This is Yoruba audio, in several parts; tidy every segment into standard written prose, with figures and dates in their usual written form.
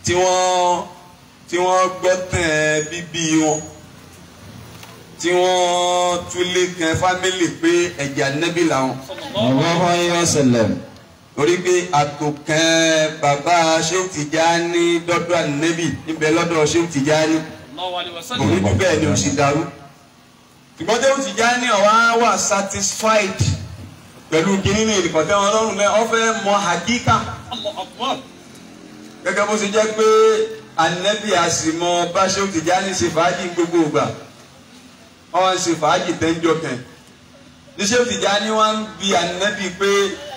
tí wọ́n gbọ́ tẹ̀ bíbí wọn tí wọ́n tún lé kan fámìlì pé ẹ̀jẹ̀ ànábì làwọn. sallallahu alayhi wa sallam. torí pé àtòkàn bàbá Ṣéhù Tìjání dọ́dọ̀ ànábì níbẹ̀ lọ́dọ̀ Ṣéhù Tìjání. òun jù bẹ́ẹ̀ ni ó sì dàrú. ṣùgbọ́n Ṣéhù Tìjání wà satisfied pẹ̀lú kínní ní ìdìkọ̀tẹ́ wọn lọ́rùn lẹ́ ọ fẹ́ mọ hakíkà. gẹ́gẹ́ bó ṣe jẹ́ pé ànábì àsìmọ́ bá Ṣéhù Tìjání ṣe fàájì gbogbo ìgbà wọ́n ṣe fàájì tẹ́ńjọ́ kan ní Ṣéhù Tìjání wọ́n ń bi ànábì pé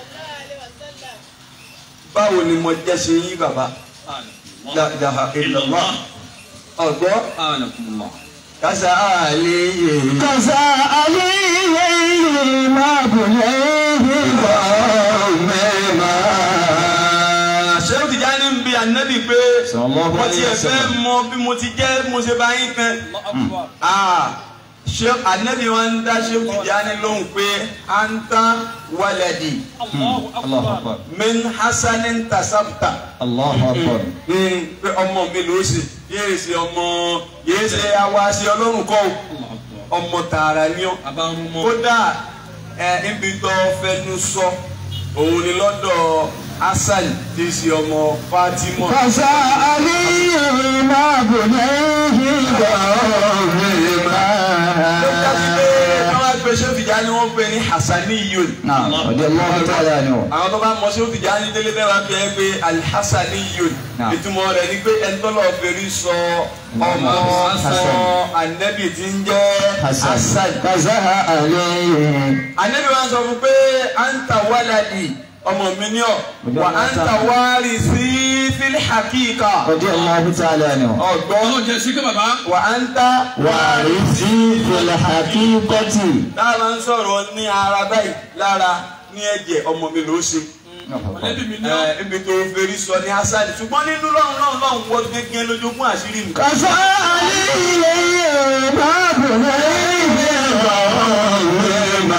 báwo ni mo jẹ́ ṣe yí bàbá la ilaha illallah ọ̀gbọ́ kásá àlẹ́yẹ máa bò lẹ́yìn ìgbà mẹ́ma. Ṣéhù Tìjání ń bi ànábì pé mo ti ẹ̀ fẹ́ mọ bí mo ti jẹ́ mo ṣe bá yín kan. Sheikh Anabi wọn dá Ṣéhù Tìjání lóhùn pé anta waladi min hasanin tasabta. Allahu akbar. Pé ọmọ mi ló ṣe yéé ṣe ọmọ yéé ṣe awáṣe ọlọ́run kọ́ ọmọ tààrà ni ọ́. Kódà ibi tó fẹnu sọ òun ni lọ́dọ̀ Hasan tí ṣe ọmọ Fatima. Kàṣà àlìyé máa bò lẹ́yìn ìgbà mẹ́ma. Ṣéhù Tìjání wọ́n pè ní Hasaniyun. ọjọ́ lọ́wọ́ tó yà ni o. àwọn tó bá mọ Ṣéhù Tìjání délé bẹ́ẹ̀ wá fi ẹ́ pé Al-Hasaniyun. ìtumọ̀ rẹ̀ ni pé ẹni tó lọ́ọ́ fèrè sọ ọmọ Ànábì tí ń jẹ́ Hasan. kàṣà àlìyé. Ànábì wọn sọ fún pé anta waladi ọmọ mi ni ọ wa anta warisi fil hakika. ọjọ́ lọ́wọ́ tó yà ni o. ọgbọ́n ọlọ́jẹ́ sí ké bàbá. wa anta warisi fil hakikati. lára ń sọ̀rọ̀ ní ara báyìí lára ní ẹ̀jẹ̀ ọmọ mi ló ṣe. mọ̀lẹ́bí mi ní ọ́. ibi tó fèrè sọ ní Hasan ṣùgbọ́n nínú lọ́run wọ́n gẹ́gẹ́ lójoogun àṣírí mi. kàṣà àlìyé máa bò lẹ́yìn ìgbà mẹ́ma.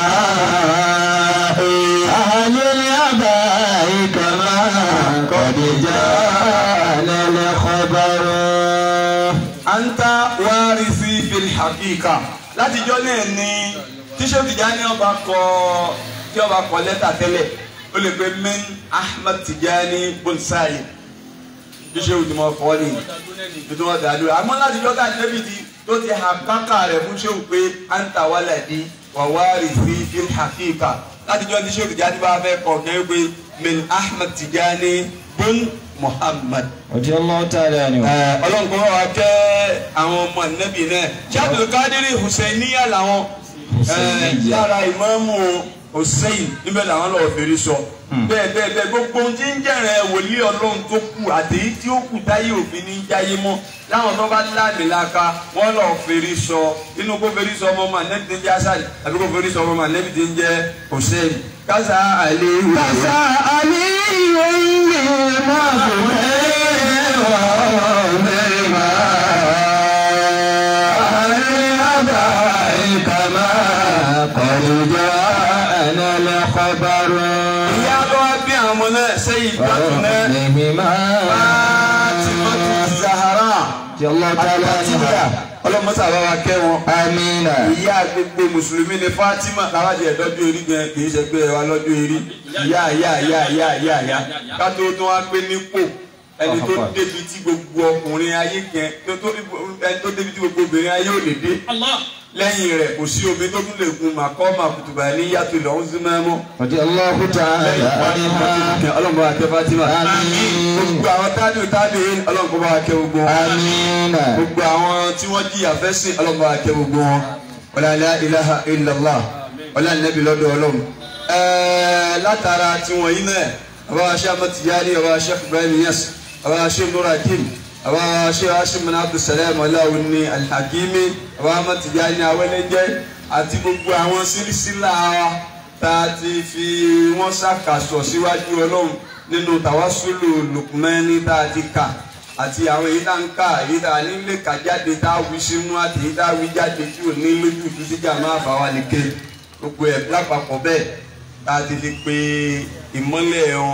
Anta warisi fil hakika. Látijọ́ náà ni tí Ṣéhù Tìjání tí ọba kọ lẹ́tà tẹ́lẹ̀ ó lè pe min Ahmad Tìjání bonsai tí Ṣéhù tí mo fọ́ ni tí wọ́n dà lórí. àmọ́ látijọ́ tá Ànábì tó ti ha kákà rẹ̀ fún Ṣéhù pé anta waladi wa warisi fil hakika. látijọ́ tí Ṣéhù Tìjání bá fẹ́ kọ̀ kẹ́ pé min Ahmad Tìjání bun Muhammad. ọjọ́ lọ́wọ́ tó yà ni o. Ọlọ́run kò wá jẹ́ àwọn ọmọ Ànábì náà. Ṣé Abdul Qadir Hussainiya làwọn lára ìmáàmù Hussein níbẹ̀ làwọn lọ́ọ́ fèrè sọ. bẹ́ẹ̀ gbogbo ohun tí ń jẹ̀rẹ̀ wòlíì Ọlọ́run tó kù àti tí ó kù táyé òfin ní jáyé mọ́ láwọn tó bá láàmìlaka wọ́n lọ́ọ́ fèrè sọ inú kó fèrè sọ ọmọ Ànábì tí ń jẹ́ Hasan àbí kó fèrè sọ ọmọ Ànábì tí ń jẹ́ Hussein. kásá àlìyé máa bò ọlọmọsà bá wa kẹ́ wọn. Amina. ìyá gbogbo mùsùlùmí ni Fatima làwájú ẹ̀dọ́jú orí gan kì í ṣe pé ẹ̀wà lọ́jọ́ eré. ìyá ká tó tún wá pé nípò ẹni tó débi tí gbogbo ọkùnrin ayé kẹ ẹni tó débi tí gbogbo obìnrin ayé ò lè dé. lẹ́yìn rẹ̀ kò sí omi tó tún lè gun màkọ́ màkùtùbà ní yàtọ̀ lọ́hún sí mẹ́mọ́. ọjọ́ lọ́wọ́ tó yà ni o. ọlọ́mọ akẹ́ Fatima. gbogbo àwọn tábìlì ọlọ́mọ bá akẹ́ gbogbo wọn. Amina. gbogbo àwọn tí wọ́n jí àfẹ́sìn ọlọ́mọ akẹ́ gbogbo wọn. wala ilaha illallah wala nabi lọ́dọ̀ Ọlọ́run. látara tiwọn yìí náà àbá Sheikh Ahmad Tijani àbá Sheikh Ibrahim Niass àbá Sheikh Nuruddin àbá Sheikh Hashim bin Abdulsalam Alawuni Alhakimi àbá Ahmad Tijani Awẹ́lẹ́jẹ́ àti gbogbo àwọn sílísílà tá a ti fi wọ́n ṣàkàsọ̀ síwájú Ọlọ́run nínú tàwásùlù Luqmani tá a ti kà àti àwọn èyí tá ń kà èyí tá a nílé kà jáde tá a wí sínú àti èyí tá a wí jáde tí ò ní lójú tó ti jà máa fà wá nìke gbogbo ẹ̀ lápapọ̀ bẹ́ẹ̀ tá a ti fi pe ìmọ́lẹ̀ wọn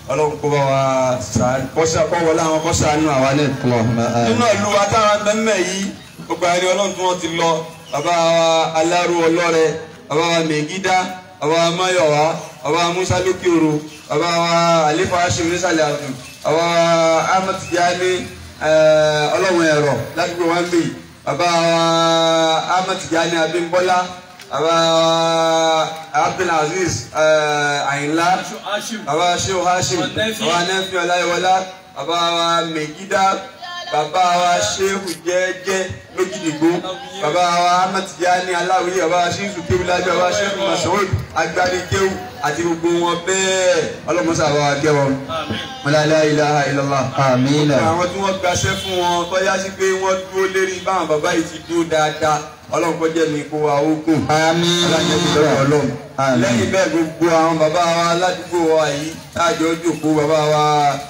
ọlọ́run kó bá wa kọ́ wọlé àwọn kọ́ ṣàánú àwa náà. nínú ìlú wa táwọn mẹ́mẹ́ yìí gbogbo ẹni ọlọ́run tí wọ́n ti lọ bàbá wa aláró ọlọ́rẹ bàbá wa mẹ́gídá bàbá wa máyọ̀wá bàbá wa musa lókèrò bàbá wa àlefa aṣèwé nísàlẹ̀ àdùn bàbá wa ahmed tijani ọlọ́run ẹ̀rọ láti gbé wọn gbé bàbá wa ahmed tijani abímbọ́lá bàbá wa abdulaziz àyìnlá bàbá wa sheu hashim bàbá wa nẹ́fì ọláyíwọlá bàbá wa mẹ́gídá bàbá wa shehu jẹ́jẹ́ lójúdìgbò bàbá wa ahmed tijani aláwìyí bàbá wa shehu kéwìlájú bàbá wa shehu masoud agbáríkéwù àti gbogbo wọn bẹ́ẹ̀ ọlọ́mọsá bá wa kẹ́ wọn. la ilaha illallah. àmín. àwọn tí wọ́n gbaṣẹ́ fún wọn tọ́já sí pé wọ́n dúró lérí báwọn bàbá yìí ti dúró dáadáa ọlọ́run kó jẹ́ mi kó wa ogun. àmín. ọlọ́run. lẹ́yìn bẹ́ẹ̀ gbogbo àwọn bàbá wa aládùúgbò wa yìí táàjọ jòkó bàbá wa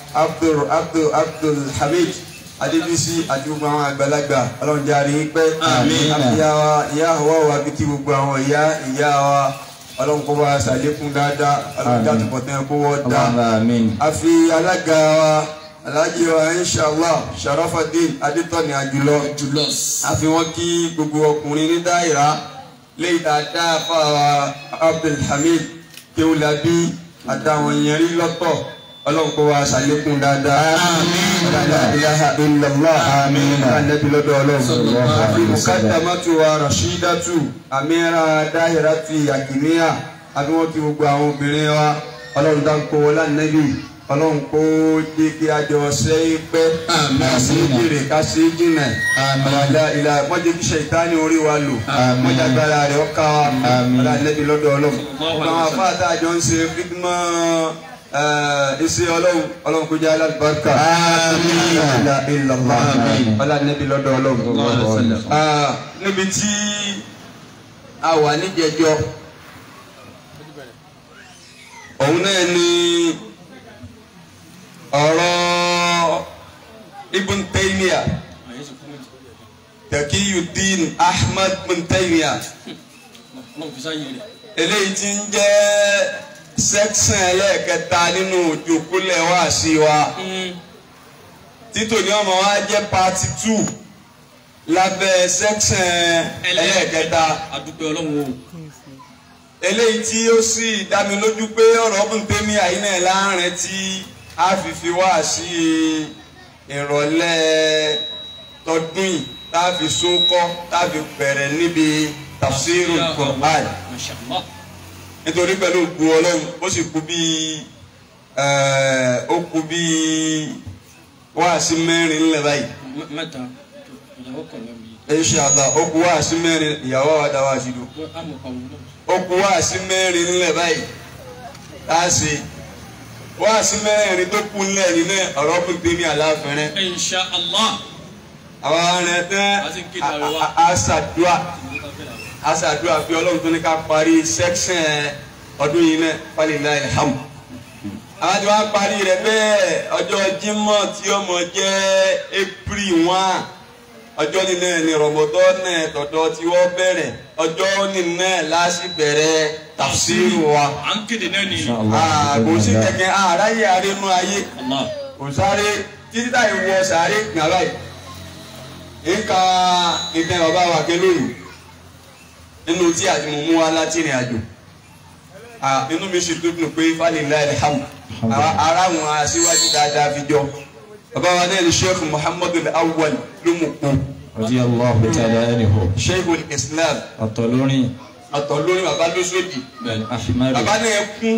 Abdul Hamid Adébísí àti gbogbo àwọn àgbàlagbà ọlọ́run jẹ́ àríyìn pẹ́. àmín. ìyá wa wà bí ti gbogbo àwọn ìyá wa ọlọ́run kó bá ṣàlékún dáadáa ọlọ́run jáde pọ̀tẹ́ kó wọ́n dá. a fi alága wa aláàjì wa inshallah Sharafaddin Adétọ́ni àjùlọ a fi wọ́n kí gbogbo ọkùnrin ní dáìrá léyìí dáadáa fáwa Abdulhamid Kéwúlábí àtàwọn èèyàn rí lọ́tọ̀ ọlọ́run kó bá ṣàlékún dáadáa. la ilaha illallah. ànábì lọ́dọ̀ ọlọ́run. àfi mukaddamatu wa Rashidatu Amira Dahirati Yakiniya àbí wọ́n ti gbogbo àwọn obìnrin wa ọlọ́run dáńkó wọlé ànábì ọlọ́run kó jẹ́ kí a jọ ṣe é pẹ́ ká sí jèrè ká sí jìnà ìlà wọ́n jẹ́ kí ṣètánì orí wa lò wọ́n jẹ́ agbára rẹ̀ ọ̀ka wa ọlọ́run ànábì lọ́dọ̀ ọlọ́run. àwọn afáàtà àjọ ń ṣe fídímọ́ isi ọlọ́run kó jẹ́ alábàárkà. àmín. la illallah. ọlá nẹ́bí lọ́dọ̀ ọlọ́run. níbi tí a wà níjẹjọ òun náà ni ọ̀rọ̀ Ibn Taymiyyah Taqiyuddin Ahmad Ibn Taymiyyah eléyìí tí ń jẹ́ section ẹlẹ́ẹ̀kẹta nínú ìjókòólẹ̀ wá sí wa títò ní ọmọ wa jẹ́ part 2 lábẹ́ section ẹlẹ́ẹ̀kẹta. àdúpẹ́ ọlọ́run o. eléyìí tí ó sì dá mi lójú pé ọ̀rọ̀ Ibn Taymiyyah yìí náà láàrin tí a fi wá sí ìrọ̀lẹ́ tọdún yìí tá a fi sókọ́ tá a fi bẹ̀rẹ̀ níbi tafsirul Qur'an. nítorí pẹ̀lú ògùn ọlọ́run ó sì kú bí wáàsí mẹ́rin ńlẹ̀ báyìí. mẹ́ta ìyàwó kan lẹ́nu yìí. inshallah ó kú wáàsí mẹ́rin ìyàwó wa dá wá sí do. ó kú wáàsí mẹ́rin ńlẹ̀ báyìí tá a ṣe wáàsí mẹ́rin tó kú ńlẹ̀ yìí náà ọ̀rọ̀ Ibn Taymiyyah aláfẹ́rẹ́. inshallah. àwọn arìnrìn tán aṣàdúrà fi ọlọ́run tó ní ká parí section ọdún yìí náà falilahi alhamd. àwọn tí wọ́n parí rẹ̀ bẹ́ẹ̀ ọjọ́ Jímọ̀ tí ọmọ jẹ́ April 1 ọjọ́ nínú ẹ̀ ní rọ̀mọ́tọ́ náà tọ̀dọ̀ tí wọ́n bẹ̀rẹ̀ ọjọ́ nínú ẹ̀ láti bẹ̀rẹ̀ tafsiru wa. à ń kéde náà ni. kò sí kẹ̀kẹ́ àráyé arénú ayé kò sáré títí táyì wọ sáré gbàgbá yìí. nǹka ìtẹ̀ bàbá wa ké lóyún nínú tí àti mò ń mú wa láti ìrìn àjò inú mi sì dúdú pé falilahi alhamd ara wọn aṣíwájú dáadáa fi jọ bàbá wa náà ni Sheikh Muhammadu al-Awwal Lumupo radiyallahu ta'ala anhu Sheikhul Islam ọ̀tọ̀lórin bàbá lóṣòdì bàbá náà kún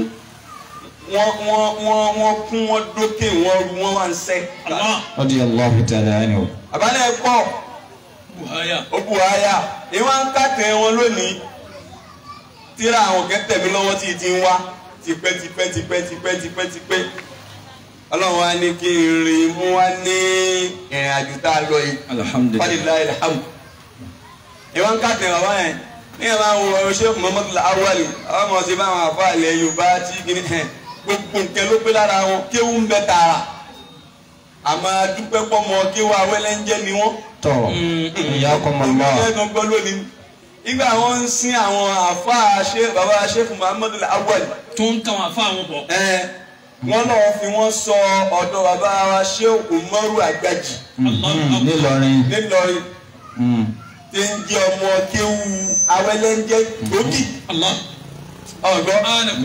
wọ́n kún wọ́n dókè wọ́n ru wọ́n wá ń sẹ́. radiyallahu ta'ala anhu. bàbá náà pọ̀ ó buhaya ìwọ̀n ń kàtẹ́ wọn lónìí tíra àwọn kẹtẹ mi lọ́wọ́ tí ti ń wá tipẹ́ ọlọ́run wa ní kí n rìn mú wá ní ìrìn àjò tá a lọ yìí alhamdulilayi alhamdu ìwọ̀n ń kàtẹ́ bàbá yẹn ní ẹ̀ máa ń wọ Sheikh Muhammadu al-Awwal àwọn ọmọ sí bá àwọn àfa ilẹ̀ Yorùbá tí kìíní gbogbo nǹkan ló pé lára wọn kéwù ń bẹ tààrà àmọ́ dúpẹ́ pọ̀ mọ́ kéwù awẹ́lẹ́ńjẹ́ ni wọ́n. tọ́ ìyá ọkọ̀ mọ̀lá. ìgbà gbọ́ lónìí nígbà wọn ń sin àwọn àfa baba Sheikh Muhammadu al-Awwal. tó ń tàwọn àfa àwọn bọ̀. wọ́n lọ́ọ́ fi wọ́n sọ ọ̀dọ̀ bàbá wa Sheikh Umaru Agbaji nílọrin tí ń jẹ́ ọmọ kéwu awẹ́lẹ́ńjẹ́ gbòógì ọ̀gbọ́n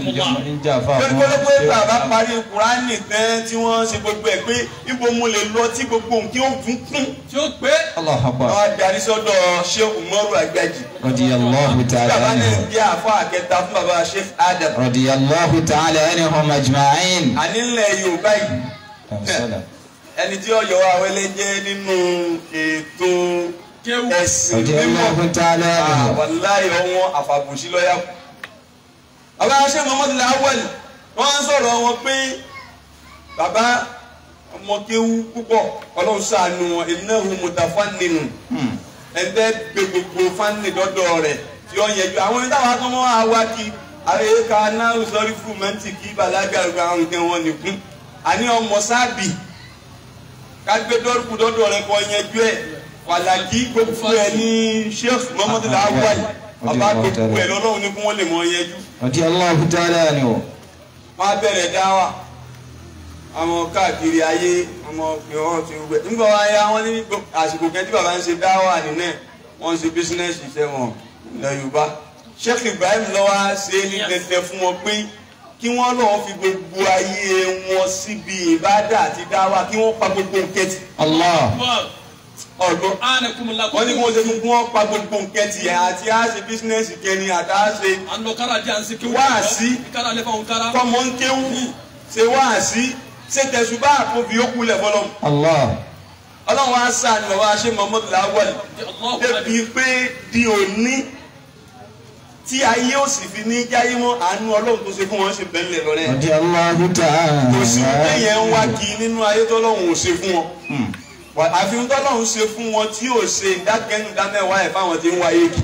pé bàbá parí Kùránì tán tí wọ́n ṣe gbogbo ẹ̀ pé ibo mo lè lọ tí gbogbo nǹkan ó kún tí ó pé wọ́n darí sọ́dọ̀ Sheikh Umaru Agbaji radiyallahu ta'ala bàbá náà anhu jẹ́ àfọ àkẹta fún bàbá Sheikh Adam radiyallahu ta'ala anhum ajma'in. ànílẹ̀ Yorùbá yìí ẹni tí ó yọ awẹ́lẹ́jẹ́ nínú ètò ẹ̀sìn radiyallahu ta'ala anhu wàláyé ọwọ́n àfàbùsí lọ́yà kù. bàbá Sheikh Muhammad Al-Awwal wọ́n sọ̀rọ̀ wọn pé bàbá ọmọ kéwú púpọ̀ Ọlọ́run ṣàánú wọn innahu mutafanninu ẹ̀ńtẹ́ gbogbo fánì dọ́dọ̀ rẹ̀ tí ó yẹjú àwọn ìdáwà tó mọ́ àwa kí àríyíká náà sọrí fún mẹ́ntì kí bàlágà gba àwọn nǹkan wọn nìkún àní ọmọ sábì kágbé dọ́rùkù dọ́dọ̀ rẹ̀ kọ́ yẹjú ẹ̀ wàlàkì gbogbo ẹ̀ ní Sheikh Muhammad Al-Awwal bàbá gbogbo ẹ̀ lọ́lọ́run ní kí wọ́n lè mọ yẹjú. radiyallahu ta'ala anhu. wọ́n á bẹ̀rẹ̀ dáwà àwọn káàkiri ayé ọmọ ìwọ̀n ti gbẹ nígbà wá yá wọ́n ní àsìkò kan tí bàbá ń ṣe dáwà nínú ẹ̀ wọ́n ń ṣe bísínẹ́sì iṣẹ́ wọn ilẹ̀ Yorùbá Sheikh Ibrahim lọ́wọ́ ṣe ní tẹ̀tẹ̀ fún wọn pé kí wọ́n lọ́ọ́ fi gbogbo ayé wọn síbi ìbádà àti dáwà kí wọ́n pa gbogbo nkẹ́tì. Allah. ọ̀dọ́ wọ́n ní kí wọ́n ṣe fún wọn pa gbogbo nkẹ́tì àti àṣe bísínẹ́sì kẹni àtàṣe wáàsí kọ́mọ ń kéwú ṣe wáàsí ṣe tẹ̀sùbá kó fi yókù lẹ̀ fọlọ́. Allah. Ọlọ́run wa sàn lọ́wọ́ Sheikh Muhammad Al-Awwal débi pé di òní tí ayé ò sì fi ní jáyé mọ́ àánú Ọlọ́run tó ṣe fún wọn ṣe bẹ́ẹ̀lẹ̀ lọ́rẹ́. radiyallahu ta'ala. kò sí ẹ̀yẹ ń wá kí nínú ayé tọ́lọ́run ò ṣe fún wọn. àfihàn tọ́lọ́run ṣe fún wọn tí ò ṣe ìdákẹ́nu dámẹ́wàá ẹ̀ fáwọn tí ń wáyé kì.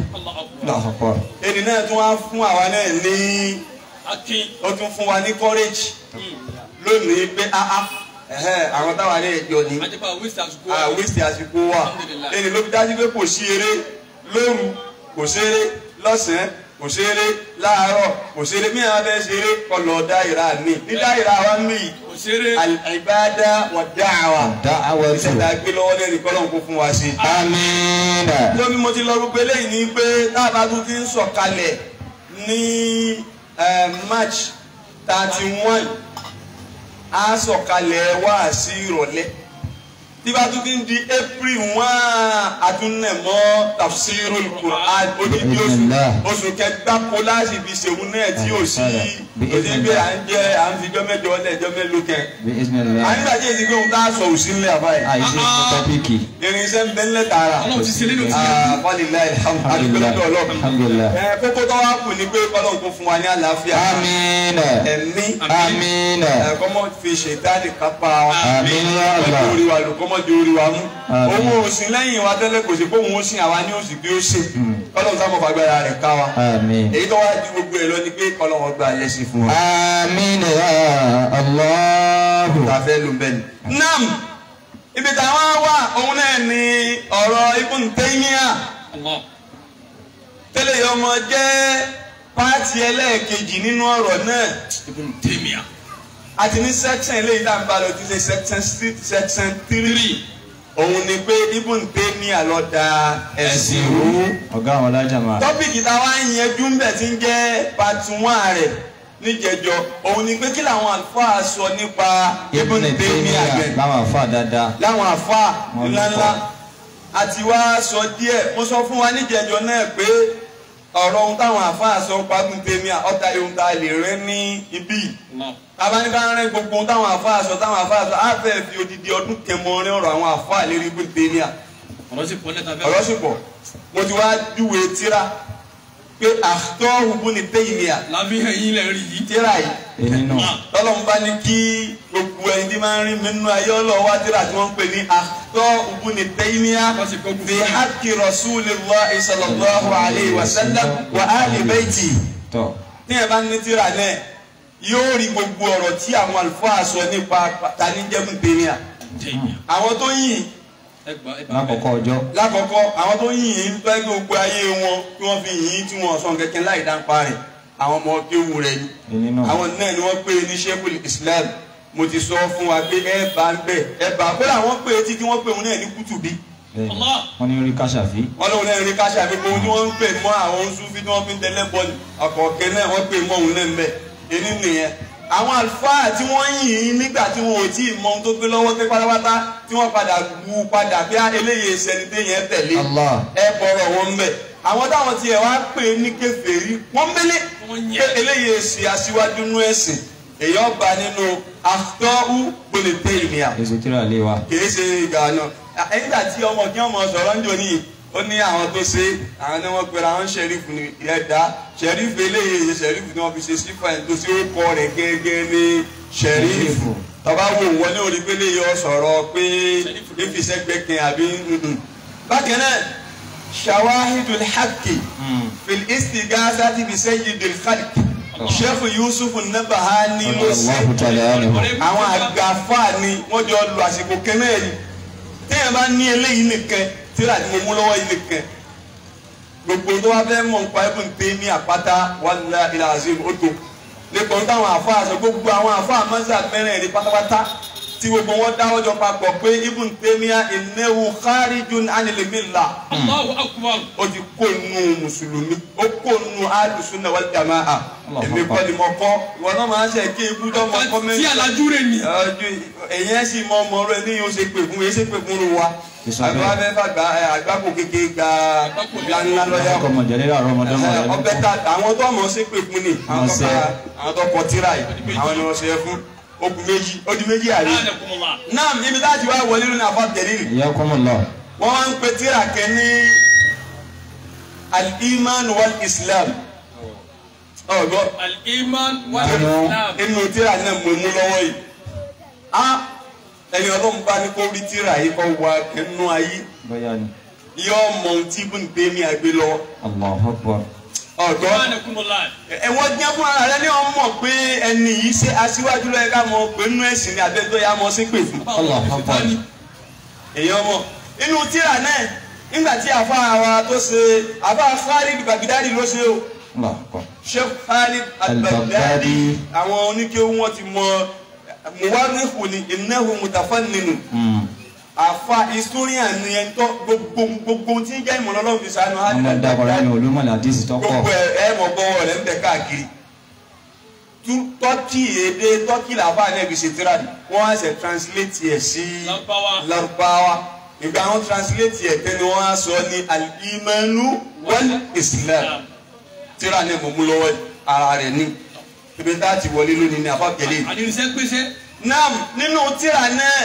èdè náà tún wá fún àwa náà ní ó tún fún wa ní courage lónìí pé àwọn táwa ní ìjọ ni wíṣì àsìkò wa èyí ló fi dájú pé kò sí eré lóru kò ṣeré lọ́sàn-án kò ṣeré láàárọ̀ kò ṣeré mí àwọn abẹ́ ṣeré kọlọ dáìrà ní dáìrà wa ń mí al-ibada wa da'wa ìṣẹ̀dá gbé lọ́wọ́ lẹ́rìí kọ́lọ́n kó fún wa ṣe. àmín. lórí mo ti lọ gbogbo eléyìí ni pé táàbà tún ti ń sọ̀kalẹ̀ ní March 31 a sọ̀kalẹ̀ wá sí ìrọ̀lẹ́ tí bá tún ti ń di April 1 àtúnnẹ̀mọ́ tafsirul Qur'an odidi oṣù kẹgbà kó láti fi ṣèwú náà tí ò sí òṣèlú à ń jẹ à ń fi jọ mẹ́jọ ọlẹ́jọ mélòó kẹ. a nígbà tí èyí gbé ohun tá a sọ òsì ńlẹ̀ àbáyé. àìsí tọ́pìkì. irinṣẹ́ ń bẹ ńlẹ̀ tààrà. Ọlọ́run ti ṣe nínú ti walilahi alhamdulillah. kókó tó wá kù ní pé Ọlọ́run kó fún wa ní àlàáfíà. àmín. ẹ̀mí. àmín. kọ́mọ fi ṣètánì kápá. àmín ya Allah. orí wa lò kọ́mọ di orí wa mú. owó òsìn lẹ́yìn wa tẹ́lẹ̀ kò sí pé òun ó sìn àwa ní òsì bí ó ṣe. Ọlọ́run sábà fagbára rẹ̀ ká wa. àmín. èyí tó wá di gbogbo ẹ̀ lọ ni pé Ọlọ́run gba lẹ́sìn fún wa. àmín ya Allah. tàfẹ́ ló ń bẹ̀ ni. nam ibi táwọn wà òun náà ni ọ̀rọ̀ Ibn Taymiyyah tẹ́lẹ̀ yọ ọmọ jẹ́ pààtì ẹlẹ́ẹ̀kejì nínú ọ̀rọ̀ náà. Ibn Taymiyyah. àti ní section eléyìí tá à ń bá lọ ti ṣe section 3 òun ni pé Ibn Taymiyyah ló da ẹ̀sìn rú. ọ̀gá àwọn alájà máa. tọ́pìkì táwa ń yanjú ń bẹ̀ tí ń jẹ́ part 1 rẹ̀ níjẹjọ òun ni pé kí làwọn àlùfáà sọ nípa Ibn Taymiyyah àgbẹ̀ láwọn àfáà dáadáa. láwọn àfáà ńláńlá àti wá sọ díẹ̀ mo sọ fún wa níjẹjọ náà pé ọ̀rọ̀ ohun táwọn àfáà sọ pa Ibn Taymiyyah ọ̀tá ohun tá a lè rẹ́ ní ibí abáníká rẹ́ gbogbo ohun táwọn àfáà sọ á fẹ́ fi odidi ọdún kẹmọ rẹ́ ọ̀rọ̀ àwọn àfáà lérí Ibn Taymiyyah. ọ̀rọ̀ sì pọ̀ lẹ́ta fẹ́. ọ̀rọ̀ sì pọ̀ mo ti wá júwe tíra pé àtọ́ Ibn Taymiyyah lábí ẹ̀yìn ilẹ̀ rí yìí. tíra yìí tọ́lọ́mù bá ní kí gbogbo ẹni tí máa ń rí nínú ayé ọlọ́wọ́ tíra tí wọ́n ń pè ní àtọ́ Ibn Taymiyyah fi haqqi Rasulillahi sallallahu alayhi wa sallam wa ahli bayti. ní ẹ̀ bá ní tíra náà yóò rí gbogbo ọ̀rọ̀ tí àwọn àlùfáà sọ nípa tani jẹ́ Ibn Taymiyyah. àwọn tó yìn lákòókò ọjọ́. lákòókò àwọn tó yìn yín pẹ́ gbogbo ayé wọn kí wọ́n fi yìn tí wọ́n sọ kẹ̀kẹ́ láì dáńpa rẹ̀ àwọn ọmọ kéwù rẹ̀ ni. àwọn náà ni wọ́n pè ní Sheikhul Islam mo ti sọ fún wa pé ẹ bá ń bẹ̀ ẹ bá kó làwọn pé etí tí wọ́n pè wọn náà ní kútùbí wọ́n ní orí káṣàfí. wọ́n lóun náà rí káṣàfí pé ohun tí wọ́n ń pè mọ́ àwọn Sufi tí wọ́n fi ń tẹ́lẹ̀ bọ́ọ̀lù ọ̀kọ̀ọ̀kẹ́ náà wọ́n pè mọ́ òun náà ń bẹ̀ èyí nìyẹn àwọn àlùfáà tí wọ́n yìn nígbà tí wọn ò tí ì mọ ohun tó gbé lọ́wọ́ pé pátápátá tí wọ́n padà wú padà bí eléyìí ìṣẹ́nidé yẹn tẹ̀lé ẹ bọ̀rọ̀ wọn ń bẹ̀ àwọn táwọn tiẹ̀ wá pè ní kèfèrí wọ́n mélé pé eléyìí èsì aṣíwájú nú ẹ̀sìn èyí ọba nínú àtọ́wù gbòlètè ìmìà èso tíra lé wa. kìí ṣe ìgbà náà nígbà tí ọmọ kí ọmọ sọ̀rọ̀ ń jò ní ó ní àwọn tó ṣe àwọn ni wọ́n pera àwọn ṣẹ̀rífù ní ẹ̀dá ṣẹ̀rífù eléyìí ṣẹ̀rífù ni wọ́n fi ṣe sífà ẹ̀ tó ṣe ó kọ rẹ̀ gẹ́gẹ́ ní ṣẹ̀rífù tọ́ba wò wọ́n ní orí pélé yọ sọ̀rọ̀ pé ìfisẹ́gbẹ̀kẹ́ àbí bákan náà shawahidul haqqi fil istighasati bi sayyidil khalq Sheikh Yusuf Nabahani ló ṣe àwọn àgbàfà ni wọ́n jọ lu àsìkò kẹ́mẹ́rì téèyàn bá ní eléyìí nìkan tíra tí mo mú lọ́wọ́ yìí nìkan gbogbo tó wá fẹ́ mọ̀ nípa Ibn Taymiyyah àpáta wallahi al-azim ó tó lẹ́kọ̀ọ́ táwọn àfa àṣọ gbogbo àwọn àfa àmọ́sà mẹ́rẹ̀ẹ̀rin pátápátá tí gbogbo wọn dáwọ́ jọ papọ̀ pé Ibn Taymiyyah innahu kharijun anil millah. Allahu akbar. ó ti kó nu mùsùlùmí ó kó nu al-sunnah wal jamaa èmi kọ́ ni mo kọ́ ìwọ náà máa ń ṣe kí ikú tó mọ kọ́ mẹ́rin. tí alájú rẹ̀ ni. èyí ẹ̀ sì mọ ọmọ rẹ ní yóò ṣe pè fún yóò ṣe pè fún wa àgbà fẹ́ fàgbà àgbàpò kékeré gba ńlá lọ́yà ọbẹ̀ ta àwọn tó mọ̀ ṣe pè fún ni àwọn tó kọ tíra yìí àwọn ni wọ́n ṣe fún okùn méjì odi méjì àrí náà ibi láti wá wọlé lónìí àfa tẹ̀lé wọ́n wá ń pe tíra kẹ́ ní al-iman wal islam ọ̀gbọ́ al-iman wal islam inú tíra náà mo mú lọ́wọ́ yìí ẹni ọlọ́run bá ní kó rí tíra yìí kọ́ wá kẹ́nu ayé yọ ọmọ tí Ibn Taymiyyah gbé lọ ọ̀gbọ́ ẹ̀wọ́n jẹ́ fún ara rẹ ní ọmọ pé ẹni yìí ṣe aṣíwájú lọ́yẹ ká mọ̀ pé nínú ẹ̀sìn ní abẹ́tọ́ ya mọ̀ sí pè fún èyàn mọ̀ inú tíra náà nígbà tí àfa wa tó ṣe àfa Khalid Baghdadi ló ṣe o Sheikh Khalid al-Baghdadi àwọn oníkéwú wọn ti mọ muwarrihu ni innahu mutafanninu àfa historian ni ẹni tó gbogbo tí ń jẹ́ ìmọ̀lẹ́ ọlọ́run fi sànù hàn ní gbogbo ẹ̀ mọ̀ gbọ́wọ́ rẹ̀ ń bẹ káàkiri tọ́kì èdè tọ́kì làbá náà fi ṣe tíra wọ́n á ṣe translate ẹ̀ sí Lárúbáwá ìgbà wọn translate ẹ̀ tẹ́ni wọ́n á sọ ní al-imanu wal islam tíra náà mọ̀ mú lọ́wọ́ ara rẹ̀ ní ibi tá a ti wọlé lónìí ní àfọ̀kẹ́lẹ́ náà nínú tíra náà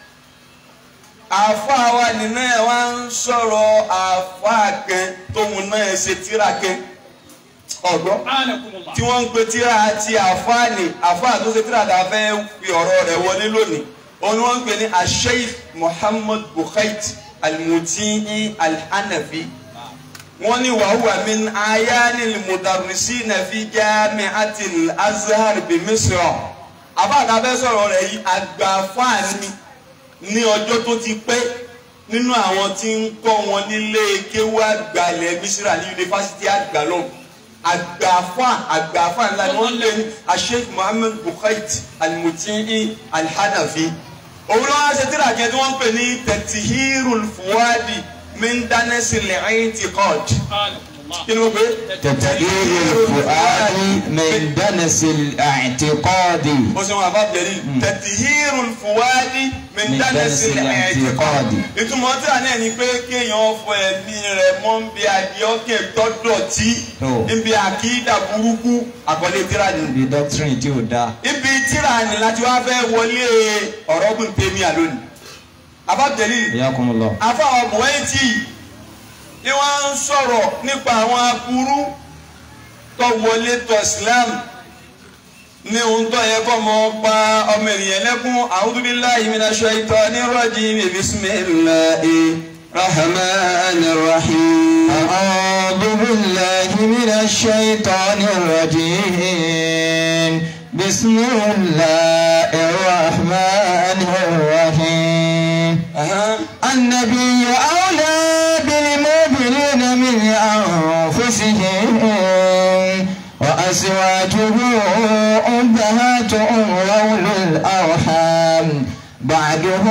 àfa wa nínú ẹ̀ wá ń sọ̀rọ̀ àfa kan tóun náà ṣe tíra kan ọ̀gbọ́ tí wọ́n ń pe tíra àti àfa ni àfa tó ṣe tíra tá a fẹ́ fi ọ̀rọ̀ rẹ̀ wọlé lónìí òun wọ́n ń pè ní Sheikh Muhammad Bukhait al-Muti'i al-Hanafi wọ́n ní wa huwa min ayanil mudarrisina fi jami'atil Azhar bi Misr àfa àtàfẹ́ sọ̀rọ̀ rẹ̀ yìí àgbà fáàní ní ọjọ́ tó ti pẹ́ nínú àwọn tí ń kọ́ wọn nílé kéwú àgbàlẹ̀ Mísírà ní yunifásitì àgbàlọ́ àgbàfà ńlá ni wọ́n lé ní Sheikh Muhammad Bukhait al-Muti'i al-Hanafi òun ló wá ṣe tíra kẹ́ tí wọ́n ń pè ní Tathhirul Fuadi min Danasil I'tiqad kí ni wọ́n pè Tathhirul Fuadi min Danasil I'tiqad ó sì wọn àbá bẹ̀rẹ̀ Tathhirul Fuadi min Danasil I'tiqad ìtumọ̀ tí a ní ẹni pé kéèyàn fọ ẹ̀mí rẹ̀ mọ́ ń bí adìọ́kẹ́ tọ́dọ̀tí níbi àkídà burúkú àkọlé tíra ni. ibi doctrine tí ò dáa. ibi tíra ni láti wá fẹ́ wọlé ọ̀rọ̀ Ibn Taymiyyah lónìí. àbábẹ́lì àfàwọn Buwaiti ni wọ́n ń sọ̀rọ̀ nípa àwọn aburú tó wọlé tó Islam ní ohun tó yẹ kó mọ pa ọmọ ènìyàn lẹ́kún a'udhu billahi minash shaitanir rajim bismillahir rahmanir rahim. a'udhu billahi minash shaitanir rajim bismillahir rahmanir rahim. an-nabiyyu awla bil mu'minina min anfusihim وأزواجه أمهاتهم وأولو الأرحام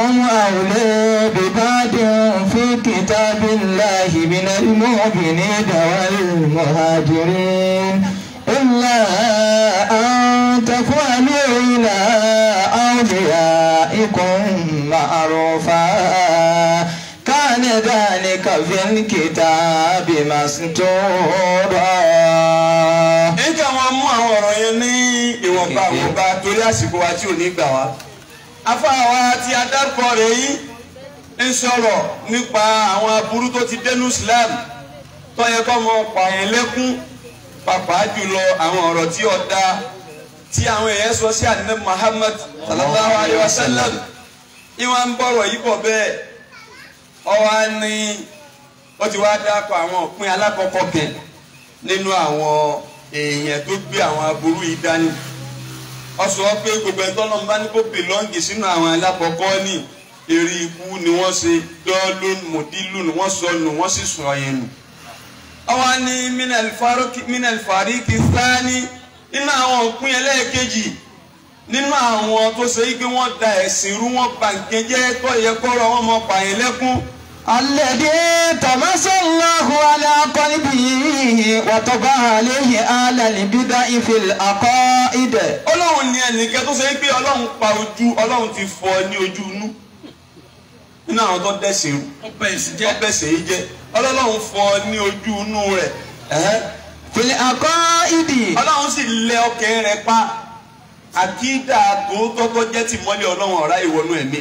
بعضهم أولى ببعض في كتاب الله من المؤمنين والمهاجرين إلا أن تفعلوا إلى أوليائكم معروفا كان ذلك في الكتاب مسطورا. Nígbà wọn mú àwọn ọ̀rọ̀ yẹn ní ìwọ̀nba torí àsìkò wa tí ò ní gbà wá. Afáwa tí a dárúkọ rẹ̀ yìí ń sọ̀rọ̀ nípa àwọn aburú tó ti dénú Islam tó yẹ kó mọ pààyàn lẹ́kún pàápàá jùlọ àwọn ọ̀rọ̀ tí ó dá tí àwọn èèyàn sọ sí Ànábì Muhammad sallallahu alayhi wa sallam. Ìwọ̀n ń bọ̀rọ̀ yìí bọ̀ bẹ́ẹ̀ ọwọ́ ni ó ti wá dákọ̀ àwọn òpin alákọ̀ọ́kọ́ kẹ̀ nínú àwọn èèyàn tó gbé àwọn aburú yìí dání. Ó sọ pé gbogbo ẹni tọ́lọ́ ń bá ní kó bìlọ́ǹgì sínú àwọn alákọ̀ọ́kọ́ ní èrè ikú ni wọ́n ṣe dọ́ọ̀lùn mọ̀dílùn wọ́n sọnù wọ́n sì sọ yẹn nù. Ọwọ́ ni minal fariki thani nínú àwọn òpin ẹlẹ́ẹ̀kejì nínú àwọn tó ṣe pé wọ́n da ẹ̀sìn rú wọ́n bà nǹkan jẹ́ tó yẹ kọ́rọ̀ wọn mọ pààyàn lẹ́kún. الذي طمس الله على قلبه وطبع عليه آل البدع في العقائد. Ọlọ́run ni ẹnìkan tó ṣe pé Ọlọ́run pa ojú Ọlọ́run ti fọ́ ní ojú inú nínú àwọn tó dẹ̀sìn rú ọbẹ̀ ẹ̀sìn yìí jẹ́ Ọlọ́run fọ́ ní ojú inú rẹ̀. في العقائد. Ọlọ́run sì lẹ ọkàn rẹ̀ pa àkídà tòótọ́ tó jẹ́ tìmọ́lẹ̀ Ọlọ́run ọ̀rá ìwọ̀nú ẹ̀mí.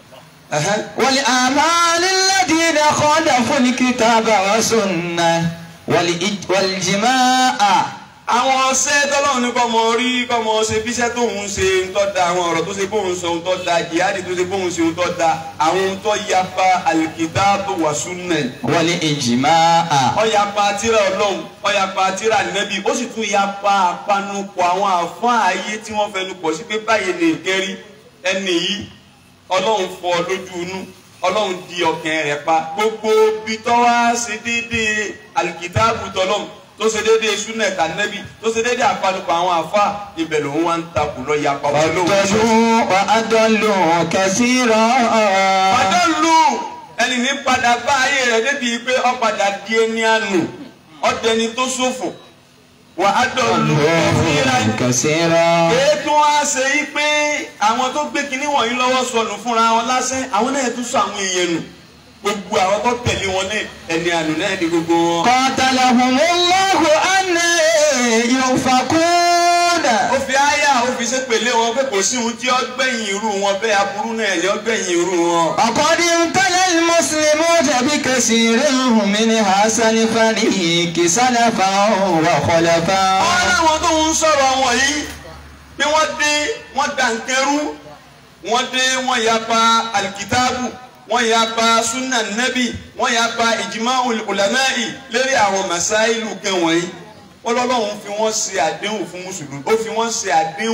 والآمال الذين خالفوا الكتاب والسنة والجماع. Àwọn ọ̀sẹ̀ tọ́lọ́run ní kọ́ mọ rí kọ́ mọ ṣe bíṣẹ́ tó ń ṣe ń tọ́ da àwọn ọ̀rọ̀ tó ṣe bóun sọ ń tọ́ da jihadi tó ṣe bóun ṣe ń tọ́ da àwọn ń tọ́ yapa al-kitabu wa sunnah. والإجماع. Ó yapa tírà Ọlọ́run ó yapa tírà Nábì ó sì tún yapa àpanupọ̀ àwọn àfáà ayé tí wọ́n fẹnu pọ̀ sí pé báyìí ní ìkẹ́rí ẹni yìí Ọlọ́run fọ́ lójú inú Ọlọ́run di ọkàn rẹ̀ pa gbogbo bí tọ́ wá ṣe déédéé al-kitabu tọ́lọ́run tó ṣe déédéé súnà ẹ̀ka Nábì tó ṣe déédéé àpanupọ̀ àwọn àfa ibẹ̀ lòun wá ń takò lọ yapa wọn lóhùn. وأضلوا كثيرا. Adọ́lù ẹni ní padà bá ayé rẹ̀ débi pé ó padà di ẹni àánú ọ̀dẹni tó ṣòfò. وأضلوا كثيرا. Ètò wa ṣe yí pé àwọn tó gbé kinní wọ̀nyí lọ́wọ́ sọnù fúnra wọn lásán àwọn náà tún sọ àwọn èèyàn nù gbogbo àwọn tó tẹ̀lé wọn náà ẹni àánú náà ní gbogbo wọn. قاتلهم الله أن يؤفكون. Ó fi àyà ó fi ṣépèlé wọn pé kò sí ohun tí ó gbẹ̀yìn irú wọn bẹ́ẹ̀ aburú náà ni ó gbẹ̀yìn irú wọn. وقد ابتلى المسلمون بكثير من هذا الفريق سلفا وخلفا. Àwọn àwọn tó ń sọ̀rọ̀ wọn yìí bí wọ́n dé wọ́n dànkẹ́rú wọ́n dé wọ́n yapa alikitaabu wọ́n yapa sunna nabi wọ́n yapa ijma'ul ulama'i lérí àwọn masáìlú kan wọ̀nyí Ọlọ́run fi wọ́n ṣe àdéhùn fún mùsùlùmí ó fi wọ́n ṣe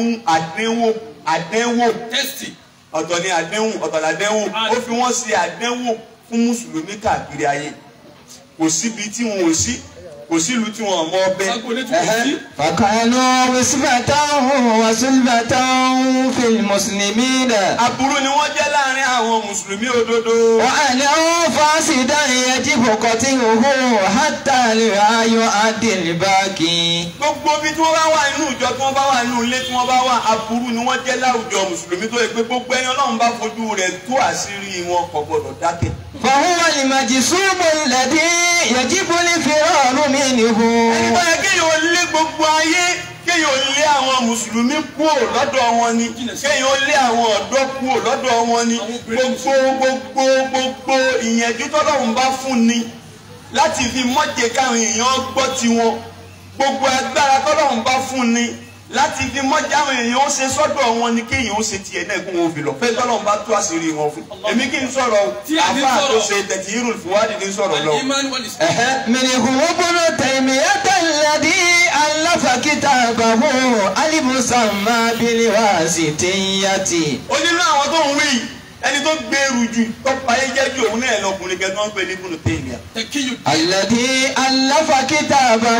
àdéhùn tẹ́sítì ọ̀tọ̀ ni àdéhùn ọ̀tọ̀ làdéhùn ó fi wọ́n ṣe àdéhùn fún mùsùlùmí káàkiri ayé kò síbi tí wọn ò sí kò sílùú tí wọn mọ ọbẹ. فكانوا وسبة وسلبة في المسلمين. aburú ni wọ́n jẹ́ láàrin àwọn mùsùlùmí òdodo. وأنه فاسدا يجب قتله حتى لا يؤدي الباقي. gbogbo bí tí wọ́n bá wà inú ìjọ tí wọ́n bá wà inú ilé tí wọ́n bá wà aburú ni wọ́n jẹ́ láwùjọ mùsùlùmí tó yẹ pé gbogbo ẹni Ọlọ́run bá fojú rẹ̀ tó àṣírí wọn kò gbọdọ̀ dákẹ́. فهو المجسوم الذي يجب الفرار منه. ẹni bá yẹ kéèyàn lé gbogbo ayé kéèyàn lé àwọn mùsùlùmí kúrò lọ́dọ̀ wọn ni kéèyàn lé àwọn ọ̀dọ́ kúrò lọ́dọ̀ wọn ni gbogbo ìyẹ̀jú tọ́lọ́run bá fún ni láti fi mọ́jẹ káwọn èèyàn gbọ́ tiwọn gbogbo agbára tọ́lọ́run bá fún ni láti fi mọ́jà àwọn èèyàn ó ṣe sọ́dọ̀ wọn ni kéèyàn ó ṣe tiẹ̀ náà kó wọn fi lọ fẹ́ tọ́lọ́run bá tú àṣírí wọn fún èmi kí n sọ̀rọ̀ àfa tó ṣe tẹ̀tìrù fìwádìí ní sọ̀rọ̀ lọ. منهم ابن تيمية الذي ألف كتابه المسمى بالواسطية. ó nínú àwọn tó ń wí ẹni tó gbèrú ju tó payé jẹ́ ju òun náà lọkùnrin kẹ́tọ́ ń pè ní Ibn Taymiyyah. الذي ألف كتابه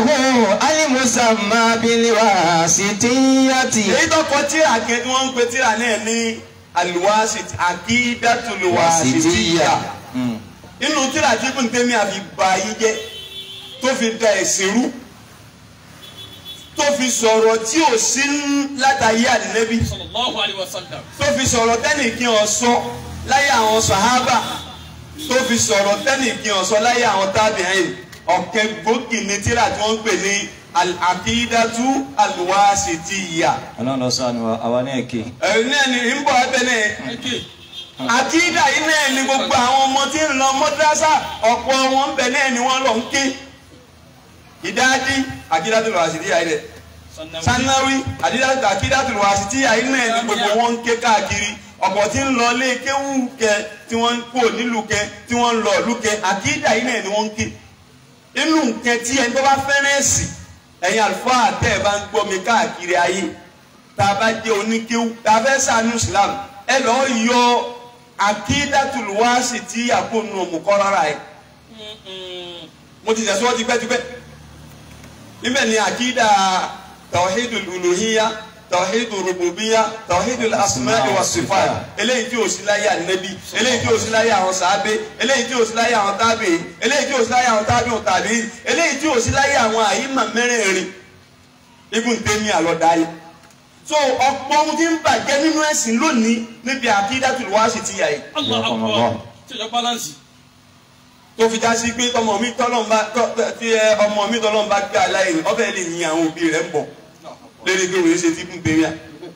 المسمى بالواسطية. èyí tó kọ tíra kẹ́ tí wọ́n ń pe tíra náà ní al-Wasit Aqidatul Wasitiyya inú tírà tí Ibn Taymiyyah àfi ba yí jẹ́ tó fi da ẹ̀sìn rú tó fi sọ̀rọ̀ tí ò sí látàyé Ànábì sallallahu alaihi wasallam. tó fi sọ̀rọ̀ tẹ́nìkí ọ̀sọ́ láyé àwọn sàhábà tó fi sọ̀rọ̀ tẹ́nìkí ọ̀sọ́ láyé àwọn tábìín ọ̀kẹ́ gbòógì ní tírà tí wọ́n ń pè ní al-Aqidatu al-Wasitiyya. Ọlọ́run lọ sànù àwa náà ké. náà ni ń bọ̀ abẹ́ náà àkídà yìí náà ni gbogbo àwọn ọmọ tí ń lọ mọ́dúrásà ọ̀pọ̀ wọn ń bẹ náà ni wọ́n lọ ń ké ìdájí Aqidatul Wasitiyya yìí rẹ̀ Sanawi Aqidatul Wasitiyya yìí náà ni gbogbo wọn ń ké káàkiri ọ̀pọ̀ tí ń lọ lé kéwù kẹ tí wọ́n ń kó nílùú kẹ tí wọ́n ń lọ ìlú kẹ àkídà yìí náà ni wọ́n ń ké inú nǹkan tí ẹni tó bá fẹ́ràn ẹ̀sìn ẹ̀yin àlùfáà tẹ́ ẹ bá ń gbọ́ mi káàkiri ayé tá a bá jẹ́ oníkéwù tá a fẹ́ ṣàánú Islam ẹ lọ́ọ́ yọ Aqidatul Wasitiyya kó nu òmùkọ́ rárá ẹ̀ mo ti sẹ̀sọ́ tipẹ́tipẹ́ níbẹ̀ ni àkídà Tawhidul Uluhiyya Tawhidul Rububiyyah Tawhidul Asma'i was Sifat eléyìí tí ó sí láyé Ànábì eléyìí tí ó sí láyé àwọn sàábé eléyìí tí ó sí láyé àwọn tábìí eléyìí tí ó sí láyé àwọn tábìí tàbí eléyìí tí ó sí láyé àwọn àyímà mẹ́rẹ̀ẹ̀rin Ibn Taymiyyah àlọ́dáyé so ọ̀pọ̀ ohun tí ń bàjẹ́ nínú ẹ̀sìn lónìí níbi Aqidatul Wasitiyya yìí. Allah akbar tí ó balance. tó fi já sí pé ọmọ mi tọ́lọ́mbà gbé aláìní ọbẹ̀ lè yin àwọn òbí rẹ̀ ń bọ̀ lérí pé òye ṣe ti Ibn Taymiyyah.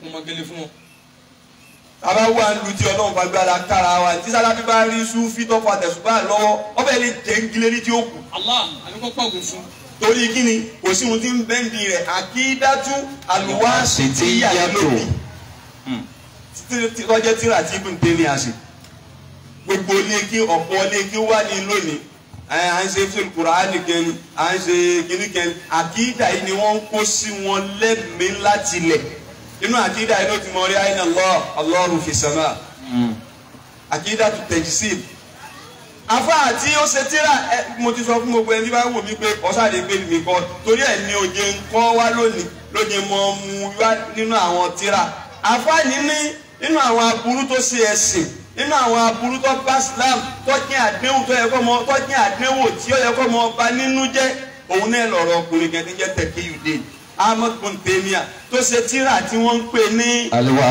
Àbá wà ń lu tí Ọlọ́run bá gbára kára wa tí Sàláfì bá rí Súfì tó fa tẹ̀sùbá lọ́wọ́ ọbẹ̀ lè jẹ́ ń gílérí tí ó kù. Allah àbíkọ́ pàgùn fún. Torí kí ni kò sí ohun tí ń bẹ́ǹdì rẹ̀ Aqidatu al-Wasitiyya lóbi tọ́jẹ́ tíra tí Ibn Taymiyyah ṣe gbogbo léèkì ọ̀pọ̀ léèkì wà ní lónìí à ń ṣe fíl Kùránì kẹni à ń ṣe kíní kẹni àkídà yìí ni wọ́n ń kó sí wọn lẹ́mìí láti lẹ̀ inú àkídà yìí ló ti mọ rí àyìnà Allahu fi sama Aqidatu tajsid afa àti ó ṣe tíra mo ti sọ fún gbogbo ẹni bá wò mí pé ọ̀sàdé gbé mi kọ torí ẹ̀ ní òye nǹkan wá lónìí lóye mọ mu wá nínú àwọn tíra afa nínú àwọn aburú tó ṣe ẹ̀sìn nínú àwọn aburú tó bá Islam tó jẹ́ àdéhùn tó yẹ kó mọ tó jẹ́ àdéhùn tí ó yẹ kó mọ ọba nínú jẹ́ òun náà lọ̀rọ̀ ọkùnrin kan tí jẹ́ Taqiyuddin Ahmad Ibn Taymiyyah tó ṣe tíra tí wọ́n ń pè ní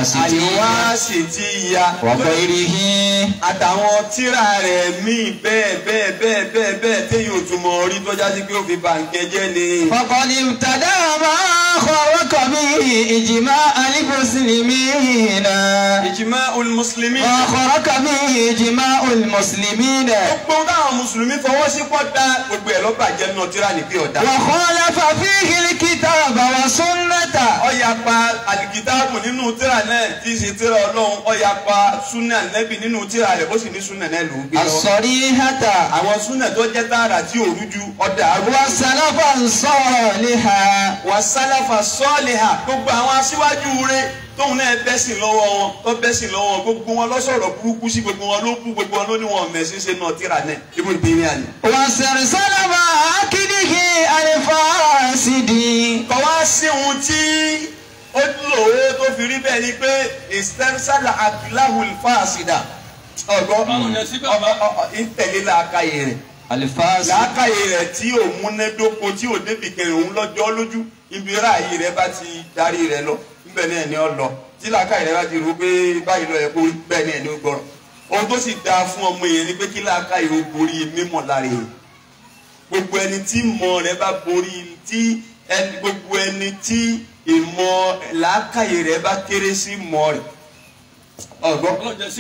Al-Wasitiyya wa ghayrihi àtàwọn tíra rẹ̀ míì bẹ́ẹ̀ téyìn òtúmọ̀ orí tó jáde pé ó fi bàǹkẹ́ jẹ́ ni. faqad ibtada ma kharaqa bihi ijma'al muslimina. Ijma'ul muslimina. ma kharaqa bihi ijma'ul muslimina. gbogbo táwọn mùsùlùmí fọwọ́ sí pọ̀ dá gbogbo ẹ̀ lọ́bàjẹ́ nínú tíra ní pé ọ̀dà. wa khalafa fihi al-kitaba wa sunnata. Ọ̀yàpá àlìkìtáàbù nínú tíra náà tí í ṣe tíra Ọlọ́run ọ̀yàpá súnà nẹ́bì nínú tíra rẹ̀ ó sì ní súnà náà ló ń gbé lọ. as-sarihata. àwọn súnà tó jẹ́ tààrà tí ò rújú ọ̀dà àrùn. wa salafan saliha. wa salafa saliha gbogbo àwọn aṣíwájú rẹ̀ tóun náà bẹ́sìn lọ́wọ́ wọn tó bẹ́sìn lọ́wọ́ wọn gbogbo wọn lọ́sọ̀rọ̀ burúkú sí gbogbo wọn ló kú gbogbo wọn ló ní wọn mẹ̀sìn ṣe náà tíra náà Ibn Taymiyyah ni. wa sẹ̀rìsálàmà akíndìkì àlefàásìdì. kọ́ wá sí ohun tí ó lòó tó fi rí bẹ́ẹ̀ ni pé ìsẹ́nsálà àkìláhùn fásidà ọgbọ́n ìtẹ̀lé làákàyè rẹ̀ àlefàásì. làákàyè rẹ̀ tí ò múnádóko tí ò débi kẹrin òun lọ́jọ́ lójú ibi ráàyè rẹ̀ bá ti darí rẹ̀ lọ níbẹ̀ náà ni ọ lọ tí làákàyè rẹ̀ bá ti rò pé báyìí lọ yẹ kó bẹ́ẹ̀ náà ni ó gbọ́rọ̀ ohun tó sì dáa fún ọmọ yẹn ni pé kí làákàyè ó borí mímọ̀ lára yẹn gbogbo ẹni tí ìmọ̀ rẹ̀ bá borí gbogbo ẹni tí ìmọ̀ làákàyè rẹ̀ bá kéré sí ìmọ̀ rẹ̀ ọgbọ́n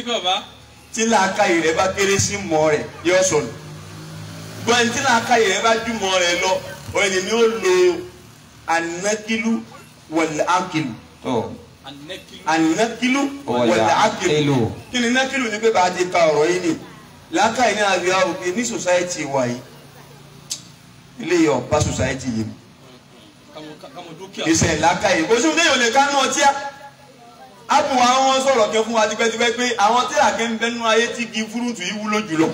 tí làákàyè rẹ̀ bá kéré sí ìmọ̀ rẹ̀ yóò sọnù gbogbo ẹni tí làákàyè rẹ̀ bá jùmọ̀ rẹ̀ lọ ẹni ni ó lo anakilu wal akilu anakilu wal akilu kí ni nakilu ni pé bá a ti ka ọ̀rọ̀ yìí ni làákàyè ní àgbẹ̀ àwòké ní society wa yìí ilé yọ bá society yìí ìṣẹ̀ làákàyè kò sí ní ìyọ̀lẹ̀ ká náà tíá ápù àwọn sọ̀rọ̀ kẹ fún wa tipẹ́tipẹ́ pé àwọn tí àkẹ́ ń bẹ́nu ayé tí kì í fúrúùtù yìí wúlò jùlọ.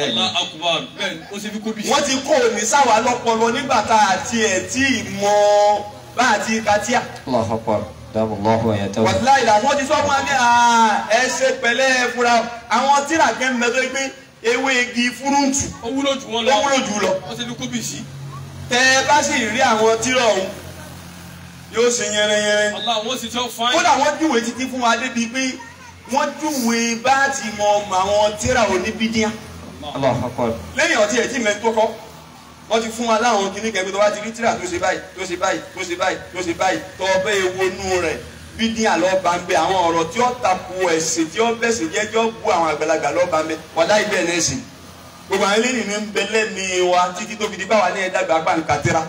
wọ́n ti kó òní sáwà lọ́pọlọ nígbà tá a tiẹ̀ tí ì mọ bá a ti ka tíá. Allahu ayatahu. wàtíláì làwọn ti sọ fún wa ní ẹ ṣe pẹ̀lẹ́ fúra àwọn tíra kẹ́ ń bẹ tó gbé ewé igi fúrúǹtù ó wúlò jù wọ́n ó lọ. wúlò jù lọ. wọ́n ti fi kóbì sí. tẹ ẹ bá sì rí àwọn tíra ọ̀hún yóò ṣe yẹrẹyẹrẹ. Allah wọ́n sì tọ́ fáìn. kódà wọ́n júwèé títí fún wa débi pé wọ́n júwèé bá ti mọ àwọn tíra oníbídíà. Allahu akbar. lẹ́yìn ọtí ẹ̀ tí mẹ́tò kọ́ wọ́n ti fún wa láwọn kìíní kẹ́mi tó bá ti rí tíra tó ṣe báyìí tó ṣe báyìí tó ṣe báyìí tó ṣe báyìí tó ọbẹ̀ ewonú rẹ̀ bídíà lọ́ba ń bẹ àwọn ọ̀rọ̀ tí ó tako ẹ̀sìn tí ó bẹ̀sìn jẹ́ tí ó bu àwọn àgbàlagbà lọ́ba ń bẹ wàdá ibẹ̀ náà ẹ̀sìn gbogbo àwọn eléyìí ní ń bẹ lẹ́mìí wa títí tó fi di báwa ní ẹ̀dá gbàgbà ń kàtẹ́ra.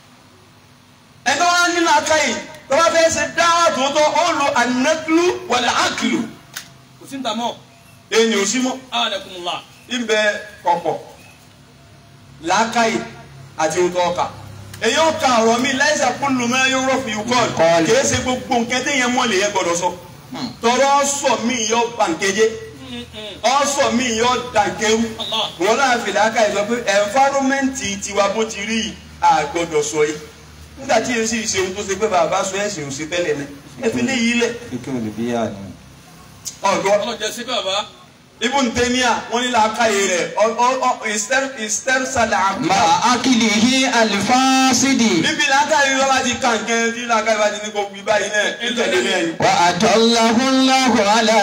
ẹ̀tọ́ wa nínú akáyì tó bá fẹ́ ṣe dáwà tòótọ́ ó lo anaklu wàlẹ̀ aklu. kò sí ń ta mọ́. èyí ò sí mọ́. anakumula. ibẹ̀ kọ̀pọ̀ làákàyè àti òótọ́ ọkà èyí ó ka ọ̀rọ̀ mi láìsà kúlù mẹ́ yóò rọ̀ fi kọ́ kìí ṣe gbogbo nǹkan tí yẹn mọ̀ lè yẹ gbọ́dọ̀ sọ tọrọ sọ mí yọ bànkéje ọsọ mí yọ dànkẹrù wọn náà fi làákàyè sọ pé ẹnfárómẹ́ǹtì tiwa bó ti rí àgbọ́dọ̀ sọ yìí nígbà tí yẹn sì ṣe ohun tó ṣe pé bàbá sọ ẹ̀sìn ò sí tẹ́lẹ̀ náà ẹ fi lé yìí lẹ̀. kíkẹ́ olùbíyà ni. ọ̀dọ́ ọlọ́jà sí bàbá. Ibn Taymiyyah wọ́n ní làákàyè rẹ̀ ìstẹ́rùsàlẹ̀ àkùrà. ma akilihi alifasidi. níbi làákàyè yóò bá ti kàn kẹ́ tí làákàyè bá ti ní kó gbé báyìí náà ìtẹ̀lé lẹ́yìn. wa adallahu ala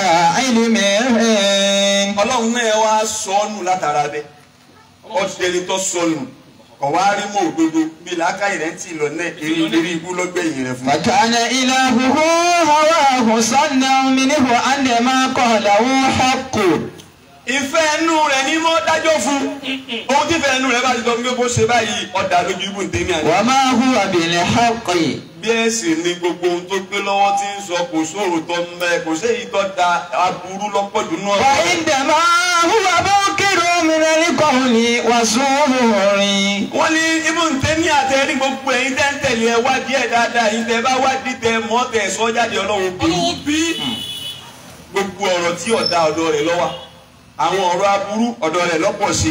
ilmihi. ọlọ́run náà wá sọnù látara bẹ́ẹ̀ ọ̀dẹ́ni tó sọnù kọ̀ wá rí mọ́ òdodo bí làákàyè rẹ̀ ti lọ náà eré ibú lọ́gbẹ̀yìn rẹ̀ fún. fakana ilahuhu hawahu sanna minhu andama qalahu haqqu. ìfẹ́ ẹnu rẹ̀ ní mọ́ dájọ́ fún ohun tí ìfẹ́ ẹnu rẹ̀ bá ti sọ fún mi bó ṣe báyìí ọ̀dà lójú Ibn Taymiyyah. wa ma huwa bil haqqi. bí ẹ̀sìn ni gbogbo ohun tó gbé lọ́wọ́ tí ń sọ kò sóòrò tó ń mẹ́ kò séyìí tó da aburú lọ́pọ̀jù náà. wa indama huwa munkiru minal qawli wa zuhuri. wọ́n ní Ibn Taymiyyah àtẹ̀rí gbogbo ẹ̀yin tẹ́ ń tẹ̀lé ẹ wádìí ẹ̀ dáadáa yìí tẹ́ bá wádìí tẹ́ mọ́ tẹ́ sọ jáde ọlọ́run bí. ọlọ́wọ́ bí. gbogbo ọ̀rọ̀ tí ọ̀dà ọ̀dọ̀ rẹ̀ lọ́wọ́ àwọn ọ̀rọ̀ aburú ọ̀dọ̀ rẹ̀ lọ́pọ̀ sí.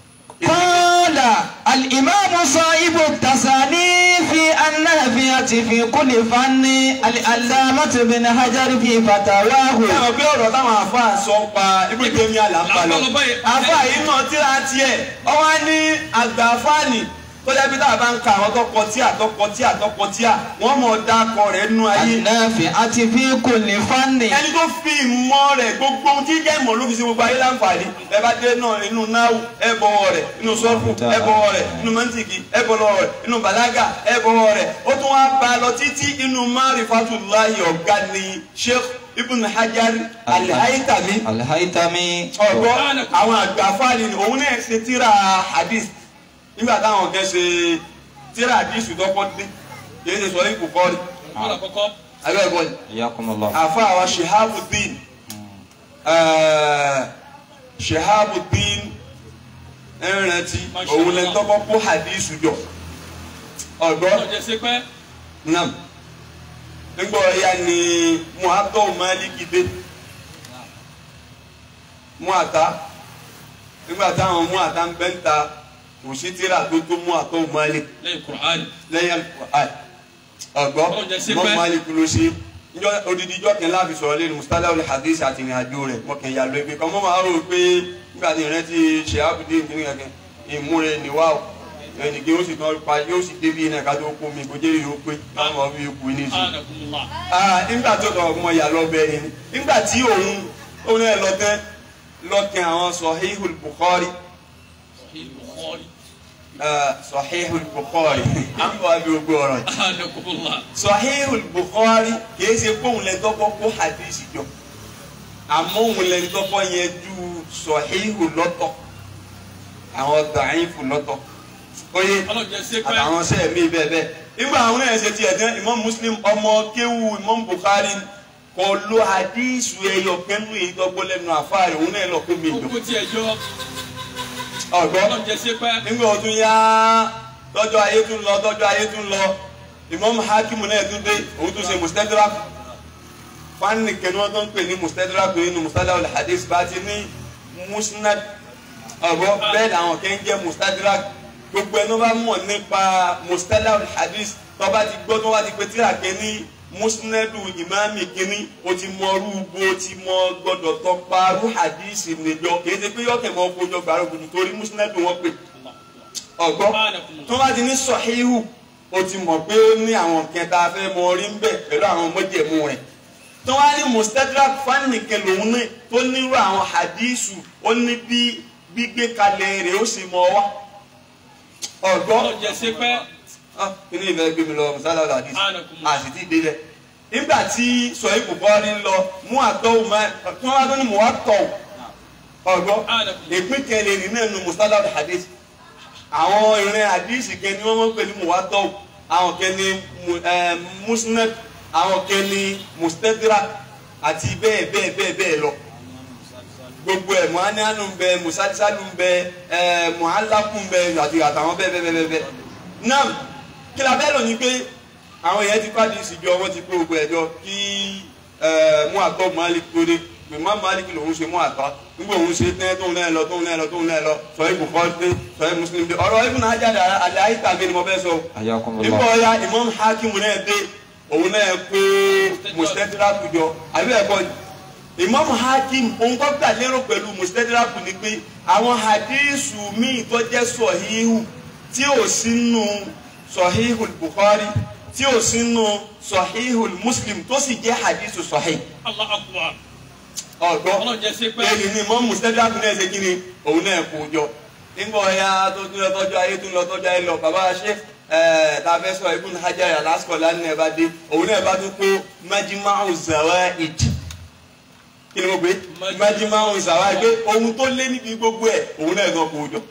qala al-imamu sahibu tasanifi an-nafiyati fi kulli fanni al-allamatu bin hajar fi fatawahu. ẹ mọ̀ pé ọ̀rọ̀ táwọn àfáà sọ pa Ibn Taymiyyah là ń pa lọ. àfáà yìí náà tíra tiẹ̀ ọwọ́ ní àgbà àfáàní tó jẹ́ bí táwọn bá ń ka àwọn tọkọ tíà wọ́n mọ̀ dákọ rẹ̀ nú ayé. an-nafiyati fi kulli fanni. ẹni tó fi ìmọ̀ rẹ̀ gbogbo ohun tí jẹ́ ìmọ̀ ló fi ṣe gbogbo ayé láǹfààní ẹ bá dé náà inú náwó ẹ bọ̀wọ̀ rẹ̀ inú sọ́fù ẹ bọ̀wọ̀ rẹ̀ inú mẹ́ntìkì ẹ bọ̀wọ̀ rẹ̀ inú bàlágà ẹ bọ̀wọ̀ rẹ̀ ó tún wá ba lọ títí inú ma'rifatullahi ọ̀gá ni Sheikh Ibn Hajar al-Haytami. ọ̀gbọ́n àwọn àgbà fáàlì ni òun náà ṣe tíra hadith nígbà táwọn kẹ́ ṣe tíra hadith dọ́kọ́ dé kì í ṣe sọ ikú kọ́ rí. ọlọ́wọ́ àkọ́kọ́. abẹ́ ẹ̀kọ́ ni Iyakumullah. àfa àwa Shihabuddin ẹ̀rántí òun lè tọ́kọ́ kó hadith jọ ọ̀gbọ́n ọlọ́jà sí pẹ́. nam nígbà ọ̀ya ni Mu'atta Maliki dé Mu'atta nígbà táwọn Mu'atta ń bẹ́ ń ta kò sí tíra tó tó Mu'atta Maliki lẹ́yìn Qur'an. lẹ́yìn Al-Qur'an ọ̀gbọ́n mọ́ Maliki ló ṣe odidi ijọ́ kẹ́ láàfin sọ̀rọ̀ lẹ́nu Mustalah al-Hadith àti ìrìnàjò rẹ̀ wọ́n kẹ́ ya lọ ẹgbẹ́ kan mọ́ máa rò pé nígbà tí ìrántí Shihabuddin ní kankan ìmúre níwá o ẹnìkẹ́ yóò sì tán pa yóò sì débi iná ká tó kó mi kó jẹ́ yóò pé káwọn ọmọ yóò kú ní ìsìn. anakumula. nígbà tó kọ̀ ọmọ ìyá lọ bẹ́ẹ̀ ni nígbà tí òun náà lọ tẹ́ lọ́kẹ́ àwọn Sahihul Bukhari Sahihul Bukhari à ń bọ̀ àbí gbogbo ọ̀rọ̀ yìí. anakumula. Sahihul Bukhari kìí ṣe kóhun lẹ tọ́kọ́ kó hadith jọ àmọ́ òun lẹ tọ́kọ́ yẹn ju Sahihu lọ́tọ̀ àwọn dàáyìnfù lọ́tọ̀ oye ọlọ́jà sí pẹ́. àtàwọn sẹ́ẹ̀ mi bẹ́ẹ̀ bẹ́ẹ̀ nígbà àwọn náà ṣe tiẹ̀ tán Imam Muslim ọmọ kéwu Imam Bukhari kò lo hadith ẹyọ kẹ́nu èyí tọ́gbọ́ lẹ́nu àfáàrí òun náà lọ pé mi jọ gbogbo tiẹ̀ jọ. ọ̀gbọ́n ọlọ́jà sí pẹ́. nígbà ọdún yá tọ́jọ́ ayé tún lọ Imam Hakim náà tún dé òun tún ṣe Mustadrak fani kẹnu wọn tó ń pè ní Mustadrak nínú Mustalah al-Hadith bá ti ní Musnad ọ̀gbọ́n bẹ́ẹ̀ làwọn kẹ́ ń jẹ́ Mustadrak gbogbo ẹni bá mọ̀ nípa Mustalah al-Hadith tó bá ti gbọ́ tó bá ti pe tíra kẹ́ ní musnadu ìmáàmì kínní o ti mọ rúgbó o ti mọ gbọ́dọ̀ tọpa rú hadisi nìjọ kì í ṣe pé yọkẹ mọ kójọ gbàrọ gbùdù torí musnadu wọn pè ọgbọ tó bá ti ní sọhíhù o ti mọ̀ pé ó ní àwọn kẹta fẹ́ mọ orí ń bẹ pẹ̀lú àwọn mọ́jẹ̀mú rẹ̀ tó wá ní mustadrak fánìkẹ lòun náà tó nírú àwọn hadisu ó ní bí gbígbé kalẹ̀ rẹ̀ ó sì mọ wá ọgbọ kí ni ìfẹ́ gbé mi lọ musala hadis àti ti délẹ̀ nígbà tí sọ̀yìn Bukhari ń lọ mú àtọ́wò máa tí wọ́n wá tó ní mú àtọ́wò ọgbọ́ ìpín kẹlẹ̀ nínú ẹnu musala hadis àwọn ìrìn hadis kẹni wọ́n mọ̀ pé ní mú àtọ́wò àwọn kẹni musnad àwọn kẹni mustadrak àti bẹ́ẹ̀ bẹ́ẹ̀ bẹ́ẹ̀ bẹ́ẹ̀ lọ gbogbo ẹ̀ muhanianu ń bẹ musalisalu ń bẹ muhalaku ń bẹ àti àtàwọn bẹ́ẹ̀ bẹ́ẹ̀ bẹ́ẹ̀ bẹ́ẹ̀ náà kí la bẹ́ẹ̀ lò ní pé àwọn èèyàn ti pàdé ìsìnjọ wọn ti pé gbogbo ẹjọ́ kí mú àtọ́ Malik tó dé mímọ́ Malik lòun ṣe mú àtọ́ nígbà òun ṣe tẹ́ tóun náà lọ Sahih Bukhari dé Sahih Muslim dé ọ̀rọ̀ Ibn Hajar al-Haytami mi ni mo fẹ́ sọ nígbà ọ̀ya Imam Hakim náà dé òun náà pé Mustadrak jọ àbí ẹ̀kọ́ Imam Hakim òun kọ́ gbà lérò pẹ̀lú Mustadrak ni pé àwọn hadisu míì tó jẹ́ sọ̀híhù tí ò sínú Sahihul Bukhari tí ò sínú Sahihul Muslim tó sì jẹ́ hadithu sahih. Allahu Akbar. ọ̀gbọ́n èyí ni mọ́ Mustadrak náà ṣe kí ni òun náà kó jọ nígbà ọ̀ya tó tún lọ tọ́jú ayé tún lọ tọ́jú ayé lọ bàbá Sheikh tá a fẹ́ sọ Ibn Hajar al-Asqalani náà bá dé òun náà bá tún kó Majma'u Zawaid kí ni mo gbé Majma'u Zawaid pé ohun tó lé níbi gbogbo ẹ̀ òun náà gan kó jọ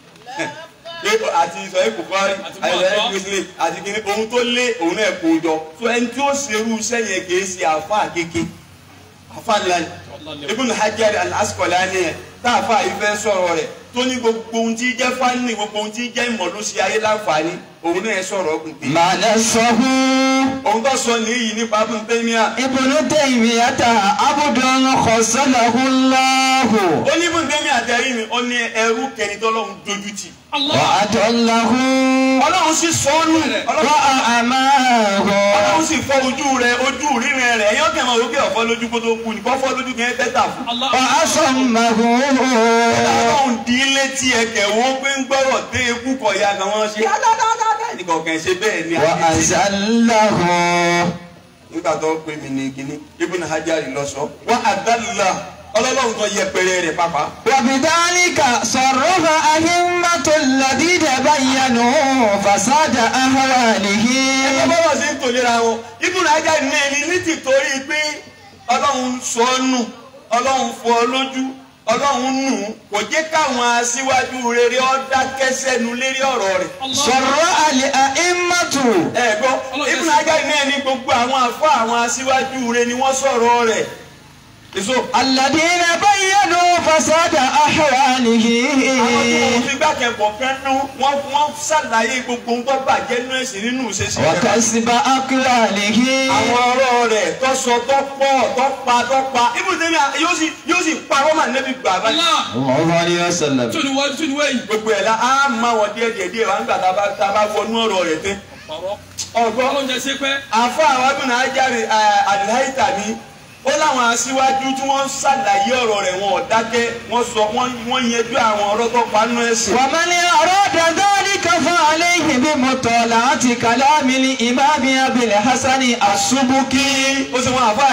àti Sahih Bukhari àti Sahih Muslim àti kìnnì ohun tó lé òun náà kó jọ so ẹni tí ó ṣerú iṣẹ́ yẹn kì í ṣe àfa kéke àfa ńlá Ibn Hajar al-Asqalani yẹn tá àfa yìí fẹ́ sọ̀rọ̀ rẹ̀ tó ní gbogbo ohun tí jẹ́ fani gbogbo ohun tí jẹ́ ìmọ̀ ló ṣe ayé láǹfààní òun náà sọ̀rọ̀ ọkùn pé. màdà sọ́hún. ohun tó sọ nìyí nípa Ibn Taymiyyah. Ibn Taymiyyah abudun khassalahu Allahu. ó ní Ibn Taymiyyah àtẹ̀rí mi ó ní ẹrú kẹni tọ́lọ́run dojú tì. wa adallahu. ọlọ́run sì sọ ọ́ nù. wa a'amahu. ọlọ́run sì fọ́ ojú rẹ̀ ojú rírẹ̀ rẹ̀ ẹ̀yọ́ kẹ́ máa wókè ọ̀fọ́ lójú kó tó kú ní kó fọ́ lójú kẹ́ bẹ́tà fún. wa asammahu. ọlọ́run di létí ẹ̀kẹ́ wo pé ń gbọ́rọ̀ dé ikú kọ̀ ya gan wọn ṣe nìkan kẹ́ ṣe bẹ́ẹ̀ ni. wa azallahu. nígbà tó pè mí ní kíní Ibn Hajar lọ sọ wa adalla ọlọ́run tó yẹpẹrẹ rẹ̀ pápá. wa bidhalika sarrafa a'immatul ladina bayyanu fasada ahwalihi. ẹgbẹ́ bọ́lá ṣe ń tòlera wọn Ibn Hajar ní ẹni ní tìtorí pé ọlọ́run sọ ọ́ nù ọlọ́run fọ́ lójú ọlọ́run nù kò jẹ́ káwọn aṣíwájú rere ọ́ dákẹ́ sẹ́nu lérí ọ̀rọ̀ rẹ̀. sọ̀rọ̀ àlẹ́ àìmọ́tò. ẹ gbọ́ Ibn Hajar náà ní gbogbo àwọn àfọ àwọn aṣíwájú rere ni wọ́n sọ̀rọ̀ rẹ̀. alladina bayyanu fasada ahwalihi. àwọn tí wọ́n fi gbàkẹ́bọ̀ kẹ́nu wọ́n ṣàlàyé gbogbo ń tọ́ bàjẹ́ nínú ẹ̀sìn nínú ìṣesí rẹ̀. wa kasba aqwalihi. àwọn ọ̀rọ̀ rẹ̀ tọ́sọ tọ́pọ̀ tọ́pa Ibn Taymiyyah yóò sì parọ́ mà nẹ́bí gbà báyìí. Allahu alayhi wa sallam. gbogbo ẹ̀ la á máa wọ̀ díẹ̀ wá nígbà tá a bá wọnú ọ̀rọ̀ rẹ̀ tẹ́. ọgbọ́n àfọ àwọn Ibn Hajar al-Haytami ó láwọn aṣíwájú tí wọ́n ń ṣàlàyé ọ̀rọ̀ rẹ̀ wọn ò dákẹ́ wọ́n sọ wọ́n yẹjú àwọn ọ̀rọ̀ tó panú ẹ̀sìn. wa man arada dhalika fa alayhi bi mutala'ati kalamil imam Abil Hasan as-Subki. ó sì wọn àfáà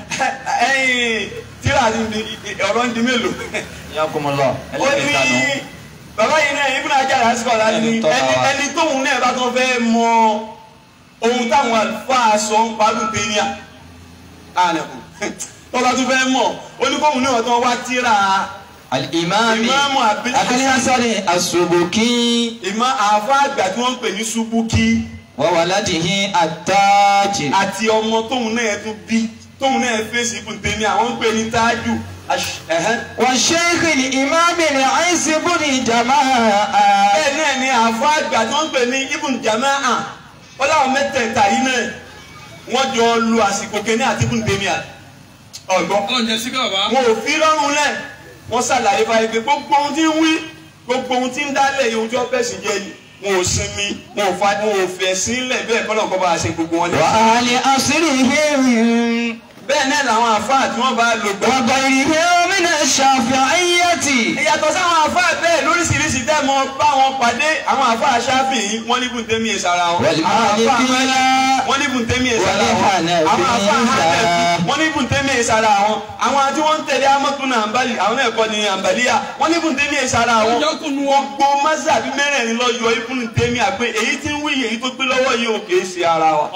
yìí tíra ọ̀rọ̀ ń di mélòó. yakumullah. ó ní bàbá yìí náà Ibn Hajar al-Asqalani ẹni tóun náà bá tó fẹ́ mọ ohun táwọn àlùfáà sọ ń parú Taymiyyah ànàkù tọ́ba tó fẹ́ mọ̀ oníkóhùn náà tó wá tíra Al-Imam Abil Hasan as-Subki. àfa àgbà tí wọ́n ń pè ní Subuki. wa waladihi at-Taj. àti ọmọ tóun náà tún bí tóun náà fèsì Ibn Taymiyyah àwọn ń pè ní Tájù. wa Shaykh al-Imam al-Ays ibn Jama'a. bẹ́ẹ̀ náà ni àfa àgbà tí wọ́n ń pè ní Ibn Jama'a wọ́n láwọn mẹ́tẹ̀ẹ̀ta yìí náà wọ́n jọ lu àsìkò kẹ́ni àti Ibn Taymiyyah ọ̀gbọ́n wọn ò fi lọ́rùn lẹ̀ wọ́n ṣàlàyé fáyé pé gbogbo ohun tí ń wí gbogbo ohun tí ń dálẹ̀ ohun tí wọ́n fẹ́ sì jẹ́ ni wọn ò sinmi wọn ò fẹ́ sílẹ̀ bẹ́ẹ̀ kọ́nà kọ́ bá a ṣe gbogbo wọn lẹ́sìn. وأهل أصرهم bẹ́ẹ̀ náà làwọn àfáà tí wọ́n bá lò gbọ́. وغيرهم من الشافعية. ìyàtọ̀ sáwọn àfáà bẹ́ẹ̀ lóríṣiríṣi tẹ́ mọ bá wọn pàdé àwọn àfáà Ṣáfi'í wọ́n ní bùntẹ́mì ìsara wọn. والمالكية wọ́n ní bùntẹ́mì ìsara wọn. àwọn àfáà Hanafi wọ́n ní bùntẹ́mì ìsara wọn. àwọn tí wọ́n ń tẹ̀lé amọ́túnà àǹbálì àwọn ẹ̀kọ́ ni àǹbálíyà wọ́n ní bùntẹ́mì ìsara wọn. gbogbo mọ́sàbí mẹ́rẹ̀ẹ̀rin lọ yọ ibùntẹ́mì àgbẹ̀ èyí tí ń wí èyí tó gbé lọ́wọ́ yìí ò kèé ṣe ara wa.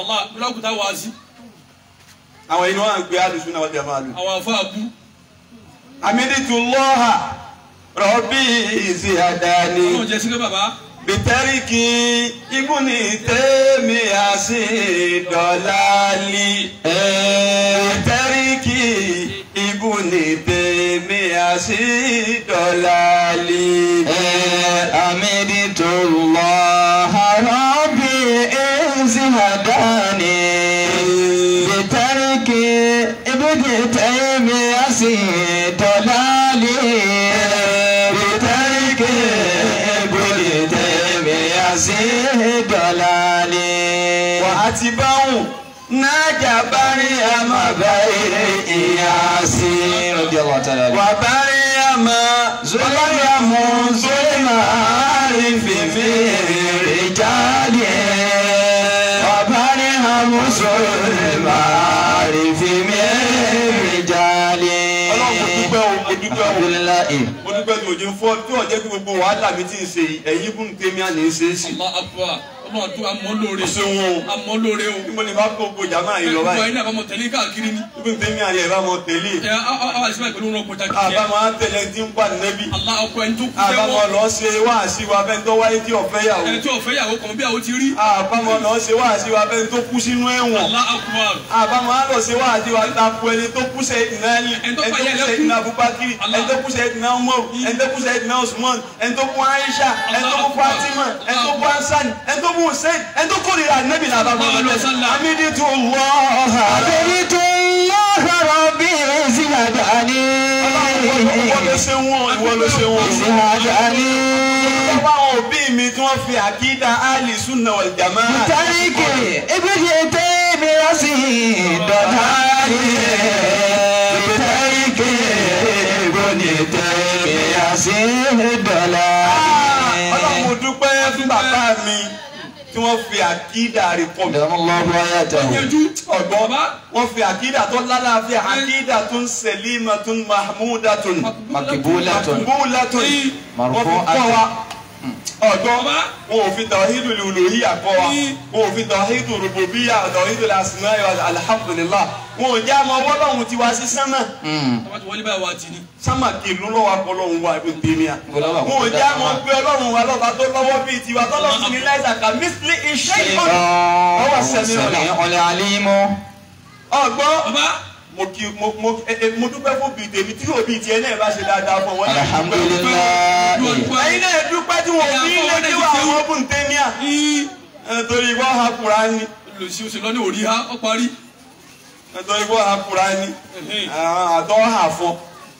àwọn inú wa ń gbé alùsùn náà wọ́n jẹ́ máa lù. àwọn afáàbù. Amiditullaha Rabbi ziyadani. ọmọ jẹ sílẹ̀ bàbá. Bitariki ibuni Taymiyasi dolali. Bitariki ibuni Taymiyasi dolali. Amiditullaha Rabbi ziyadani. ابن تيمية ضلالي بترك ابن تيمية ضلالي وأتبعوا ناجبني أما غير إياسي رضي الله تعالى وبريم ظلم عارف في رجالي وبريم ظلم عارف في رجالي alhamdulilayi. mo dúpẹ́ tí o jẹ́ fọ́ tí o jẹ́ kí gbogbo wàhálà mi ti ń ṣe ẹ̀yìn fún tèmi àná ń ṣe é sí. Allah akbar ọmọ ọdún amọ́lóore. ṣéun amọ́lóore o. bí mo lè bá gbogbo jàmáà yìí lọ báyìí. gbogbo ayé náà bá mọ tẹ̀lé káàkiri ni. ibi tèmi àná yẹn bá mọ tẹ̀lé. àwọn àìsàn ìpínlẹ̀ òun ọkọ̀ jáde. àbá máa tẹ̀lé tí ń pa nẹ́bí. Allah ọkọ̀ ẹni tó kú àbá máa lọ ṣe wáàsí wa fẹ́ tó wáyé tí ọ̀fẹ́ yàwó. ẹni tí ọ̀fẹ́ yàwó kan bí àwọn ti rí. àbá máa lọ ṣe wáàsí wa fẹ́ tó kú sínú ẹ̀wọ̀n. Allah akbar. àbá máa lọ ṣe wáàsí wa takò ẹni tó kú Sayyidina Ali ẹni tó kú Sayyidina Abubakar ẹni tó kú Sayyidina Umar ẹni tó kú Sayyidina Usman ẹni tó kú Aisha ẹni tó kú Fatima ẹni tó kú Hasan ẹni tó kú Hussein ẹni tó kórìíra nẹ́bí náà bá gbọ́dọ̀ lẹ́sẹ̀. Amiditullaha Rabbi ziyadani. ìwọ ló ṣe wọ́n ìwọ ló ṣe wọ́n. ziyadani. bàbá àwọn òbí mi tí wọ́n fi àkídà Ahli Sunnah wal Jamā'ah. bitariki ibni Taymiyasi dolali. bitariki ibni Taymiyasi dolali. Ọlọ́run mo dúpẹ́ fún bàbá mi tí wọ́n fi àkídà rẹ̀ pọ̀ mi. Allahu ayatahu. ọ̀gbọ́n wọ́n fi àkídà tó lálàáfíà àkídà tó ń sẹ̀límà tó ń mahmúdà tó ń Makbulatun. wọ́n fi kọ́ wa. ọ̀gbọ́n wọn ò fi tawhidul uluhiyya kọ́ wa wọn ò fi tawhidul rububiyya tawhidul asma'i wal alhamdulillah wọn ò jẹ́ àmọ́ ọlọ́run ti wá sí sánmà. sánmà kìlú lọ́wọ́ akọlọ́run wa ibi tèmíà. wọn ò jẹ́ àmọ́ pé ọlọ́run wa lọ́ba tó lọ́wọ́ bíi tiwa tọ́lọ́run sì ní láìsà kà mísílì iṣẹ́ ìkọ́ni. ọwọ́ sẹ́mi ọ̀la. ọ̀lẹ́ alimu. ọ̀gbọ́n mo dúpẹ́ fún bíi tèmi tí òbí tiẹ̀ náà bá ṣe dáadáa fún wọn. alhamdulilayi. ẹ̀yin náà dúpẹ́ tí wọ́n fi ilé tí wọ́n àwọn ọ̀bùn tèmíà. nítorí wọ́n ha Kùránì. lòsì oṣù lọ́ní òrí ha ó parí. nítorí wọ́n ha Kùránì. àtọ́ hà fún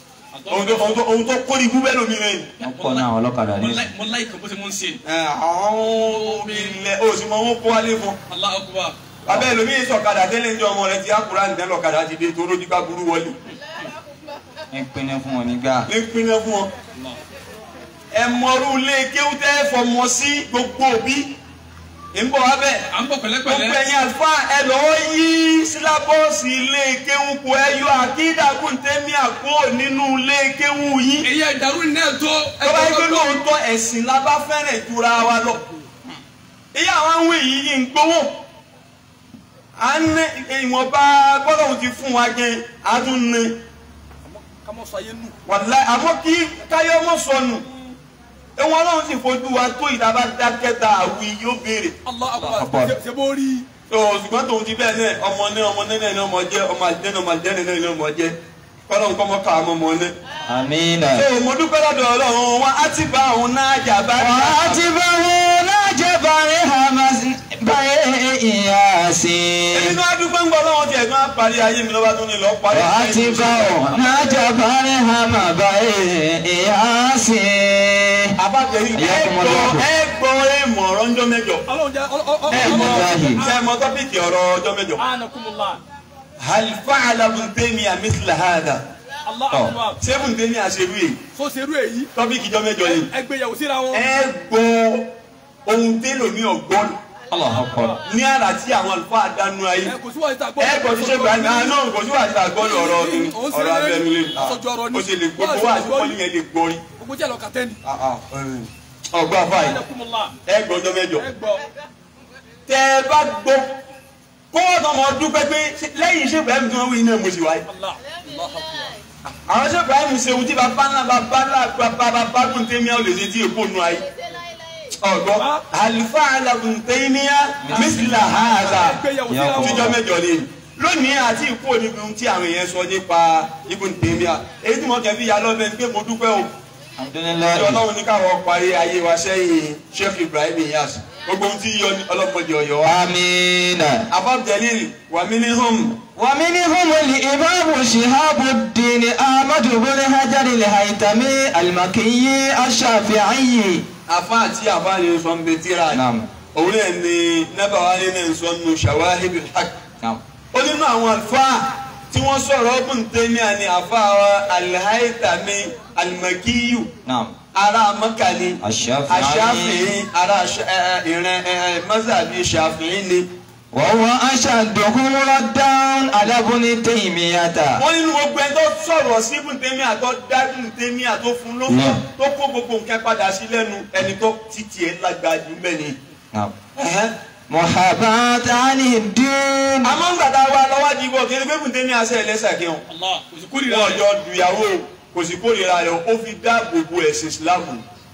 ohun tó kórì gúbẹ́ lómi rẹ̀. wọ́n kọ́ náà ọlọ́kadà ní. mo láì kàn bó ṣe mọ́ ń ṣe. àwọn ilẹ̀ òsì mọ́ wọn kó wálé fún. Allah akbar. abẹ́ lómi sọ̀kadà tẹ́lẹ̀ ní ọmọ rẹ̀ ti àkùrá nìkan lọ́kadà ti dé toró dípá burú wọlé. ní pinnu fún wọn nígbà. ní pinnu fún wọn. ẹ mọ̀rú ilé kéwú tẹ́ fọmọ sí gbogbo òbí. ń bọ̀ wá bẹ́ẹ̀. à ń bọ̀ pẹ̀lẹ́pẹ̀lẹ́. gbogbo ẹ̀yin àlùfáà ẹ lọ́ọ́ yí sílábọ̀ọ̀sì ilé kéwú kó ẹ yọ àkídàgùn tẹ́mí àpò nínú ilé kéwú yín. èyí ẹ̀dàrú ní ẹ̀ tó. tọ́ba yìí pé lóòótọ́ ẹ̀sìn la bá fẹ́rẹ̀ jura wa lọ. ìyá àwọn àwọn èyí yìí ń gbowó. à ń ní ìwọ̀nba gbọ́dọ̀ ti fún wa jẹ àtúnni. wàláhì àmọ́ kí káyọ̀ mọ̀ sọnù. ewu ọlọ́run sì fojú wa tó ìdábà dákẹ́ta àwì yóò béèrè. ṣe bó rí. ṣùgbọ́n tòun ti bẹ́ẹ̀ náà ọmọ náà ní ọmọ jẹ́ ọmọ àjẹ́ náà náà ní ọmọ jẹ́ kọ́lọ́n kọ́ mọ́ ká àmọ́ mọ́ ní. àmín. mo dúpẹ́ lọ́dọ̀ ọlọ́run wọn á ti bá òun náà jà bá rí. wọ́n á ti bá òun náà jà bá rí hamasi báyé ìyá sí. èmi náà dúpẹ́ ń gbọ́ lọ́wọ́ tí ẹ̀gbọ́n parí ayé mi lọ́wọ́ tó ní lọ́ọ́ parí. wọ́n á ti bá òun náà jà bá rí hama báyé ìyá sí. àbájẹ́ yìí ẹ gbọ́ èèmọ̀ ọ̀rọ̀ ọjọ́ mẹ́jọ. Ọlọ́run jẹ́ ṣe mọ tọ́pìkì ọ̀rọ̀ ọjọ́ mẹ́jọ. Anakumullah. hal fa'ala Ibn Taymiyyah mithla hadha. Allah akbar. ṣé Ibn Taymiyyah ṣerú èyí. So ṣerú èyí. tọ́pìkì ọjọ́ mẹ́jọ yìí. Ẹgbẹ́yàwó síra wọn. ẹ gbọ́ ohun tẹ́lọ̀ ní ọgbọ́n. ní àrà tí àwọn àlùfáà dánú ayé. Kò sí wàá ìta gbọ́. ẹ kò sí ṣe gbà náà náà kò sí wàá ìta gbọ́ ọ̀rọ̀ abẹnulé. ó ṣe lè gbogbo wá àti pọ́lì yẹn lè gbọ́ rí. Gbogbo jẹ́ lọ́ka tẹ́ni. ọgbà fáyì ẹ gbọ́ ọjọ́ mẹ́jọ. tẹ ẹ bá gbọ́ kó ọ̀dọ́ ọmọ dúpẹ́ pé lẹ́yìn iṣẹ́ Ibrahim tí wọ́n wí iná mo sì wáyé. àwọn iṣẹ́ Ibrahim ṣe ohun tí bàbá ńlá bàbá Ibn Taymiyyah ò lè ṣe tí èkó nu ayé. ọgbọ́ àlùfáà àlà Ibn Taymiyyah mithla hadha tíjọ́ mẹ́jọ ni lónìí àti ìkú onígun tí àwọn èèyàn sọ nípa Ibn Taymiyyah èyí tí wọ́n kẹ́ fi ya lọ́bẹ̀ ni pé mo dúpẹ́ o. Ọlọ́run ní káwọn parí ayé wa sẹ́yìn Sheikh Ibrahim Inyas gbogbo ohun tí yọ ọlọ́pọ̀jọ ọ̀yọ́ wa. Amina. Afọ́bìtẹ́lì wà mí ní home. Wa minhum al-imam Shihabuddin Ahmad ibn Hajar al-Haytami al-Makki ash-Shafi'i. Afa àti afa ni sọ ń bẹ tíra ni. Òun náà ni nábàá ní náà sọ nù Shawahidul Haqq. Ó nínú àwọn àlùfáà tí wọ́n sọ̀rọ̀ Ibn Taymiyyah ni afa al-Haytami al-Makki. Ara Maka ni Ash-Shafi'i ara ìran mazhabi Shafi'i ni. Wa huwa ashadduhum raddan ala Ibn Taymiyyah. Wọ́n nínú gbogbo ẹni tó sọ̀rọ̀ sí Ibn Taymiyyah tó dá Ibn Taymiyyah tó fún lófin tó kó gbogbo nǹkan padà sí lẹ́nu ẹni tó títí ẹ̀ lágbájú mẹ́ni. Muhabbat al-din. Àmọ́ ń gbàdá wa lọ́wọ́ di gbọ́ kí ẹni pé Ibn Taymiyyah ṣe ẹlẹ́sà kí wọn. Wọ́n jọ dùyàwó kò sì kórìíra rẹ̀ ó fi dáàbò bo ẹ̀sìn Ìsìlámù.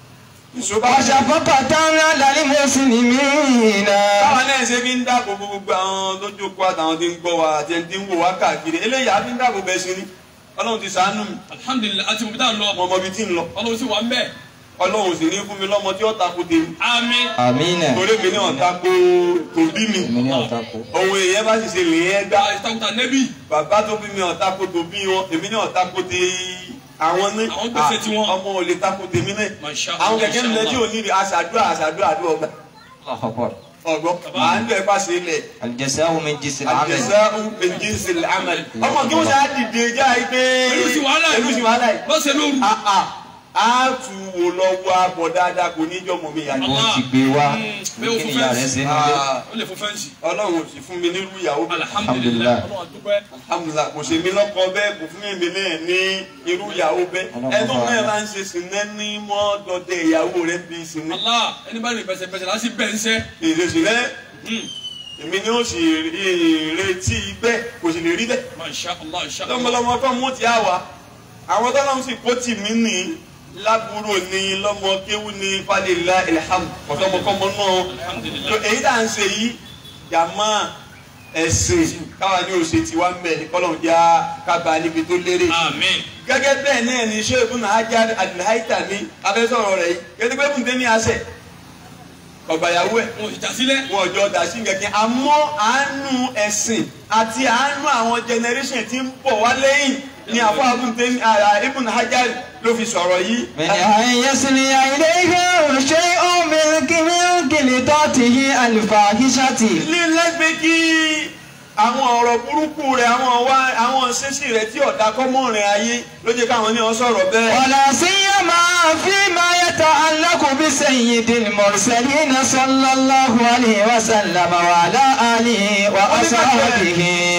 Shafaqatan ala al-muslimina. Báwa náà ṣe fi ń dáàbò bo gbogbo àwọn tó jókòó àtàwọn tí ń gbọ́ wa àti ẹni tí ń wò wá káàkiri eléyìí á fi ń dáàbò bẹ́ẹ̀ sí ni Ọlọ́run ti ṣàánú mi. Alhamdulillah àti òbí tá ń lọ. Mo mọ ibi tí ń lọ. Ọlọ́run sì wà ń bẹ̀. Ọlọ́run sì ní fún mi lọ́mọ tí ó tako tèmi. Àmín. Àmín. Torí mi ní ọ̀tako tòbí mi. Òun èèyàn bá sì ṣe lè yẹn gbá. Ìtàkùtà nẹ́bí. Bàbá tó bí mi ọ̀tako tòbí wọn èmi ní ọ̀tako tè àwọn ní. Àwọn gbèsè tí wọ́n. Ọmọ ò lè tako tèmi náà. Masha Allah. Àwọn kẹ̀kẹ́ mi lẹ́jọ́ òní àṣàdúrà ọgbà. Ọgbọ́n à ń bẹ̀ pàṣẹ ilẹ̀. Al-jazā'u min jinsil 'amal. Al-jazā'u min jinsil 'amal. Ọmọ kí wọ́n ṣe á dìde já ipé. Pẹ̀lú sí wàhálà yìí. Lọ́sẹ̀ lóru. A tù wò lọ́wọ́ abọ̀ dáadáa kò ní jọmọ mi yàrá. Wọ́n ti gbé wá. Kí ni ìyá rẹ̀ ṣe nílé? Ó lè fún fẹ́ǹsì. Ọlọ́run ò sì fún mi nírú ìyàwó. Alhamdulillah. Ọlọ́run a dúpẹ́. Alhamdulillah kò ṣe mí lọ́kọ bẹ́ẹ̀ kò fún mi náà ní irú ìyàwó bẹ́ẹ̀. Ẹ̀tọ́ náà máa ń ṣe sìnẹ́ ní mọ́ọ́dọ̀dẹ ìyàwó rẹ̀ bí sìnẹ́. Allah ẹni bá rìn pẹ̀sẹ̀pẹ̀sẹ̀ láti bẹ̀ ń sẹ́. Ìrèsì rẹ̀ èmi ni ó sì retí bẹ́ẹ̀ kò sì lè rí bẹ́ẹ̀. Masha Allah. Lọ́mọlọ́mọ kọ́ mú ti àwà àwọn tọ́lọ́run sì kó tì mí nìyí. Lábúrò ni lọ́mọ kéwú ni falillah ilham ọ̀tọ́mọkọ́mọ náà èyí tá à ń ṣe yìí jàmá ẹ̀sìn káwa ní òṣè tí wá ń bẹ̀ ní kọ́lọ̀ já kábà níbi tó lérè. Àmín. Gẹ́gẹ́ bẹ́ẹ̀ náà ni Sheikh Ibn Hajar al-Haytami abẹ́sọ̀rọ̀ rẹ̀ yìí gẹ́gẹ́ pé Ibn Taymiyyah àṣẹ ọ̀gbàyàwó ẹ̀ wọn ò jà sílẹ̀. wọn ò jọ dà sí kẹ̀kẹ́ àmọ́ àánú ẹ̀sìn àti àánú àwọn generation tí ń bọ̀ wá lẹ́yìn ni àfọ Ibn Hajar ló fi sọ̀rọ̀ yìí. من أن يصلي إليه شيء من كلماته الفاحشة. lílẹ̀ pé kí àwọn ọ̀rọ̀ burúkú rẹ̀ àwọn ṣẹ́ṣì rẹ̀ tí ọ̀dà kọ́mọ́ rẹ̀ ayé ló jẹ́ káwọn ní ọ sọ̀rọ̀ bẹ́ẹ̀. ولا سيما فيما يتعلق بسيد المرسلين صلى الله عليه وسلم وعلى آله وأصحابه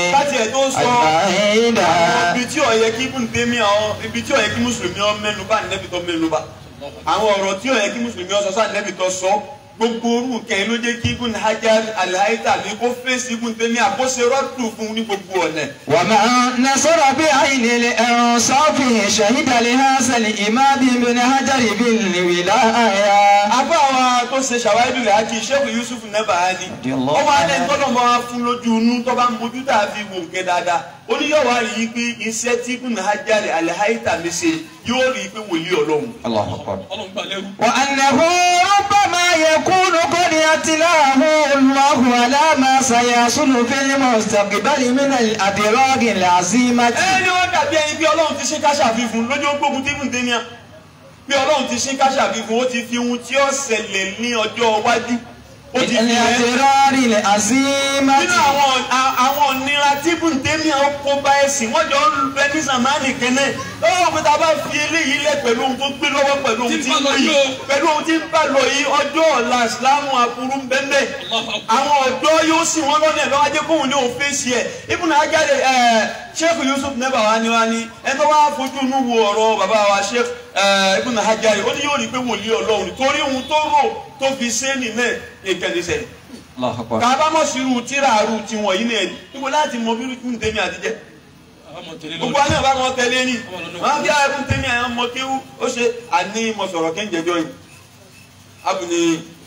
أجمعين. ibi tí ó yẹ kí Ibn Taymiyyah ibi tí ó yẹ kí mùsùlùmí ọ mẹ́nubà nẹ́bí tó mẹ́nubà àwọn ọ̀rọ̀ tí ó yẹ kí mùsùlùmí ọ sọ sáà nẹ́bí tó sọ gbogbo orú kẹ́yìn ló jẹ́ kí Ibn Hajar al-Haytami kó fèsì Ibn Taymiyyah kó ṣe rọ́dù fún ní gbogbo ọ̀nà. ومن نصر بعين الإنصاف شهد لهذا الإمام ابن حجر بالولاية. Àfáà tó ṣe Shawahidul Haqq Sheikh Yusuf Nabahani ọmọ alẹ́ tọ́lọ̀ máa fún lójú inú tó bá ń bójú tàbí wò nkẹ́ dáadáa oníyọ̀wá rí i pé iṣẹ́ tí Ibn Hajar al-Haytami ṣe yóò rí i pé wòlíì Ọlọ́run. Ọlọ́run gbà lẹ́rù. وأنه ربما يكون قد يتلاه الله على ما سيحصل في المستقبل من الأدراج العظيمة. ẹni wọn dàbí ẹni pé Ọlọ́run ti ṣe ká ṣàfihàn lójú gbógun tí Ibn Taymiyyah bí ọlọ́run ti ṣí káṣàbí fún ó ti fi ohun tí ó ṣẹlẹ̀ ní ọjọ́ iwájú ó ti fi ẹni àtẹrárì lè àzímà nínú àwọn ọ̀nira tí bùntẹ́mì ọkọ̀ bá ẹ̀sìn wọ́n jọ ń bẹ ní sàmánì kẹ́nẹ́ lọ́wọ́ pé tá a bá fi eléyìí lẹ̀ pẹ̀lú ohun tó gbé lọ́wọ́ pẹ̀lú ohun tí ń bá yìí pẹ̀lú ohun tí ń bá lọ yìí ọjọ́ ọ̀la ìsìlámù aburú bẹ́ẹ̀ àwọn ọ̀dọ́ yóò sì wọ́n lọ́nà ẹ̀ lọ́wọ́ ajé kóhun ní òun fèsì ẹ̀ Ibn Hajar Sheikh Yusuf neba wani ẹni tó wá fojú inú wo ọ̀rọ̀ bàbá wa Sheikh Ibn Hajar ó ní yóò rí pé wòlíì Ọlọ́run torí ohun tó rò tó fi ṣe nìyẹn ìkẹlẹ sẹ́yìn kábàámọ̀ sírù tíráàrù tiwọn yìí nìyẹn níbo láti mọ bírú kí n tẹ́mi àtijẹ́ gbogbo àná bá wọn tẹ̀lé ní wọn bí ẹkún tẹ́mi àwọn ọmọ kéwú ó ṣe àní mo sọ̀rọ̀ kéńjẹjọ yìí abùní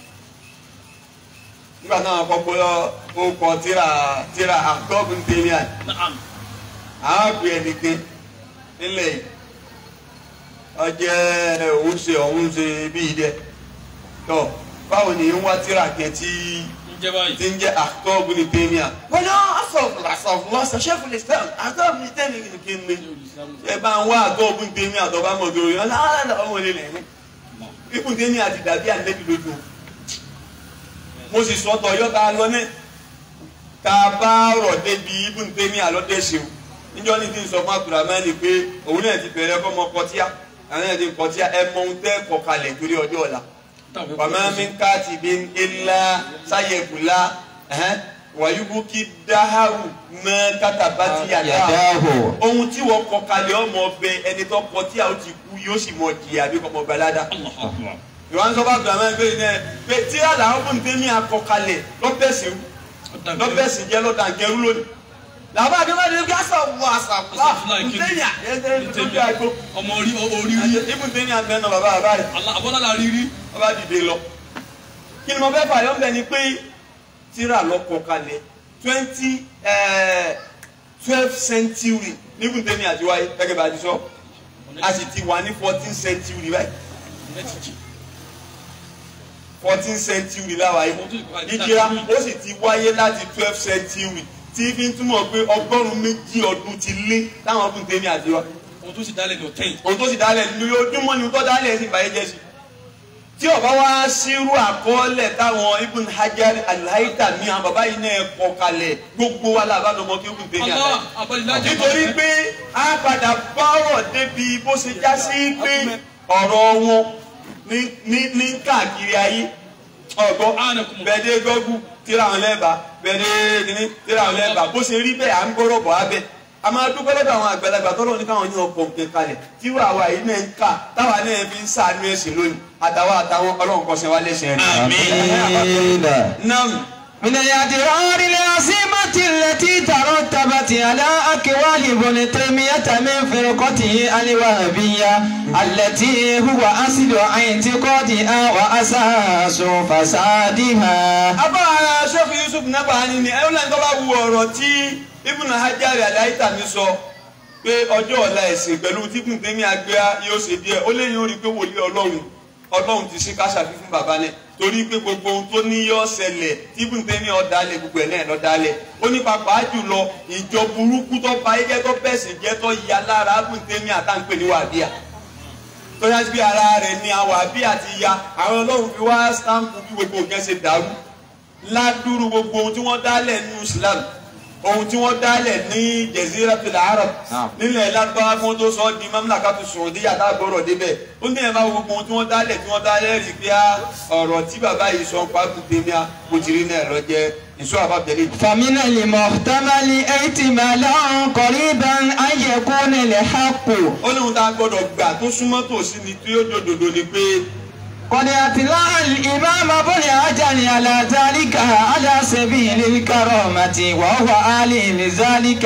nígbà náà kọ́kọ́ ó kọ tíra àtọ́gùn tẹ́mi àti àwọn àgbè ẹnìkan nílẹ̀ ọjẹ́ òun ṣe bí ìdẹ tọ́ báwo ni ń wá tíra kẹ tí ń jẹ́ àtọ́gùn ní tẹ́míà wọ́n ní asọ̀fúnlọ́ ṣẹ́fún islam àtọ́gùn ní tẹ́míà kí n lè ẹ bá ń wá àtọ́gùn ní tẹ́míà tó bá mọ̀ tó rí ọmọ ilé lẹ́yìn ikú tẹ́míà ti dàbí ànẹ́bí lójú mo sì sọ tọ̀yọ́ta lọ ní ká bá rọ̀ débi ibùn tẹ́míà lọ́dẹ̀ṣẹ̀ níjọ́ ní ti ń sọ fún Abdulrahman pé òun náà ti bẹ̀rẹ̀ kọ́ ọmọ kọtíà àwọn náà ti ń kọtíà ẹ mọ ohun tẹ́ kọ kalẹ̀ torí ọjọ́ ọ̀la wàmọ́ mi ń ká ti bí ńlá sáyẹ̀kùlá wàyúbùkí dáhàrù mọ́ kátàbátì yàdáhù ohun tí wọ́n kọ kalẹ̀ ọmọ ọbẹ̀ ẹni tó kọtíà ó ti kú yóò sì mọ jìyà bí kọ́mọ gbalada. ìwà ń sọ fún Abdulrahman pé tíra làwọn fún tẹ́mí akọkalẹ̀ lọ́bẹ̀sì jẹ́ lọ́dà kẹrú lónìí làbá àdébàdé ní gásà wọ àṣàpá ntẹ́yà ntẹ́yà àgbo ọmọ orí ibù ntẹ́yà àgbẹ̀ náà bàbá rẹ̀ abọ́lá rírí bàbá dìde lọ. kí ni mo fẹ́ fàyọ́ mbẹ́ ni pé tíra lọ́kọ̀ kalẹ̀ 12th century níbù ntẹ́yà àti wáyé gẹ́gẹ́ bá a ti sọ a sì ti wà ní 14th century báyìí 14th century láwàáyé ìjìra ó sì ti wáyé láti 12th century tí fi ń túmọ̀ pé 1,200 ọdún ti lé táwọn ọdún tẹ́mi àti wa. ohun tó sì dálẹ̀ ní ọ̀tẹ́yìn. ohun tó sì dálẹ̀ ní ojúmọ́ ni tó dálẹ̀ sí ìbáyé jẹ́ sí. tí ọba wa ṣírú àkọọ́lẹ̀ táwọn Ibn Hajar al-Haytami àwọn bàbá yìí náà kọ kalẹ̀ gbogbo wa làbádọ́mọ kí Ibn tẹ́mi àtàyè. nítorí pé a padà bá ọ̀rọ̀ débi bó ṣe já sí pé ọ̀rọ̀ wọn ní káàkiri ayé ọ̀gbọ́n bẹ̀ẹ́dẹ́ gọ́gù tíra àwọn lẹ́bàá bẹ̀rẹ̀ kìíní tíra àwọn lẹ́bàá bó ṣe rí bẹ́ẹ̀ à ń gbọ́rọ̀ bọ̀ abẹ́ a máa dúpẹ́ lọ́dọ̀ àwọn àgbàlagbà tọ́lọ́ ní káwọn ní ọkọ̀ nǹkan kalẹ̀ tíwọ́ àwa yìí náà ń kà táwa náà fi ń sàánú ẹ̀sìn lónìí àtàwọn ọlọ́run kọ́sẹ̀ wá lẹ́sẹ̀ rẹ̀. àmín. من الأدرار العظيمة التي ترتبت على أكوان ابن تيمية من فرقته الوهابية التي هو أصل اعتقادها وأساس فسادها. أبا Sheikh Yusuf Nabahani ni ẹ lẹ́yìn tó bá wu ọ̀rọ̀ tí Ibn Hajar al-Haytami sọ pé ọjọ́ ọ̀la ẹ̀sìn pẹ̀lú tí Ibn Taymiyyah yóò ṣe díẹ̀ ó léyìn orí pé wòlíì Ọlọ́run ti ṣe káṣàfi fún bàbá náà torí pé gbogbo ohun tó ní yọ ṣẹlẹ̀ tí Ibn Taymiyyah ọ̀dàlẹ̀ gbogbo ẹ̀ náà lọ́dàlẹ̀ ó ní pàápàá jùlọ ìjọ burúkú tó ba ẹgẹ́ tó bẹ̀sìn jẹ́ tó ya lára Ibn Taymiyyah àtàǹpẹ̀ ní wàbíà tó yá sí pé ara rẹ̀ ni àwọn wàbíà ti ya àwọn Ọlọ́run fi wá stampu bí gbogbo nǹkan ṣe dàrú ládùúrú gbogbo ohun tí wọ́n dálẹ̀ nínú Islam ohun tí wọ́n dálẹ̀ ní Jaziratul Arab nílẹ̀ Lárúbáwá kí wọ́n tó sọ di Mamlakatu Saudiya àtàgbọ̀rọ̀ débẹ̀ ó ní ẹ̀ máa wo gbogbo ohun tí wọ́n dálẹ̀ rí pé ọ̀rọ̀ tí bàbá yìí sọ pa Ibn Taymiyyah kò ti rí náà lọ jẹ́ ìṣó àbábẹ́lẹ́. فمن المحتمل احتمالا قريبا أن يكون الحق. ó ní ohun tá a gbọ́dọ̀ gbà tó súnmọ́ tòsí ni tí ó jòdòdò ni pé. قد أطلع الإمام ابن حجر على ذلك على سبيل الكرامة وهو أهل لذلك.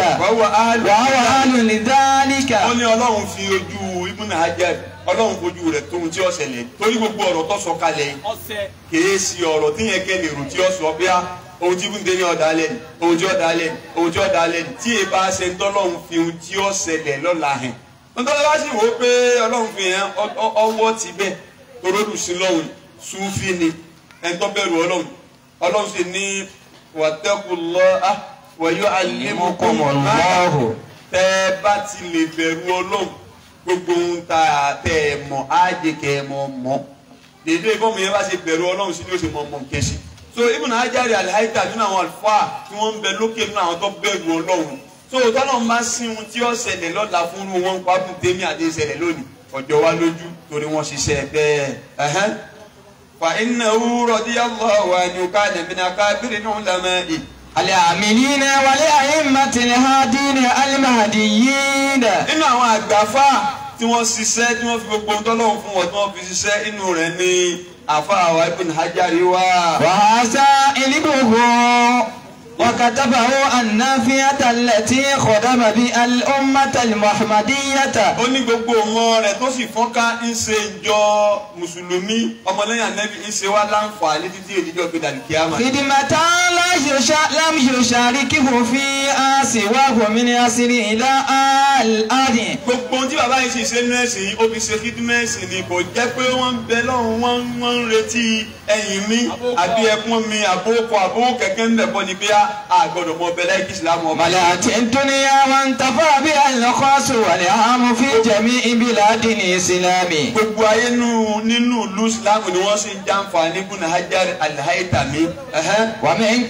ó ní Ọlọ́run fi ojú Ibn Hajar Ọlọ́run fojú rẹ̀ tóun tí ó ṣẹlẹ̀ torí gbogbo ọ̀rọ̀ tó sọ kalẹ̀ yìí kìí sí ọ̀rọ̀ tí yẹn kẹ́ lè rò tí ó sọ bí ohun tí Ibn Taymiyyah ọ̀dàlẹ̀ ni ohun tí ọ̀dàlẹ̀ ni tí ẹ bá ṣe ń tọ́lọ́run fi ohun tí ó ṣẹlẹ̀ lọ́la hàn nítorí wá sì wò ó pé Ọlọ́run fi hàn ọwọ́ ti bẹ́ẹ̀ torodu sí lọ́hùn Sufi ni ẹni tó bẹ̀rù Ọlọ́run sì ní wattaqullaha wa yu'allimukumullahu tẹ́ ẹ bá ti lè bẹ̀rù Ọlọ́run gbogbo ń ta tẹ́ ẹ mọ̀ á jẹ́ kẹ́ ẹ mọ̀ dédé bọ́ọ̀mù yẹn bá ṣe bẹ̀rù ọlọ́run sí ni ó ṣe mọ̀ kẹ́sì. So Ibn Hajar al-Haytami nínú àwọn àlùfáà tí wọ́n ń bẹ lókè nínú àwọn tó bẹ̀rù ọlọ́run. So tọ́lọ́run bá sí ohun tí ó ṣẹlẹ̀ lọ́la fún wọn pa Ibn Taymiyyah àti ìṣẹ̀lẹ̀ lónìí ọjọ́ wa lójú torí wọ́n ṣiṣẹ́ bẹ́ẹ̀. Fa innahu radiyallahu anhu kana min akabiril ulama'i العاملين والأئمة الهادين المهديين. Nínú àwọn àgbàfà tí wọ́n ṣiṣẹ́ tí wọ́n fi gbogbo tọ́lọ́run fún wọn tí wọ́n fi ṣiṣẹ́ inú rẹ̀ ní àfáà wa Ibn Hajar wà. وهذا علمه وكتبه النافية التي خدم بها الأمة المحمدية. Ó ní gbogbo ọmọ rẹ̀ tó sì fọ́nká ń ṣe ìjọ mùsùlùmí ọmọlẹ́yìn Ànábì ń ṣe wá láǹfààní títí èdíjọ́ gbé dàlùkíyàmà. خدمة لم يشاركه فيها سواه من أصل إلى الآن. Gbogbo ohun tí bàbá yìí sì ṣe nínú ẹ̀sìn yìí ó fi ṣe kídímẹ́sì ni kò jẹ́ pé wọ́n ń bẹ lọ́run wọ́n ń retí ẹ̀yìn mi àbí ẹkún mi àbówó kẹ̀kẹ́ ń bẹ̀ bọ́ ni pé àgbọ̀dọ̀ mọ bẹ́lá kí ìsìlámù ọba. ملأت الدنيا وانتفع بها الخاص والعام في جميع بلاد الإسلام. Gbogbo ayé nínú ìlú ìsìlámù ni wọ́n sì ń jàǹfààní Ibn Hajar al-Haytami. ومن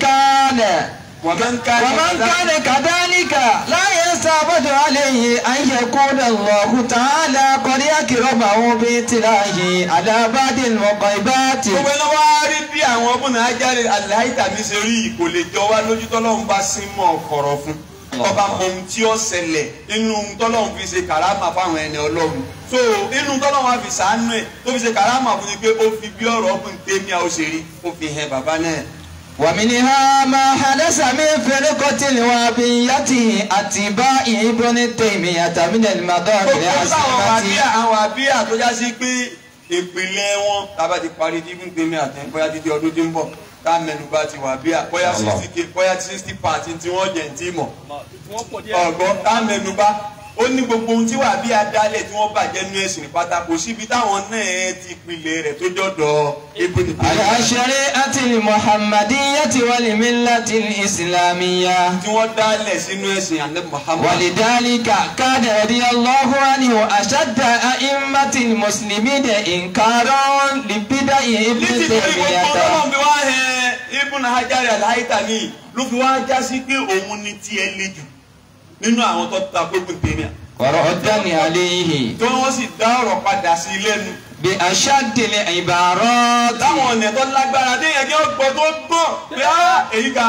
كان كذلك لا يستعبد عليه أن يكون الله تعالى قد أكرمه بإطلاعه على بعض المغيبات. Gbogbo ẹni wá rí bí àwọn Ibn Hajar al-Haytami ṣe rí kò lè jọ wá lójú tọ́lọ́run bá sí mọ́ ọ̀kọ̀rọ̀ fún ọba mọ ohun tí ó ṣẹlẹ̀ inú tọ́lọ́run fi ṣe kàrámà fáwọn ẹni ọlọ́run. So inú tọ́lọ́run á fi ṣàánú ẹ̀ tó fi ṣe kàrámà fún ni pé ó fi bí ọ̀rọ̀ Ibn Taymiyyah ó ṣe rí ó fi hàn bàbá náà. ومنها ما حدث من فرقة الوهابية أتباع ابن تيمية من المضار العظيمة. àwọn àbíyà tó já sí pé ìpìlẹ̀ wọn tábà ti parí tí Ibn Taymiyyah àtẹ̀ bóyá títí ọdún tí ń bọ̀ ká mẹ́nu bá ti wà bíyà bóyá 60 part tí wọ́n jẹ̀ ń tí mọ̀ ọ̀gbọ́n ká mẹ́nu bá ó ní gbogbo ohun tí wà bí adálẹ̀ tí wọ́n bàjẹ́ nú ẹ̀sìn pátá kò síbi táwọn náà ti pilẹ̀ rẹ̀ tó jọ̀dọ̀ Ibn Taymiyyah. على الشريعة المحمدية والملة الإسلامية. tí wọ́n dálẹ̀ sínú ẹ̀sìn Ànábì Muhammad. ولذلك كان رضي الله عنه أشد أئمة المسلمين إنكارا لبدع ابن تيمية. Ibn Hajar al-Haytami ló fi wá já sí pé òun ni tiẹ̀ le jù nínú àwọn tó ta kó Ibn Taymiyyah. وردا عليه tí wọ́n sì dá ọ̀rọ̀ padà sí lẹ́nu. بأشد العبارات. táwọn ọ̀nà tó lágbára dé yẹn kí wọ́n gbọ́ tó gbọ́ pé èyí ka.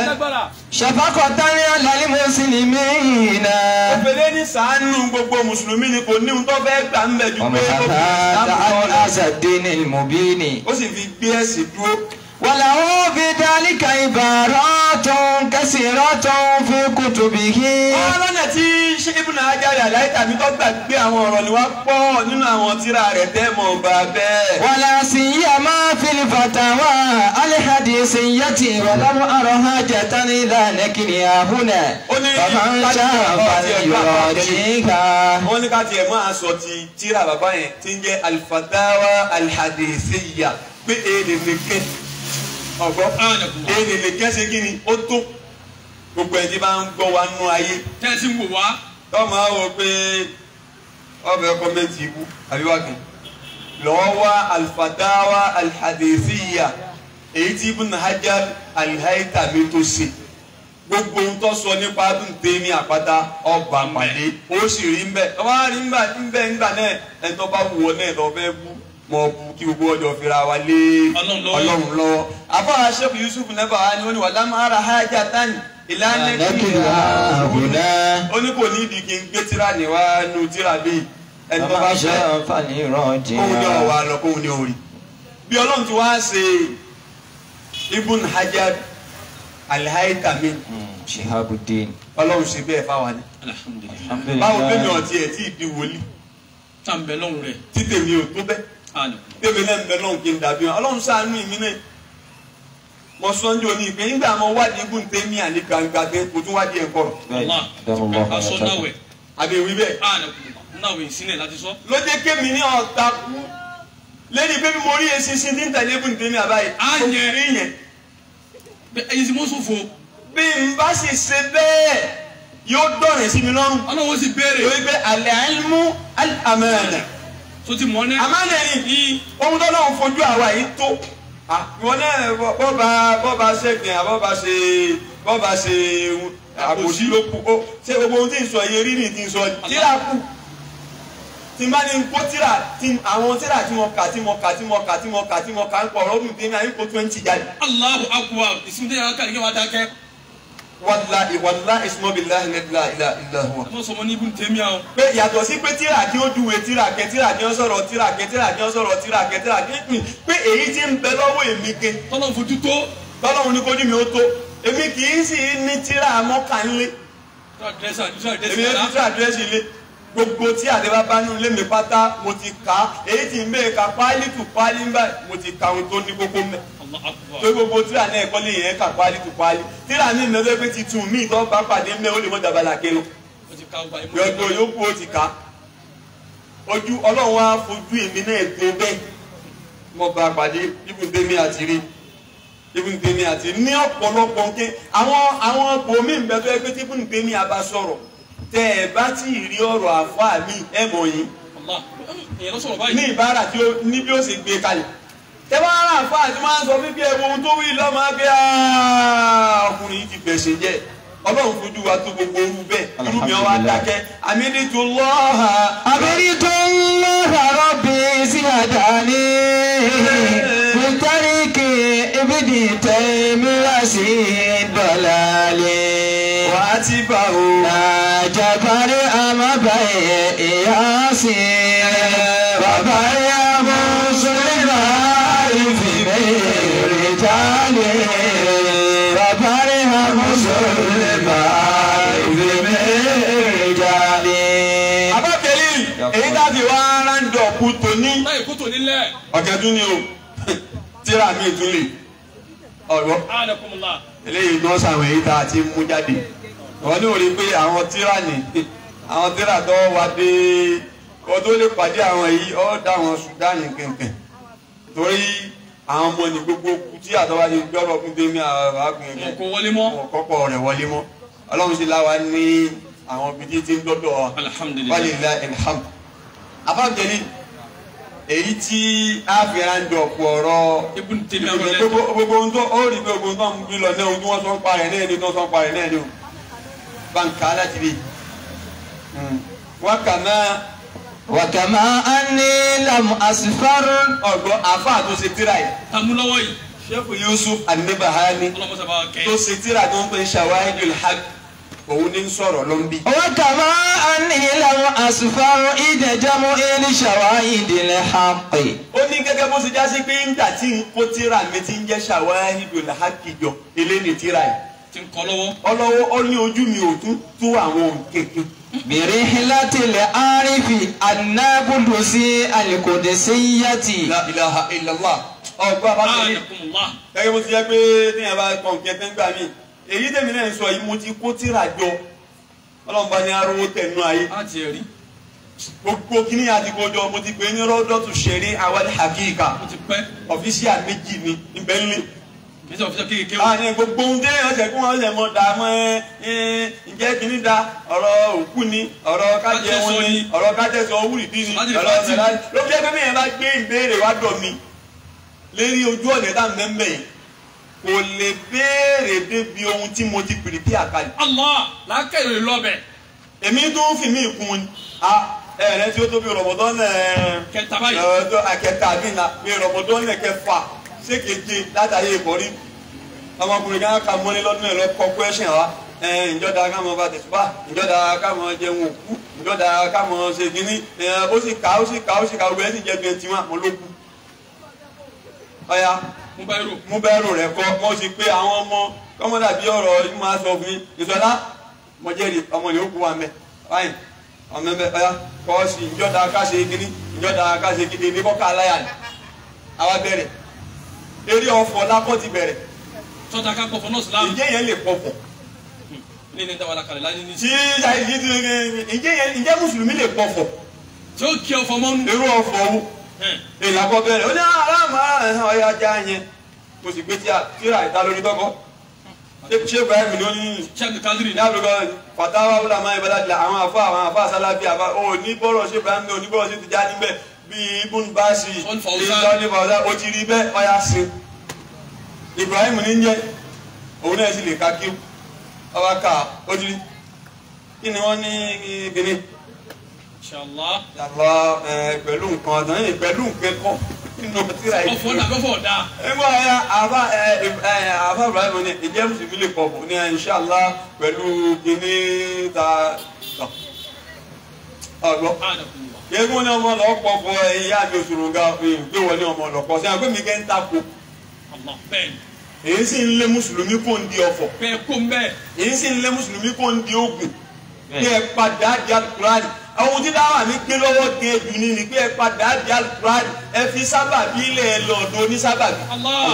شفقة على المسلمين. òfèlè ní ṣàánú gbogbo mùsùlùmí ni kò ní ohun tó fẹ́ gbà ń bẹ̀ ju pé ó fi عن هذا الدين المبين. ó sì fi gbé ẹ̀sìn dúró. وله في ذلك عبارات كثيرة في كتبه. lọ́nà tí Ibn Hajar al-Haytami tó gbàgbé àwọn ọ̀rọ̀ ni wá pọ̀ nínú àwọn tírà rẹ̀ tẹ́ mọ̀ bá bẹ́ẹ̀. ولا سيما في الفتاوى الحديثية ولم أر حاجة إلى نقلها هنا فمن شاء فليراجعها. wọ́n ní ká tiẹ̀ máa sọ ti tírà bàbá yẹn tí ń jẹ́ al-Fatawa al-Hadithiyya pé èdè nìkẹ́ ọ̀gbọ́n èdè nìkẹ́ ṣe kí ni ó tó gbogbo ẹni tí bá ń gbọ́ wa nú ayé. tẹ́sí wò wá. tọ́mọ àwọn pé ọbẹ̀ kọ́mẹ́ntì ibú àbíwákan lọ́wọ́ wá al-Fatawa al-Hadithiyya èyí tí Ibn Hajar al-Haytami tó ṣe gbogbo ohun tó sọ nípa Ibn Taymiyyah àpáta ọba pàdé ó sì rí mbẹ ọba rí mbẹ ńgbà náà ẹni tó bá wù ọ náà lọ fẹ́ bú mọ bú kí gbogbo ọjọ́ fira wa lé Ọlọ́run lọ́wọ́. àfọwọ́ Sheikh Yusuf nẹ́bà wa ni wọ́n ní wà lámàrà hajatan ìlànà kìlá àbùdá. ó ní kò ní ìdí kí n gbé tíra níwá nu tíra bíi ẹni tó bá fẹ́ kóhun ní ọ̀wà lọ kóhun ní orí. bí Ọlọ́run ti wá ṣe Ibn Hajar al-Haytami Shihabuddin. Ọlọ́run ṣe bẹ́ẹ̀ fáwa ni. alhamdulilayi. báwo bẹ́ẹ̀ mi ọ̀tí ẹ̀ tí ì di wòlíì tá n bẹ lọ́hùn rẹ̀. tí tèmi ò tó bẹ́ẹ̀ tèmi náà ń bẹ lọ́hùn kí n dàbí wọn Ọlọ́run ṣàánú ìmí náà. mo sọ́njọ́ ní ìpín nígbà mo wádìí Ibn Taymiyyah ní gbangba pé kò tún wádìí ẹ̀ kọ̀rọ̀. aṣọ náwẹ̀. àbí ìwí bẹ́ẹ̀. náwẹ̀ ìsílẹ̀ láti sọ. ló jẹ́ kémi ní ọ̀tá kú lẹ́yìn pé mo rí eṣinṣin tí ń tẹ̀lé Ibn Taymiyyah báyìí. á yẹ rí yẹn. ẹyin tí mo sùn fún. bí n bá sì ṣe bẹ́ẹ̀ yóò dọ̀rẹ̀ sí mi lọ́rùn. ọlọ́wọ́ sì béèrè. torí pé al-ilmu al-amana. tó ti mọ̀ ní. amánà ni ohun tó náà fojú àwa yìí tó. ìwọ náà bọ́ba ṣẹ́gun bọ́ba ṣe àbòsí ló kú ó ṣé gbogbo ohun tí ń sọ iye rí ni tí ń sọ tíra kù tí n bá ní kó tíra àwọn tíra tí mo kà ń pọ̀ ọ̀rọ̀ ọdún tèmi àyíkó 20 jáde. Allahu akbar ìsúndé yàrá kàlí kí wọ́n dákẹ́. wàllahi ismu billahi la ilaha illa huwa. ẹ mọ̀ sọmọ ní ibùn tèmi àwọn. pé yàtọ̀ sí pé tíra kí ó dùwẹ̀ tíra kí ó sọ̀rọ̀ tíra kí pé èyí tí ń bẹ lọ́wọ́ èmi ke. tọ́lọ́ fojú tó. tọ́lọ́run ní kójú mi ó tó èmi kì í sì ní tíra mọ́kànlé. èmi yẹn ti tíra dírẹ́sì ilé gbogbo tí àdébá bá nínú ilé mi pátá mo ti kà á èyí tí ń bẹ́ẹ̀ ka páálí tù páálí ń báyìí mo ti kà ohun tó ní kókó mẹ́. pé gbogbo tíra náà ẹ̀kọ́ lè yẹn ka páálí tù páálí tíra mi mẹ́fẹ́ pé ti tún mí ìtọ́ bá pàdé mẹ́ ó lè mọ́ dàbàlà kéwòn. gbogbo yòókù ó ti kà á ojú ọlọ́run á fojú èmi náà gbé bẹ́ẹ̀ mo bá pàdé ibùdómi àti ní ọ̀pọ̀lọpọ̀ nke àwọn bòmí ń bẹ tó ẹgbẹ́ tí ibùdómi àbá sọ̀rọ̀ tẹ ẹ bá tí ì rí ọ̀rọ̀ àfáà mi ẹ mọ̀ yín ní ìbára tí ó ní bí ó ṣe gbé kalẹ̀ tẹ bá rà àfáà tí wọ́n á sọ fífi ẹ̀wọ̀ ohun tó wí lọ́mọ abẹ́ ọkùnrin yìí ti bẹ̀ṣẹ̀ jẹ́ ọlọ́run fojú wa tó gbogbo orú bẹ́ẹ̀ irú mi wá dákẹ́ amídìtúlọ́hà rabbi ziyadani bitariki ibni taymiyasi dalali wà á ti bá o. jabari amabaye iyasi babari amusulima ifime rijali babari amusulima ifime rijali. abákẹ́lì èyí dábì wá ráńdọ̀ kú tóní. láì kú tòní lẹ̀. ọ̀kẹ́dún ni o tíra mi tún lè ọ̀rọ̀ eléyìí náà sàwọn èyí tá a ti mú jáde wọ́n ní orí pé àwọn tíra ní àwọn tíra tó wá dé kó tó lè pàdé àwọn yìí ọ́ dá àwọn Sùdánì kẹ̀kẹ́ torí àwọn ọmọ ní gbogbo kú tí àtọ́wá ti gbọ́rọ̀ fún tèmi àgbẹ̀yìn wọn kò wọlé mọ́. wọn kọ́kọ́ rẹ̀ wọlé mọ́ ọlọ́run sì láwa ní àwọn bìtí tí ń dọ́dọ̀ wa walillahi alhamd. afáàjẹlí èyí tí a fi ránjọ ọ̀pọ̀ ọ̀rọ̀ gbogbo ohun tó ó rí pé gbogbo ohun tó ń bí lọ náà ohun tí wọ́n sọ ń parẹ́ náà ni tó ń sọ ń parẹ́ náà ni o báńkà láti rí wàkàmá anni lam asfar ọ̀gbọ́n àfáà tó ṣe tíra yìí. tamulọ́wọ́ yìí. Sheikh Yusuf An-Nabahani tó ṣe tíra tó ń pè Shawahidul Haqq òun ní sọ̀rọ̀ ló ń bí. wàkàmá anni lam asfar ìdẹ̀jọ́mú ilé Shawahidul Haqq. ó ní gẹ́gẹ́ bó ṣe já sí pé ńgbà tí n kó tíra mi ti ń jẹ́ Shawahidul Haqq jọ eléyìí tíra yìí. ti ń kọ́ lọ́wọ́. ọlọ́wọ́ ó ní ojú mi ò tún tó àwọn òǹkèké. birihilatil arifi annabudusi alikodesiyati. La ilaha illallah. ọgbọ́n abájọ́ gẹ́gẹ́ bó ti yẹ pé téèyàn bá kàn kẹ́tẹ́ ń gbà mí èyí tèmi náà ń sọ yìí mo ti kó tíra jọ ọlọ́run bá ní arówó tẹ̀nu ayé. a ti rí. gbogbo kíní àti kojọ mo ti pè é ní rọ́dọ̀tù ṣeré awal hakika. mo ti pẹ́. ọ̀fíṣíà méjì ni ibẹ̀ ń lé. kì í ṣe ọ̀fíṣíà kékeré o. àní gbogbo ohun tẹ́lẹ̀ ọ̀sẹ̀ kí wọ́n lè mọ dààmú ǹjẹ́ kíní da ọ̀rọ̀ òkú ni ọ̀rọ̀ kájẹ wọn ni ọ̀rọ̀ kájẹ sọ wúrìdí ni ọ̀rọ̀ ọ̀sẹ̀ láti ló fi jẹ́ pé mi yẹn bá gbé ìbéèrè wá dọ̀ mi lérí ojú ọ̀nà tá mẹ́mẹ́ yìí kò lè béèrè débi ohun tí mo ti pìrìpì àkàlẹ̀. Allah làákàyè lọ́bẹ̀. èmi tó ń fi mí kún ni ẹ̀rẹ́ tí ó tó bí Ramadan kẹta báyìí kẹta mi na bí Ramadan kẹfà sékeje látàrí ìkọrí ọmọkùnrin kan ká mọ́ni lọ́dún ẹ̀ lọ kọ́ kwẹ́sìn wa ìjọba ká mọ bá tẹ̀síwá ìjọba ká mọ jẹun òkú ìjọba ká mọ ṣe kínní ó sì ká gbogbo ẹ̀ sì jẹ́ bẹ́ẹ̀ tiwọn àmọ́ ló kú. ọ̀ya mú bẹ́ẹ̀rù rẹ̀ kọ́ wọ́n sì pé àwọn ọmọ kọ́mọ́dà bí ọ̀rọ̀ yìí máa sọ fún mi ìsọ̀lá mọ̀jẹ́rì ọmọ ni ó kú wa mẹ́ báyìí ọmọ mẹ́ ọ̀ya kọ́ sí ìjọba ká ṣe kínní ìjọba ká ṣe kínní ní kọ́ka aláyà ni àwa bẹ̀rẹ̀ eré ọ̀fọ̀ lákọ́ ti bẹ̀rẹ̀. sọ́dà ká pọ̀fọ̀ náà sílámù. ìjẹ́ yẹn lè pọ̀fọ̀. ní ní dáwàlá kalẹ̀ láyé ní. tí ìjẹ́ mùsùlùmí lè pọ̀fọ̀. tí ó kí ọ̀fọ̀ mọ́nú. irú ọ̀fọ̀ wo èèyàn kọ bẹ̀rẹ̀ ó ní aláàmà ọ̀yà ajá yẹn mo sì gbé tíra ìta lórí tọ́kọ́ ṣé Ibrahim ló ní Sheikh Kadiri ní àbúrò fatawa ulama ibadadila àwọn àfa Salafi àfa ò ní bọ́rọ̀ ṣé Ibrahim ní oníbọ̀rọ̀ ṣe Tijani níbẹ̀ bíi Ibn Basi ìjọ ní Fawzan ó ti rí bẹ́ẹ̀ ọ̀yà sí Ibrahim ní jẹ́ òun náà sì lè ka kí ọba ká ó ti rí kí ni wọ́n ní gíní inshallah yàrá pẹ̀lú nǹkan ọ̀dọ́ yìí pẹ̀lú nǹkan kan nínú tíra yìí. ọ̀fọ̀ dà. ẹgbẹ́ ọ̀ya àfa Ibrahim ní ìjẹ́ mùsùlùmí lè pọ̀ fún ní inshallah pẹ̀lú gíní ta ọ̀gbọ́. yẹ́n ní ọmọ lọ pọ̀ fún ìyá mi òṣùrù ga gbé wọlé ọmọ lọ pọ̀ sí àwọn pé mi kẹ́ ń takò. èyí sì ń lé mùsùlùmí kó ń di ọ̀fọ̀. bẹ́ẹ̀ kó ń bẹ́ẹ̀. èyí sì ń lé mùsùlùmí kó ń di ogun. bí ẹ padà di alukurani àwọn tí dáwà mi gbé lọ́wọ́ di ẹ̀dùn ní ni pé ẹ padà di alukurani ẹ fi sábàbí ilẹ̀ ẹ lọ́ọ̀dún onísábàbí.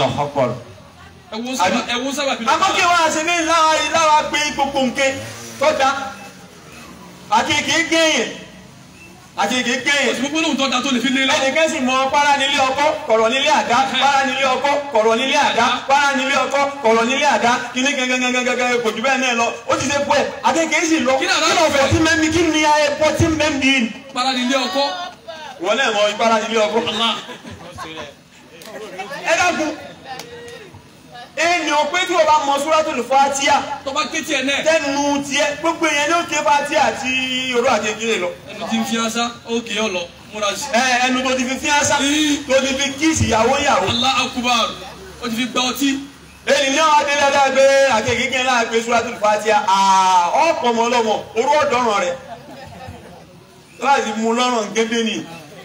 ẹ̀wọ̀n sábàbí. akọ́kẹ́ wa ṣe ní ìlàwà pé gbogbo nǹkan tọ́da àti kéèké yẹn àti kéèké yẹn. òsì gbogbo lóhùn tọ́da tó lè fi lé lọ. ẹnìkan sì mọ para nílé ọkọ kọ̀rọ̀ nílé àdá para nílé ọkọ kọ̀rọ̀ nílé àdá para nílé ọkọ kọ̀rọ̀ nílé àdá kíní gẹ́gẹ́gẹ́gẹ́gẹ́ kò jù bẹ́ẹ̀ náà lọ ó ti ṣe pọ̀ ẹ̀ àkẹ́kẹ́ sì lọ kí ló fọ́ tí mẹ́mí kí ni ẹ̀pọ̀ tí mẹ́mí. para nílé ọkọ. wọ́n náà mọ para nílé ọkọ. ẹ dákun èèyàn pé tí o bá mọ Suratul Fatiha tó bá ké tiẹ̀ náà tẹnu tiẹ̀ gbogbo èèyàn ló ké Fatiha àti oró àti ekele lọ. ẹnu tí ń fi ọ́sá ó kì í ọ lọ múra sí. ẹnu tó ti fi fi ásá tó ti fi kíìsì ìyàwó ìyàwó. Allahu Akbar ó ti fi gba ọtí. èyí ní àwọn adélájà gbé àkèkéké náà gbé Suratul Fatiha ọ̀pọ̀ ọmọ ọlọ́mọ orú ọ̀dọ́ràn rẹ̀ láti mú lọ́rùn gébé ni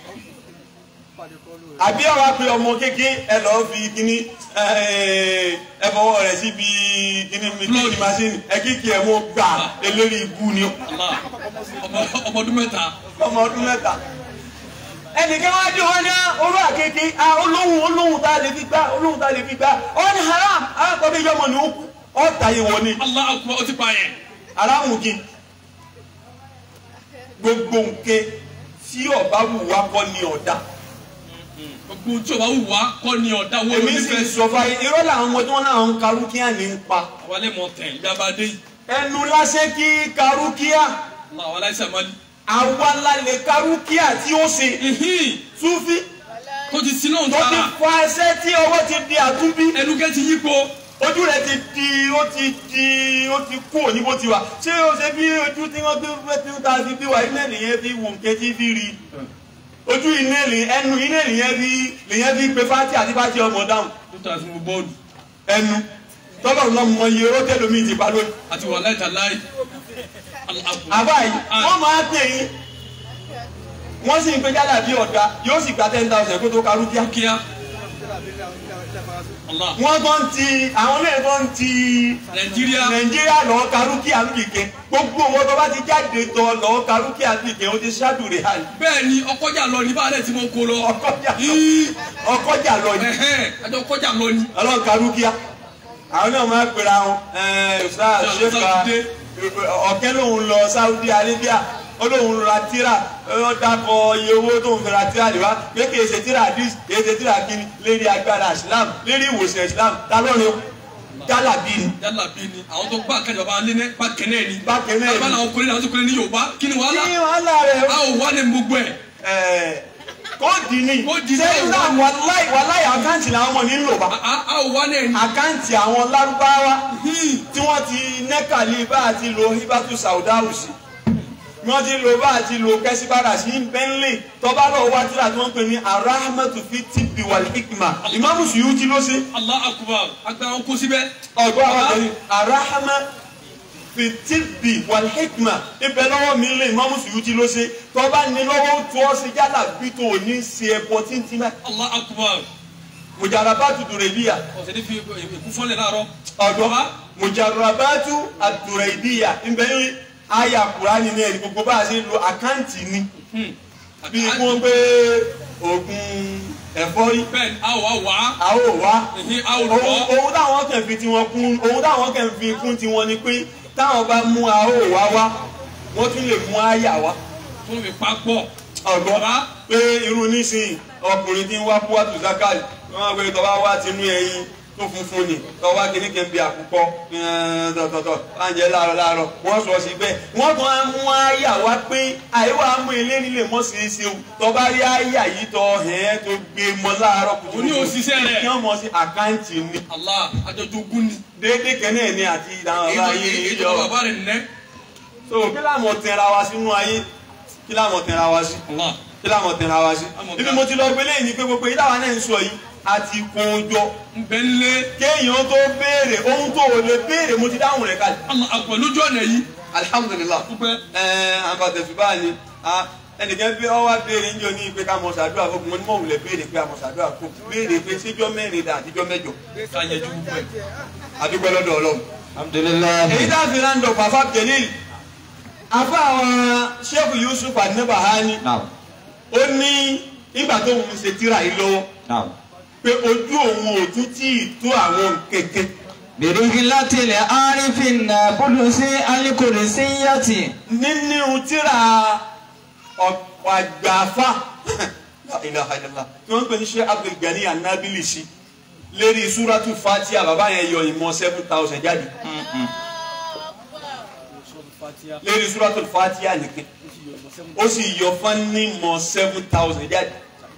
àbí ọ̀rọ̀ àpè ọmọ kéke ẹ lọ́ọ́ fi kíní ẹ fọwọ́ rẹ̀ síbi kíní mílíọ̀nù masini ẹ kíkì ẹ mọ gbà eléré ibú ni. ọmọ ọdún mẹ́ta. ọmọ ọdún mẹ́ta. ẹnìkan wá dé wọn ní orú àkèké olóhùn tá a lè fi gbá olóhùn tá a lè fi gbá ọ ní haram arákọ̀ọ́bí yọmọ ní òkú ọ tàyè wọ ni. Allahu Akbar ó ti pa yẹn. aráàmù kí gbogbo nǹkan tí ọba wù wá kọ́ ni ọ̀dà. gbogbo tí o bá wù wá kọ́ ni ọ̀dà wo ló èmi sì sọ fún ayé irọ́ làwọn ọmọ tí wọ́n náà ń karúkíà ní ń pa. àwọn alẹ́ mọ̀ tẹ̀ ìyá bá dé yìí. ẹnu lásẹ̀ kí karúkíà. àwọn aláìsàn máa ní. àwa la lè karúkíà tí ó ṣe. Súfí. tó ti sin náà ń tó ti tara. fa ẹsẹ̀ tí ọwọ́ ti di àtúbí. ẹnu kẹ́ ti yípo. ojú rẹ̀ ó ti kú òní bó ti wà. ṣé o ṣe bí ojú tí wọ́n gbé tí wọ́n ta fi bí wa iná nìyẹn fi wò nké tí fi rí ojú ẹnu iná lèyẹn fi pe fati àti fati ọmọ dáhùn. tó ta fi mu bọ́ọ̀lù. ẹnu tọ́lọ̀ lọ mọ iye owó tẹ́lómi ti pa lónìí. àti wà láìta láì. àbáyé wọ́n máa tẹ̀ yín wọ́n sì ń pe jálà bí ọ̀dà yóò sì gba 10,000 kó tó karú kíá. kíá. wọ́n tó ń ti àwọn náà tó ń ti nàìjíríà lọ́ọ́ karú kíá nìkẹ́ gbogbo wọn tó bá ti jáde tọ́ lọ́ọ́ karú kíá nìkẹ́ ó ti ṣáàdù rẹ̀ hàn. bẹ́ẹ̀ ni ọkọjà lọ ní báyìí tí mo kó lọ. ọkọjà lọ ni. àjọ ọkọjà lọ ni. ọlọ́ọ̀ karú kíá àwọn náà máa pera wọn ṣèkà ọ̀kẹ́ lòun lọ Saudi Arabia olóhùn ra tíra ó dákọ iye owó tó ń fi ra tíra lè wá pé kì í ṣe tíra dis kì í ṣe tíra kíni lérí agbára Islam lérí ìwòsàn Islam ta lóore jálàbí ni. jálàbí ni àwọn tó gbà kẹjọ bá lé ní bákẹ́nẹ́ ni. bákẹ́nẹ́ ni àbá làwọn kọrin àwọn tó kọrin ní Yorùbá kí ni wàhálà. kí ni wàhálà rẹ. a ò wá ní gbogbo ẹ. kóòdì ni sẹ́yìn náà wàláì àkáǹtì làwọn ọmọ nílò bá. a ò wá ní ẹni. àkáǹtì àwọn lárúbáwá tí wọ́n ti nẹ́kàlí bá àti lo hibatu saudarusi wọ́n ti lo bá àti lo kẹ́síbára sí bẹ́ńlẹ̀ tọ́ba lọ́wọ́ wá tíra tí wọ́n pè ní arahmatu fi tibbi wal hikma Imamu Suyuti ló ṣe. Allahu Akbar agbára wọn kó síbẹ̀. ọgbọ́n àwọn àgbẹ̀ni arahmatu fi tibbi wal hikma ibẹ̀ lọ́wọ́ mi lé Imamu Suyuti ló ṣe tọ́ba ní lọ́wọ́ tó ọ́ sí yálà bí tó o ní ṣe ẹ̀bọ títí náà. Allahu Akbar. Mujarabatu Duraidiya. ọ̀sẹ̀ ní fi èkú fọ́lẹ̀ láàárọ̀. ọgbọ́n Mujarabatu Duraidiya ibẹ̀ aya Kùránì ní ẹni gbogbo bá a ṣe lo àkáǹtì ni bí wọ́n gbé oògùn ẹ̀fọ́rí. bẹ́ẹ̀ni a ò wá. a ò wá. a ò lọ. ohun táwọn kàn fi tiwọn kún ohun táwọn kàn fi kún tiwọn ni pé táwọn bá mú a ò wá wá wọ́n tún lè mú àyà wá. tó fi pa pọ̀. ọ̀gbọ́n pé irú nísìnyí ọkùnrin tí ń wá kú wàtú zakari wọ́n á gbé tọ́ba wá tinú ẹyin tó funfun ni tọ́wá kìíní kẹ́ ń bi àkùkọ tọ̀tọ̀tọ̀ àǹjẹ́ láàárọ̀ wọ́n sọ sí bẹ́ẹ̀ wọ́n tún á mú àyà wá pé àyíwá mú ilé nílé mọ́ sí í ṣe o tọ́ba rí àyà yìí tọ́ ẹ̀ tó gbé mọ́ láàárọ̀ kùtù. Oní òṣìṣẹ́ rẹ̀. kí wọ́n mọ̀ sí àkáǹtì ni. Allah àjọjogún ni. déédéé kẹ́nẹ́ ni àti ìdáhùn ọ̀la ayé ìjọ bàbá rẹ̀ nẹ́. so kí láwọn tẹ̀ra wa sínú ayé kí láwọn tẹ̀ra wa sí Allah. kí láwọn tẹ̀ra wa sí. ibi mo ti lọ gbélé yìí ni pé gbogbo ìdáwà náà ń sọ yìí àti kójọ nbẹ́lẹ́. kéèyàn tó béèrè ohun tó o lè béèrè mo ti dáhùn rẹ̀ kalẹ̀. Allah àpò lójú ọ̀nà yìí. alihamudulilayi dúpẹ́. àbàtẹ̀sí báyìí ẹnìkan bí ọ wá béèrè ń jọ ní pé ká mọ̀ ṣàdúrà fún mo ní mọ̀ wulẹ̀ béèrè pé a mọ̀ ṣàdúrà fún béèrè pé síjọ́ mẹ́rin dà àtijọ́ mẹ́jọ. ká yẹjú gbogbo ẹ̀. àdúgbò lọ́dọ̀ Ọlọ́run. alhamdulilayi. èyí tá a fi rándọ̀ pàfà Jalil afa àwọn Sheikh Yusuf An-Nabahani ó ní nígbà tó ń ṣe tíra yìí lọ́wọ́ pé ojú òun ò tún tí ì tó àwọn kẹ̀kẹ́. birihilatilẹ̀ arifin na bulusi alikurisiyati. nínú tíra àgbàfà ilaha illallah tí wọ́n ń pè ní Sheikh Abdul Ghani An-Nabilisi lérí Suratul Fatiha bàbá yẹn yọ ìmọ̀ 7,000 jáde lérí Suratul Fatiha nìkan ó sì yọ fún ní mọ̀ 7,000 jáde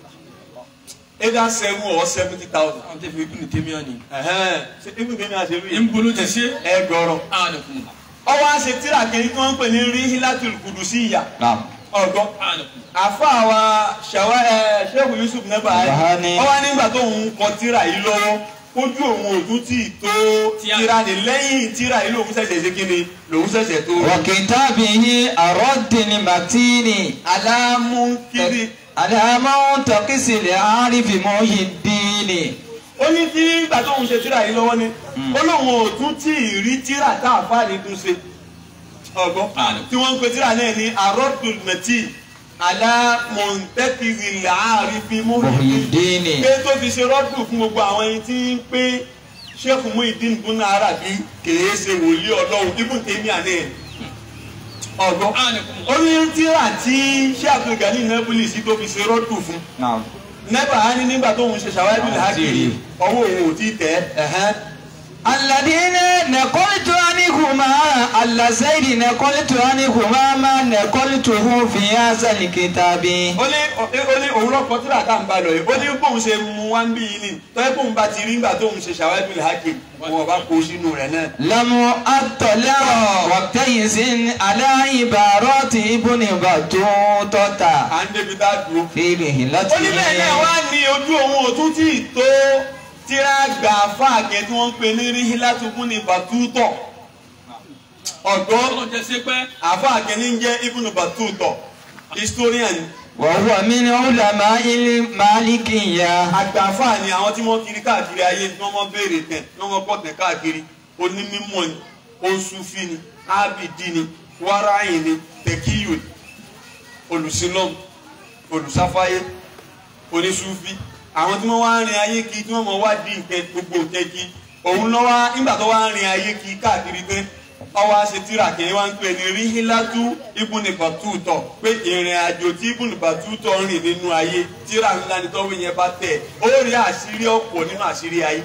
either 7 or 70,000. àwọn tẹ́ fi ibùdó tèmi ọ̀ ni. ṣe ibùdó tèmi àti ìlú ń bolo ti ṣe. ẹ gbọ́rọ̀. àdàkùn. ọwọ́ àṣẹ tíra kìíní tí wọ́n ń pè ní Rihilatul Qudusiyya. ọ̀gbọ́n àdàkùn. àfa àwa Sheikh Yusuf An-Nabahani ọwọ́ nígbà tó ń kọ tíra yìí lọ́wọ́ ojú òun òtún tí ì tó tíra ní lẹ́yìn tíra yìí lòun ṣẹ̀ṣẹ̀ ṣe kíni lòun ṣẹ̀ṣẹ̀ tó. wa kitabihi arọ́dìní matini. alámúkiri. alamu takisile arifi Muhyiddini. ó ní tí ìgbà tó ń ṣe tíra yìí lọ́wọ́ ni ó lóun ò tún tí ì rí tíra tá a fà ní tún ṣe ọgbọ́n tí wọ́n ń pe tíra náà ní arọ́dùn mẹ́tì alámọ̀ntẹ́kìrì arifi Muhyiddini pé tó fi ṣe rọ́dùn fún gbogbo àwọn ẹni tí ń pé Sheikh Muhyiddin Ibn Arabi kèé ṣe wòlíì Ọlọ́run Ibn Taymiyyah àná ẹ̀ ọgbọ́n ó ní tíra tí Sheikh Abdul Ghani An-Nabilisi tó fi ṣe rọ́dùn fún Nabahani nígbà tó ń ṣe Shawahidul Haqqi ọwọ́ òun ò tí tẹ̀ ẹ́. alladhina naqaltu anhuma allazayni naqaltu anhuma ma naqaltuhu fi hadhal kitabi. ó ní òun lọ́kọ̀ tíra tá n bá lọ yìí ó ní bóun ṣe mú wá ń bí yìí ni tọ́jú bóun bá ti rí nígbà tó ń ṣe Shawahidul Haqqi wọn bá kó sínú rẹ̀ náà. lamu atọ́lẹ́rọ̀ waqtayizin ala ibarati Ibn Battutata. à ń débi tá a dúró. fèrè láti ó ní bẹ́ẹ̀ náà wá ní ojú òun ò tún tí ì tó tíra gbà fáàkẹ́ tí wọ́n ń pè ní Rihilatul Ibn Battutah ọ̀dọ́ àfáàkẹ́ ní jẹ́ Ibn Battutah historian. wa huwa min ulama al-malikiyya. àgbàfà ni àwọn tí wọ́n kiri káàkiri ayé tí wọ́n mọ́ béèrè tẹ̀ tí wọ́n mọ́ pọ̀ tẹ̀ káàkiri onímọ̀ ni oṣùfì ni ábìdí ni wáráyìn ni tẹ̀kíyù ni olùsílọ́m olùsáfáyé oníṣùfì àwọn tí wọ́n wá ń rin ayé kí tí wọ́n mọ̀ wá di nǹkan gbogbo nǹkan kí òun lọ́wọ́ nígbà tó wá ń rin ayé kí káàkiri pé ọwọ́ àṣẹ tíra kìí wá ń pè ní Rihilatul Ibn Battutah pé ìrìn àjò tí Ibn Battutah rìn nínú ayé tíra ńlá ni tọ́wọ́ yẹn bá tẹ̀ ó rí àṣírí ọ̀pọ̀ nínú àṣírí ayé.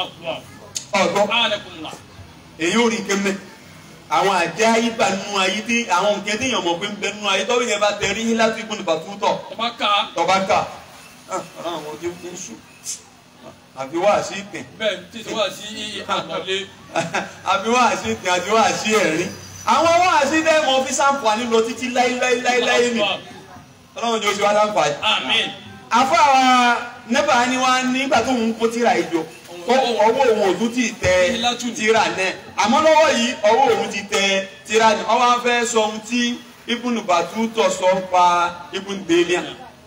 ọ̀gbọ́n èyí ò rí kémẹ́ àwọn àjẹ́ ayíba nínú ayé tí àwọn nǹkan tí èèyàn mọ̀ pé ń bẹ nínú ayé tọ́wọ́ yẹn bá tẹ̀ Rihilatul Ibn Battutah tọ́ba ká àwọn ojú ń sùn àbí wá sí ìtẹ̀. bẹ́ẹ̀ tí tí wá sí àtọ̀lé. àbí wá sí ìtẹ̀ àti wá sí ẹ̀rín. àwọn wá sí dẹ́mọ̀ fi sáǹfààní lọ títí láíláíláíláí ni ọlọ́run ni ó ṣe wá sáǹfààní. àmín. afọ àwọn Nabahani wá nígbà tó ń kó tíra ìjọ ọwọ́ òun ò tún ti tẹ tíra náà àmọ́ lọ́wọ́ yìí ọwọ́ òun ti tẹ tíra náà ọwọ́ á fẹ́ sọ ohun tí Ibn Battutah sọ pa Ibn Taymiyyah.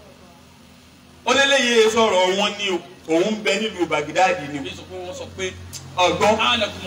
ó lélẹ́yìí sọ̀rọ̀ wọn ní o òun bẹ nílùú Baghdadi ni ọgbọ́n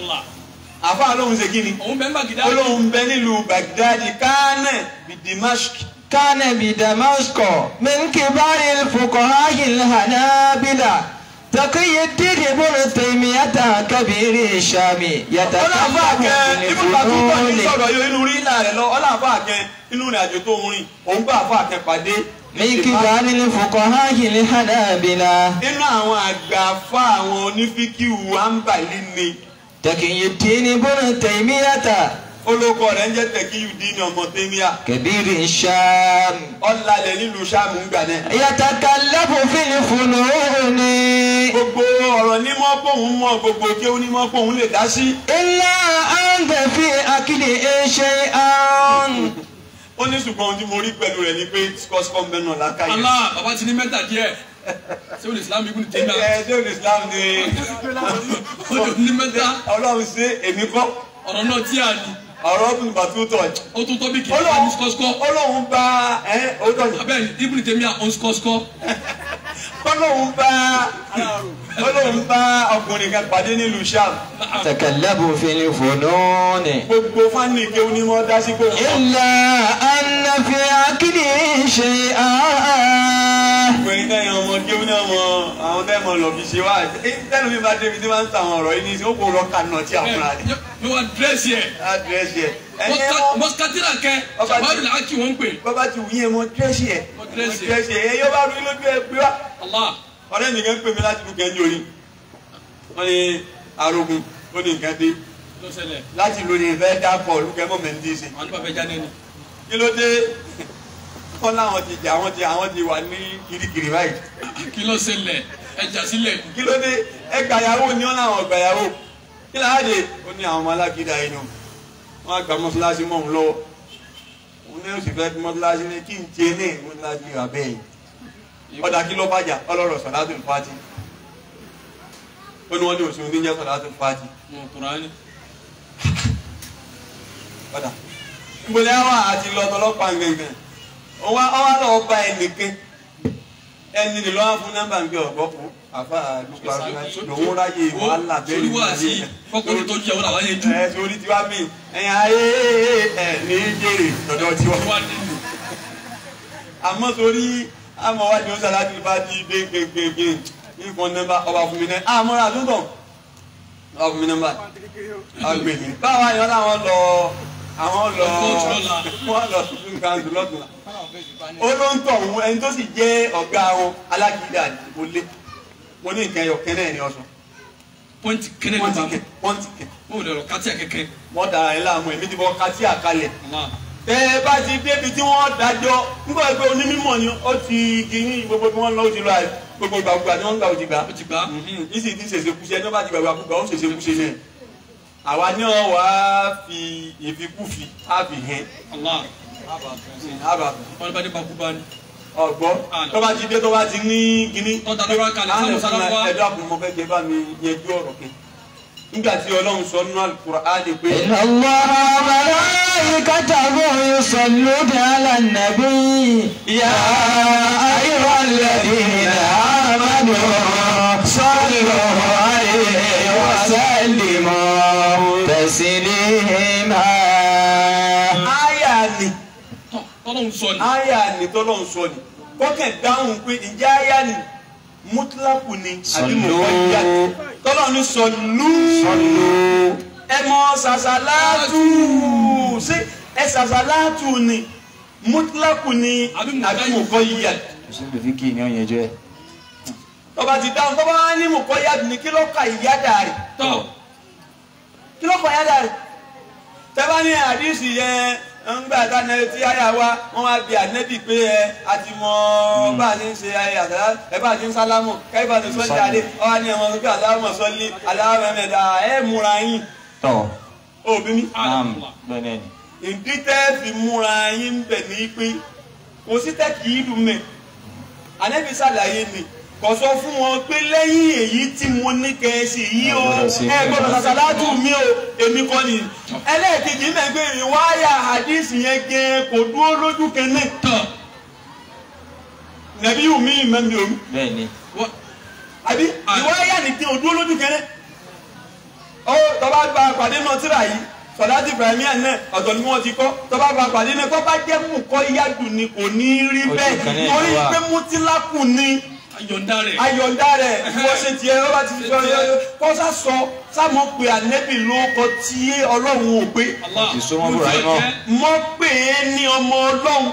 àfa lóhun ṣe kí ni olóhun bẹ nílùú Baghdadi kánẹ̀ bí Dimashq. kánẹ̀ bí Damashq min kibaril fuqaha'il hanabila Taqiyuddin Ibn Taymiyyah kabiri Shami yatakallamu bil fununi. sọ̀rọ̀ yóò inú rí ìlà rẹ̀ lọ ọlọ́àfà kẹ inú rẹ̀ àjò tó ń rìn òun bá àfà kẹ pàdé من كبار الفقهاء الحنابلة nínú àwọn àgbà fún àwọn onífíkìwù Hanbali ni. تقي الدين ابن تيمية olóko rẹ̀ ń jẹ́ Taqiyuddin ọmọ Taymiya. كبير الشام ọ̀làlẹ̀ nílùú Ṣáàmù ń gbà náà. يتكلف في الفنون gbogbo ọ̀rọ̀ ní mọ́ pòun mọ́ gbogbo kí ó ní mọ́ pòun lè dá sí. إلا أنت في أكله شيئا. ó ní ṣùgbọ́n ohun tí mo rí pẹ̀lú rẹ̀ ni pé skọ́skọ́ ń bẹ́nu ọ̀la káyọ̀. Allah bàbá ti ní mẹ́ta díẹ̀ ṣé o lè Islam Ibn Taymiyyah. ṣé o lè Islam ni. o lè ní mẹ́ta. Ọlọ́run ṣe èmi kọ́. ọ̀rọ̀ náà tí a ní. ọ̀rọ̀ Ibn Battuta. ó tún tọ́ bí kì í bá ní skọ́skọ́. Ọlọ́run bá ó tọ́ yìí. abẹ́rẹ́ Ibn Taymiyyah on skọ́skọ́. Ọlọ́run bá ọkùnrin kan pàdé nílùú Ṣáàm. تكلفوا في الفنون gbogbo fani ike onímọ̀ dá sí kò. إلا أن في أكله شيئا. ìpínlẹ̀ náà yan ọmọ kí ó ní ọmọ àwọn tẹ́mọ̀ lọ fi ṣe wá tẹ́lu mi bá débi tí wọ́n ń ta àwọn ọ̀rọ̀ yìí ní ó kò rọ kànà tí a fúnra rẹ̀. yóò wá dírẹ́sì ẹ̀. dírẹ́sì ẹ̀. mọ́sítátìrà kẹ́ sàbáàdì là á kí wọ́n ń pè. bọ́bá ti wù yín mọ́ dírẹ́sì ẹ̀. dírẹ́sì ẹ̀ yóò bá rí lójú ẹ̀ pé wá. ọ̀rẹ́ mi kan pè mí láti lùkẹ́ ní orí wọ́n ní arógun ó ní nǹkan dé láti lórí ìfẹ́ dápọ̀ lùkẹ́ mọ́ mẹ́ndí sí. kí ló dé wọ́n láwọn ti jà àwọn ti wà ní kirikiri báyìí. kí ló ṣẹlẹ̀ ẹja sílẹ̀. kí ló dé ẹ gbàyàwó ni wọ́n láwọn gbàyàwó kí láwọn dé ó ní àwọn ọmọ alákìdá inú wọ́n á gba mọ́ṣáláṣí mọ́ òun lọ́wọ́ òun ní oṣù fẹ́ mọ́ṣáláṣí ní kí n tiẹ̀ ní mọ́ṣáláṣí rà bẹ́ẹ̀ yìí ọ̀dà kí ló bàjá ọlọ́rọ̀ sọ̀dáàtù fàtì ó ní wọ́n ní oṣù ní jẹ́ sọ̀dáàtù fàtì. ọ̀dà ìgbòlẹ́ àwọn àti lọ́tọ̀lọ́pàá gẹ̀gẹ̀ ọwọ́ lọ́wọ́ bá ẹnìkan ẹni lè lọ́wọ́ fún nọ́mbà ń gbé ọ̀gbọ́ fún àfa àdúgbò lòun ráyè wàhálà bẹ́ẹ̀ ni wọ́n sí fọ́kùnrin tó jẹ́ wọ́n àwọn yẹn jù. sórí tiwa mi ẹ̀yìn ayé ní jèrè lọ́dọ̀ tiwa. àmọ́ sórí àmọ́ wájú ó sàlájú bá di gbégbégbé nǹkan nọ́mbà ọba fún mi náà àmọ́ra àtúntò ọba fún mi nọ́mbà àgbègbè báwa yọ láwọn lọ àwọn lọ wọn lọ tuntun nǹkan dùn lọ́dún la olóńtọ̀ òun ẹni tó sì jẹ́ ọ̀gá wọn alágídá kò lé mo ní nǹkan ẹyọ kẹ́nẹ́ ní ọ̀sán. pọ́ǹtì kẹ́nẹ́ ló bá mọ̀ pọ́ǹtì kẹ́. mo ò lè rọ kátí àkẹ́kẹ́. wọ́n dara ẹ̀ láàmú ẹ̀mí ti bọ́ kátí àkálẹ̀. tẹ ẹ bá ti débi tí wọ́n dájọ́ nígbà pé onímọ̀ ni ó ti kìíní gbogbo bí wọ́n lọ ó ti lọ àyè gbogbo ìgbàgbà tí wọ́n gbà ó ti gbà. ní sì ti ṣèṣe kúṣe ní wọ́n bá ti gbàgbà kúgbà ó ṣèṣe kúṣe náà. àwa ní wọn wá fi ìfikúfi á fi hẹ́n. wọ́n bá dé bakuba ni. ọgbọ tó bá ti dé tó bá ti ní kíní. tọ́ta ló wá kalẹ̀ sáwọn sálábà wá. ẹ̀dọ́ àpò mọ́fẹ́ jẹ́ bá mi yẹjú ọ̀rọ̀ kẹ́. nígbà tí Ọlọ́run sọ nínú Al-Qur'ani pé. Inna Allaha wa malaikatahu yusalluna 'alan nabi ya ayyuhalladhina amanu sallu 'alayhi wa sallimu taslima. Tọ́lọ́hun sọ ni. Aya ni tọ́lọ́hun sọ ni. Kọ́kẹ́ dáhùn pé ìjà aya ni mutlaku ni àbí mọ̀kọ́yà. Tọ́lọ́hun ní sọ̀lú. Ẹ mọ sàṣàlátù. Ṣé ẹ sàṣàlátù ni mutlaku ni àbí mọ̀kọ́yà. Ṣé fi kí ni ó yẹn jẹ́? Tọ́ba ti dáhùn tọ́ba wá ní mọ̀kọ́yà ni kí ló ka ìyáda rẹ̀. Kí ló ka ìyáda rẹ̀? Tẹ́bá ní àdìsí yẹn ńgbà táná tí àyà wa wọn wá bí ànẹ́bì pé ẹ àti mọ bá a ti ń ṣe ayé àtàlá ẹ bá a ti ń sálámù káyọ̀ bá a ti sọ́ọ́ jáde ọ̀hún á ní ẹ̀wọ̀n sọ́kẹ́ aláwọ̀ sọ́ọ́lì aláwọ̀ mẹ́mẹ́ta ẹ̀ múra yín. tọ́ òbí mi. bẹ́ẹ̀ ni. ìdí tẹ́ fi múra yín bẹ̀ ní pé kò sí tẹ́ kì í dùn mẹ́ ànẹ́bì ṣàlàyé ni kò sọ fún wọn pé lẹ́yìn èyí tí mo ní kẹ́ẹ̀sì yìí o ẹ gbọ́dọ̀ sàṣàlátù mi o èmi kọ́ ni ẹlẹ́ẹ̀kejì mẹ́gbẹ́ ìwáyà hadith yẹn gẹ́ kò dúró lójú kẹ́nẹ́ nàbí omi mẹ́mi omi bẹ́ẹ̀ni àbí ìwáyà nìkan ò dúró lójú kẹ́nẹ́ ó tọ́ba gba pàdé náà tíra yìí sọ̀dáàtì Ibrahimiyya náà ọ̀dọ̀ ni wọ́n ti kọ́ tọ́ba gba pàdé náà kọ́ bá jẹ́ mú kọ́ yádùn ni kò ní rí bẹ́ẹ̀ torí pé mútílákù ni ayọ̀ǹda rẹ̀ wọ́n ṣe tiẹ̀ ọba ti sọ kọ́ sá sọ sáàmù pé ànẹ́bì ló kọ tí Ọlọ́run ò pé mọ́ pé é ní ọmọ Ọlọ́run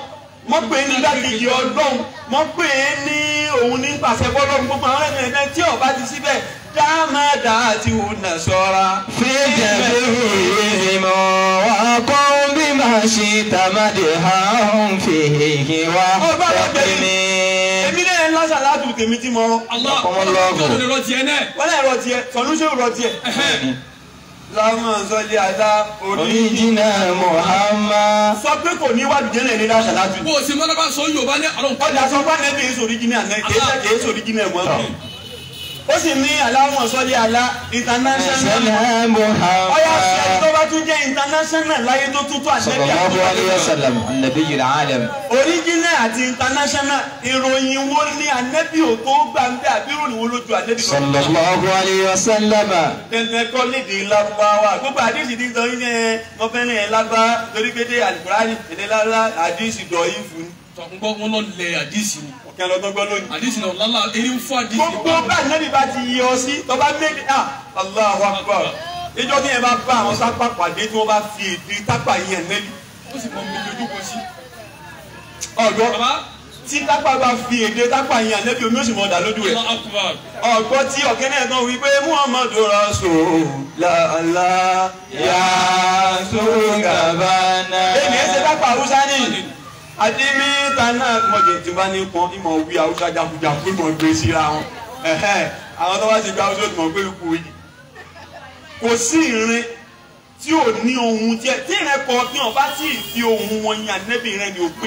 mọ́ pé ní gbàgede ọlọ́run mọ́ pé ní òun ní pàṣẹ bọ́lọ́run gbogbo àwọn ẹ̀mẹ̀ tí ọba ti síbẹ̀ dáàmàdà àti ònà sọ́ra. fíjẹ̀ bíi mọ̀ wá kọ́ bí màá ṣe tàmádé hàn fèhìhì wá tẹ̀mí. èmi náà ń lásà látù tèmi tí mo rán. wọ́n lè rọ tiẹ̀ náà. wọ́n lè rọ tiẹ̀ sọ̀nùṣẹ́ rọ tiẹ̀. láwọn sọ́lé àdá oríjìnà Muhammad. sọ pé kò ní wádìí jẹ́lẹ̀ ní lásà látù. bó o sì mọ́nà bá sọ Yorùbá ní ọlọ́run. ọjà sọ fún ànẹ́bí èso oríjìnà náà kìí ṣe oríjìnà mọ́. ó sì ní aláwọ̀ sọ́lé àlá international. ọ̀yà sẹ́ni tó bá tún jẹ́ international láyé tó tún tó àṣẹ́bí sallallahu alayhi wa sallam an-nabiyyul alam. original àti international ìròyìn wo ni ànẹ́bí ò tó gbà ń bẹ́ àbírò ni wo lójú ànẹ́bí. sallallahu alayhi wa sallam. tẹ̀tẹ̀ kọ́ lédè lágbáwá gbogbo àdìsí ti sọ yín ẹ mọ́fẹ́lẹ́ ẹ lágbá torí pé dé àlùkùránì èdè lára àdìsí dọ̀ yín fún. tọkùnkọ́ wọn lọ lẹ àdìsí ni. ọ̀kẹ́ lọ́tọ́ gbọ́ lónìí. àdìsí náà lálá eré ń fún àdìsí. gbogbo bá ànẹ́bí bá ti yọ sí tọ́ba méjì Allahu Akbar ìjọ tí yẹn bá bá àwọn sápá pàdé tí wọ́n bá fi èdè tápà yẹn nẹ́bí. ó sì mọ mi lójú kọ sí. ọ̀gbọ́n tí tápà bá fi èdè tápà yẹn nẹ́bí omi ó sì mọ̀ ọ̀dà lójú rẹ̀. ọ̀gbọ́n tí ọ̀kẹ́ náà tán wí pé Muhammadu Rasulullah ya sugabana. èmi ẹ ṣe tápà Haúsá ní àdìmí tánà mọ̀jẹ̀ tí bá ní pọ́n ìmọ̀ wí Haúsá jagunjagun ìmọ̀ gbé síra wọn àwọn tó bá ti gba Haúsá ìmọ̀ gbé lùkù yìí kò sí ìrìn tí ò ní ohun tí ìrìn kọ tí wọn bá sì fi ohun wọn yan nẹ́bí rẹ ni ò pé.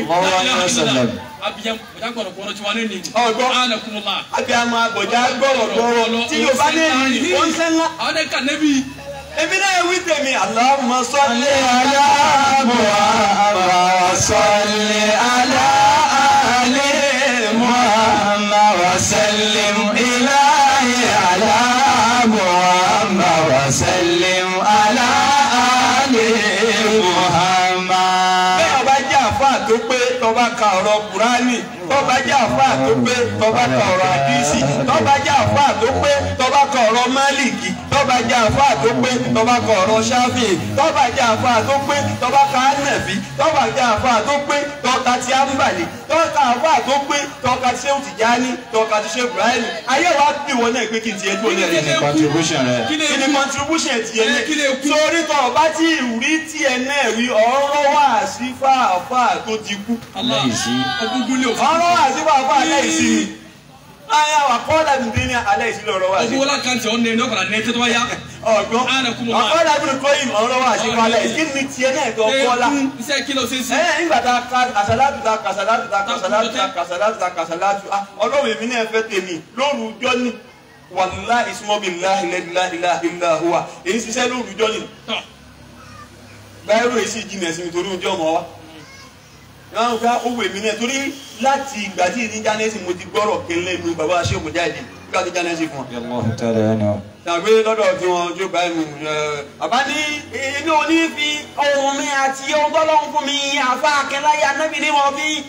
ọgbọ́n abiyamọ agbọ̀já gbọ̀rọ̀gbọ̀rọ̀ tí yóò bá ní èyí ó ń sẹ́ńlá. èmi náà wí tèmi Allahumma salli ala Muhammad wa salli ala ali Muhammad wa sallim ilahi ala Muhammad wa sallim ala ali Muhammad. bẹ́ẹ̀ ọba jẹ́ àfáà tó pé tọba ka ọ̀rọ̀ Kùránì tọba jẹ́ àfáà tó pé tọba ka ọ̀rọ̀ àdìsí tọba jẹ́ àfáà tó pé tọba ka ọ̀rọ̀ Málìkì tọba jẹ́ àfáà tó pé tọba ka ọ̀rọ̀ Ṣáfì tọba jẹ́ àfáà tó pé tọba ka Hánàfí tọba jẹ́ àfáà tó pé tọka ti Ámbàlì tọka àfáà tó pé tọka ti Ṣéhù Tìjání tọka ti Ṣéhù Ibrahim ayé wa bí wọn náà pé kí n tiẹ̀ tó lẹ̀ kí ni contribution rẹ. kí ni contribution tiẹ̀ ní torí tọ̀ ọba tí ìwúrí tiẹ̀ náà rí ọ̀rọ̀ wà sí fáfáà tó ti kú. ọ̀rọ̀ wà sí fáfáà aláìsí ni aya wa kọ́lá nìdí ní aláìsí lọ́rọ̀ wà sí. ọgbọ́n wọlé àkáǹtì ọ̀nà ẹni ọkọ̀ àná tó wáyá. ọgbọ́n ọkọ́lá bí kò yìí ọ̀rọ̀ wà sí fáfáà aláìsí kí ni tiẹ̀ náà tó kọ́lá. iṣẹ́ kí ló ṣe sí. nígbà tá a kàṣàlátù ọlọ́run èmi náà fẹ́ tèmi lóru jọ́ni wàlúùlá ìsúmọ́bìláhi lẹ́díláhìlá huwa èyí ṣiṣẹ́ lóru jọ́ni. báyìí èsì jìnnà sí mi torí oúnjẹ ọmọ wa yàrá ká owó èmi náà torí láti ìgbà tí ìdí jánẹ́sì mo ti gbọ́rọ̀ kele nu bàbá aṣẹ́gun jáde nígbà tí jánẹ́sì fún wa. tàbí lọ́dọ̀ tí wọ́n jó báyìí mu bàbá ní èmi ò ní fi ohun mi àti ohun tọ́lọ́hún fún mi àfa akẹ́láyé anábì ní wọn fi.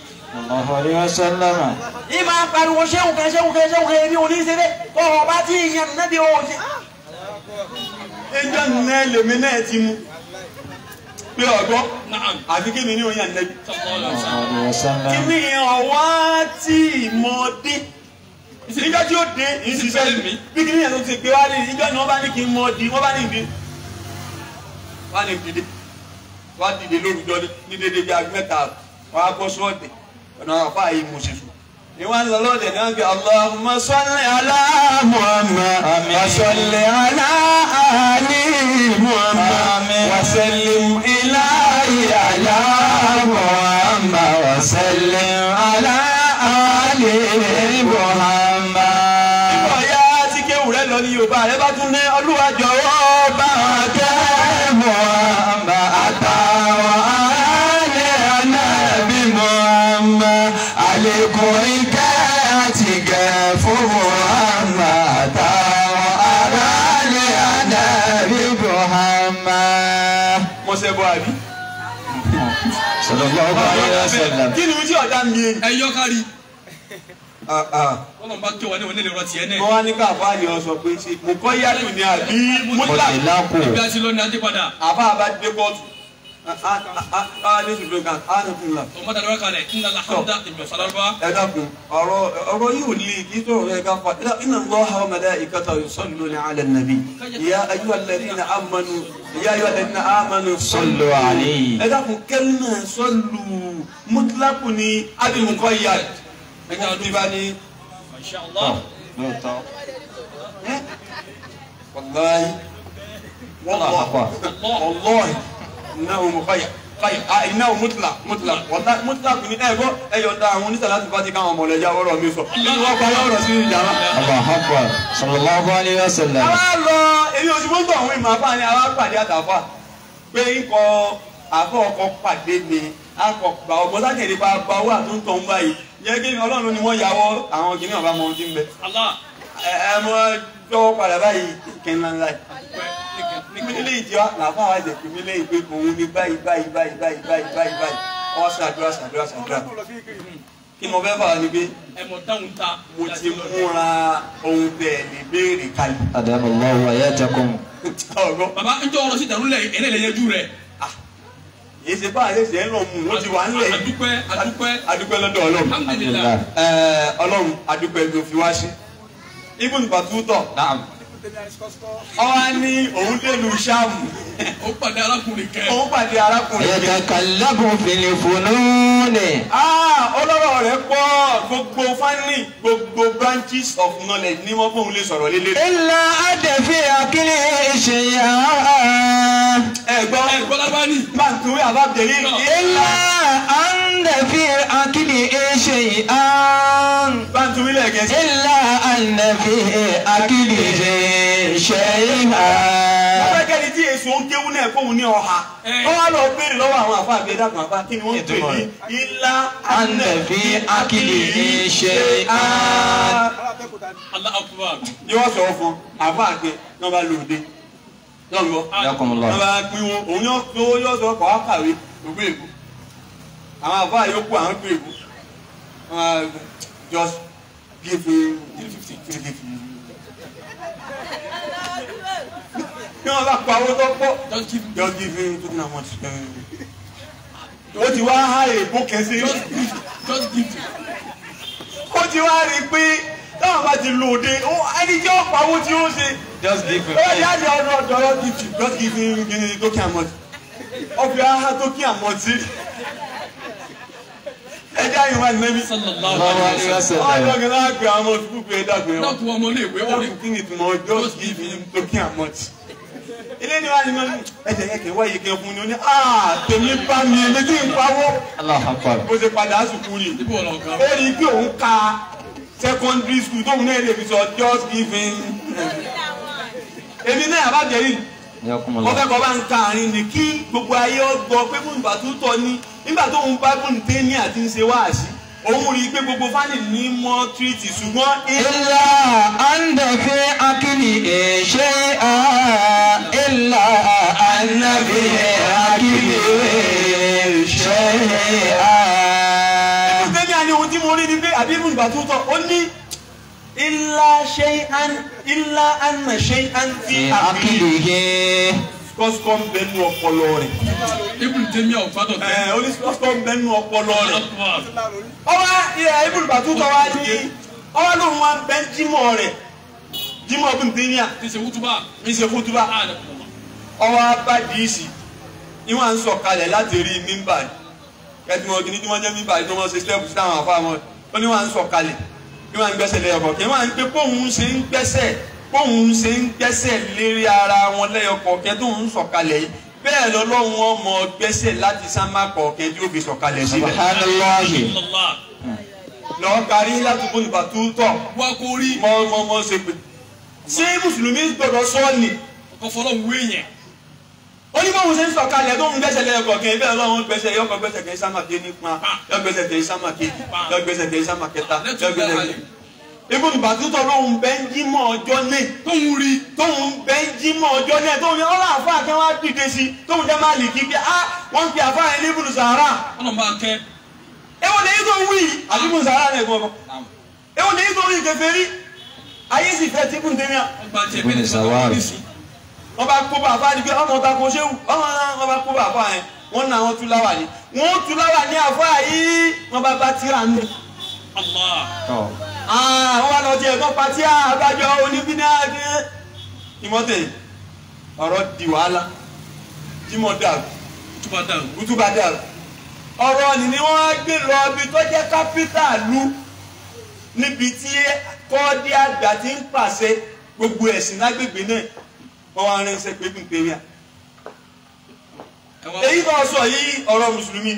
ìmọ̀ apariwo ṣéwù kan èmi ò ní ṣe bẹ́ẹ̀ kọ́ ọba tí ìyẹn nábì ò ṣe. ẹjọ́ nìyẹn lèmi náà ti mu pé ọgbọ́n àfi kí mi ní oyin ànẹ́bí. kí ni ọ̀wá tí ìmọ̀ dé ìjọ tí ó dé ìṣiṣẹ́ mi bí kí ni ìyẹn tó ti gbé wá ní ìjọ ni wọ́n bá ní kí n mọ̀ di wọ́n bá ní ìdí wọ́n á ní dìde wọ́n á dìde lórúkọ ní dédé bí agbẹ́ta wọ́n á bọ́ sọ́ọ̀dẹ̀ ọ̀nà àfa yìí mo ṣe sùn. ìwọ́n lọ lọ́dẹ̀ ní wọ́n gbé Allahumma salli ala Muhammad wa salli ala ali Muhammad wa sallim ilahi ala Muhammad wa sallim ala ali Muhammad. ìbọn ya tí kéwù rẹ lọ ní Yorùbá rẹ bá tún ní Olúwa jọ̀wọ́ bá kẹ́ Muhammad àtàwọn alẹ́ ànábì Muhammad àlékún ìkẹ́ àti gẹ̀ fún Muhammad àtàwọn alẹ́ ànábì Muhammad. mo ṣe bọ àbí. sallallahu alaihi wasallam. kí ni ojú ọ̀dà mi. ẹ yọ kárí. wọ́n bá kí wọn ní wọn nílẹ̀ rọtì ẹ̀ náà. mo wá ní káfá ni ọ sọ pé ṣe mo kọ́ yàtọ̀ ní àbí múlá. ìgbà tí lọ ní adé padà. àbá bá dé kóòtù ní ṣùgbọ́n kan ánàkùnlá. ọmọ tàbí wákà rẹ̀ ń lọ hamda ìbẹ̀ falarba. ẹ dákun ọ̀rọ̀ yìí ò lè kí tó rẹ̀ ká fa inna Allaha wa malaikatahu yusalluna ala an-nabi ya ayyuhalladhina amanu sallu alayhi. ẹ dákun kẹ́lìmọ̀ sallu mutlaqun ni abi muqayyad. ẹ jẹ́ ọdún bá ní. Masha Allah. والله إنه مقيد إنه مطلق والله مطلق ni ẹ gbọ́ ẹ yọ̀ǹda àwọn oníṣẹ́ láti bá ti káwọn ọmọlẹ́jà ọ̀rọ̀ mi sọ nínú wọn parí ọ̀rọ̀ sí ìjàmbá. Allahu Akbar sallallahu alayhi wa sallam. àwa lọ èmi ò sì mọ́tò àwọn ìmọ̀ àbá ni àwa pàdé àtàfà pé ikọ̀ àfọ̀ ọkọ̀ pàdé ni akọ̀ gbà ọgbọ́n sákèdè bá gba owó àtúntò ń báyìí yẹ kí Ọlọ́run ni wọ́n yàwọ́ àwọn kìnìún ọba mọ ohun tí ń bẹ. ẹ mọ jọ̀wọ́ padà báyìí kẹ́ńlá ńlá yìí mílíọ̀nù ìjọ làbá wa jẹ pé mílíọ̀nù ìpè òun ni báyìí ọwọ́ ṣàdúrà kí mo fẹ́ fà wá ni pé mo ti múra ohun bẹ́ẹ̀ lè béèrè kalẹ̀. Adamallahu wa yatakum. baba n jọ ọ̀rọ̀ sí ìdàrú lẹ ẹlẹ lè yẹjú rẹ. yìí ṣe bá àṣẹ ṣe ń lọ mú wọn ti wà nílẹ̀ yìí. adúpẹ́ lọ́dọ̀ Ọlọ́run. alhamdulillah. Ọlọ́run adúpẹ́ ló fi wá sí. Ibn Battuta. Ọwọ́ ní òun délùú Ṣáàmù. ó pàdé arákùnrin kẹ. Òun pàdé arákùnrin kẹ. Yatakallamu fil fununi. Ọlọ́rọ̀ rẹ̀ pọ̀ gbogbo fani gbogbo branches of knowledge ní wọ́n fóun lè sọ̀rọ̀ lélẹ̀. Illa adfi akili shay'a. ẹ̀gbọ́n lábání. Máa tún wí àbábẹ̀rẹ̀ yìí. Illa adfi akili shay'a. Máa tún wí lẹ́ẹ̀kẹ́sì. Illa adfi akili shay'a. Ọ̀pẹ́kẹ́ni tí èso ń kéwú náà fóun ní ọha. Wọ́n wá lọ béèrè lọ́wọ́ àwọn àfa àgbẹ̀ dàgbà àfa kí ni wọ́n pè ní ilá Adfi akili shay'a. Allah akbar. Ni wọ́n sọ̀rọ̀ fún àfa àgbẹ̀ náà bá lòdì. Lọ́ngbọ́. Yakumullah. Náà bá pín wọn òun yóò sọ kọ́ wá kàwé ògbé èkó. Àwọn àfa yòókù àwọn gbé èkó. Just give him 350. Ní wọ́n bá pa owó tó pọ̀. Just give him 200. Ó ti wá há èèbó kẹsí. just give it. Ó ti wá rí i pé táwọn bá ti lòde ẹni tí ó pa owó tí ó ṣe. Just give him. Ó yá di ọ̀dọ̀ just give him tókì àmọ́tí. Ó fi áhá tókì àmọ́tí. Ẹ jẹ́ àyè wá nẹ́bí. sallallahu alaihi wasallam. Ọjọ́ kan náà gbé àwọn ọmọ tukú pé dàgbé wọn. dákun ọmọ ilé ìwé orí. Kí ni ìtumọ̀ just give him tókì àmọ́tí. Ilé ni wàá ní mọ́ ẹ̀jẹ̀ yẹn kì í wáyé kí n fún ni ó ní tèmi bá mi èmi tí ń pawó. Allahu Akbar. Bó ṣe padà sùkúrù ni. ibi wọ̀ lọ́kàn. Ó rí i pé òun ka secondary school tóun náà lè fi sọ just give him. Èmi náà àbájẹ́ yìí. Yakumullah. Wọ́n fẹ́ kọ́ bá ń ka àárín ni kí gbogbo ayé ó gbọ́ pé Ibn Battuta ní nígbà tó ń bá Ibn Taymiyyah àti ń ṣe wáàsí òun rí i pé gbogbo fani ní mọ́ tírìtì ṣùgbọ́n Illa adfi akili shay'a. Illa adfi akili shay'a. Ibn Taymiyyah ní ohun tí mo rí ni pé àbí Ibn Battuta ó ní illa anna shay'an fi akili Akilihi. kọ́sùkọ́ ń bẹ nú ọpọlọ rẹ̀. Ibn Taymiyyah ọ̀fadọ̀ tẹ́. Oníṣòwò ń bẹ nú ọpọlọ rẹ̀. akbar. Ọwọ́ Ibn Battuta wá ní ọwọ́ lóun wá ń bẹ jímọ̀ rẹ̀ jímọ̀ Ibn Taymiyyah ti ṣe wútúbà. ní ṣe fútúbà ọwọ́ abádìísì ìwọ̀n à ń sọ̀kalẹ̀ láti rí mímbà kẹ́tùmọ̀ kìíní tí wọ́n jẹ́ mímbà tí wọ́n ṣe stẹ́pù sí àwọn àfa wọn ó ní wọ́n à ń sọ̀kalẹ̀ ìwọ̀n à ń gbẹ́sẹ̀ lẹ́yọ̀kọ̀ kí wọ́n à ń pé póun ṣe ń gbẹ́sẹ̀ lérí ara wọn lẹ́yọ̀kọ̀ kẹ́ tó ń sọ̀kalẹ̀ yìí bẹ́ẹ̀ lọ́lọ́run ọmọ gbẹ́sẹ̀ láti sámá kọ̀ọ̀kẹ́ tí ó fi sọ̀kalẹ̀ sílẹ̀. Subhanallahi. Allah. lọ́ọ́ kárí láti Ibn Battuta wá kó rí. mọ́ ṣe pé ṣé mùsùlùmí gbọ́dọ̀ sọ́ọ̀nì ọkọ̀ fọlọ́ wé yẹn. ó ní báwo ṣe ń sọ̀kalẹ̀ tó ń gbẹ́sẹ̀ lẹ́yọ̀kọ̀ kẹ́ bẹ́ẹ̀ lọ́wọ́ gbẹ́sẹ̀ yọkọ̀ gbẹ́sẹ̀ kẹ́ sámà ké nípa yọ gbẹ́sẹ̀ kẹ́ sámà ké yọ gbẹ́sẹ̀ kẹ́ sámà kẹta yọ gbẹ́sẹ̀ kẹ́. Ibn Battuta lóhun bẹ́ńjímọ̀ ọjọ́ náà tóhun bẹ́ńjímọ̀ ọjọ́ náà tóhun ní ọlọ́ àfa àkẹ́wà dìde sí tóhun jẹ́ máa lè kí pé wọ́n ń fi àfa yẹn ní Ibn Sahara. ọ̀nà máa kẹ́. Ewo lè yí tó ń wí àti Ibn Sahara rẹ̀ gbọ́n. Ewo lè yí tó ń wí kẹfẹ́ rí ayé sì fẹ́ tí Ibn Taymiyyah. Ibn Sawari. Wọ́n bá kó bàbá ni pé ọmọ ta ko ṣéwù ọmọ bá kó bàbá yẹn wọ́n náà wọ́n tún láwà ní wọ́n tún láwà ní àfáà yìí wọ́n bá tíra ń bẹ̀. wọ́n wá lọ jẹ́ ẹ̀kọ́ pàtí àbájọ oníbínà ìmọ̀tẹ̀ ọ̀rọ̀ di wàhálà jímọ̀ dàrú kútúbà dàrú ọ̀rọ̀ ni wọ́n gbé lọ ibi tó jẹ́ kápítà lu níbi tí kọ́ọ́dí àgbà ti ń pàṣẹ gbogbo ẹ̀sìn lágbègbè náà wọ́n wá ránṣẹ́ pé bí n pè mí à. èyí tó sọ yìí ọ̀rọ̀ mùsùlùmí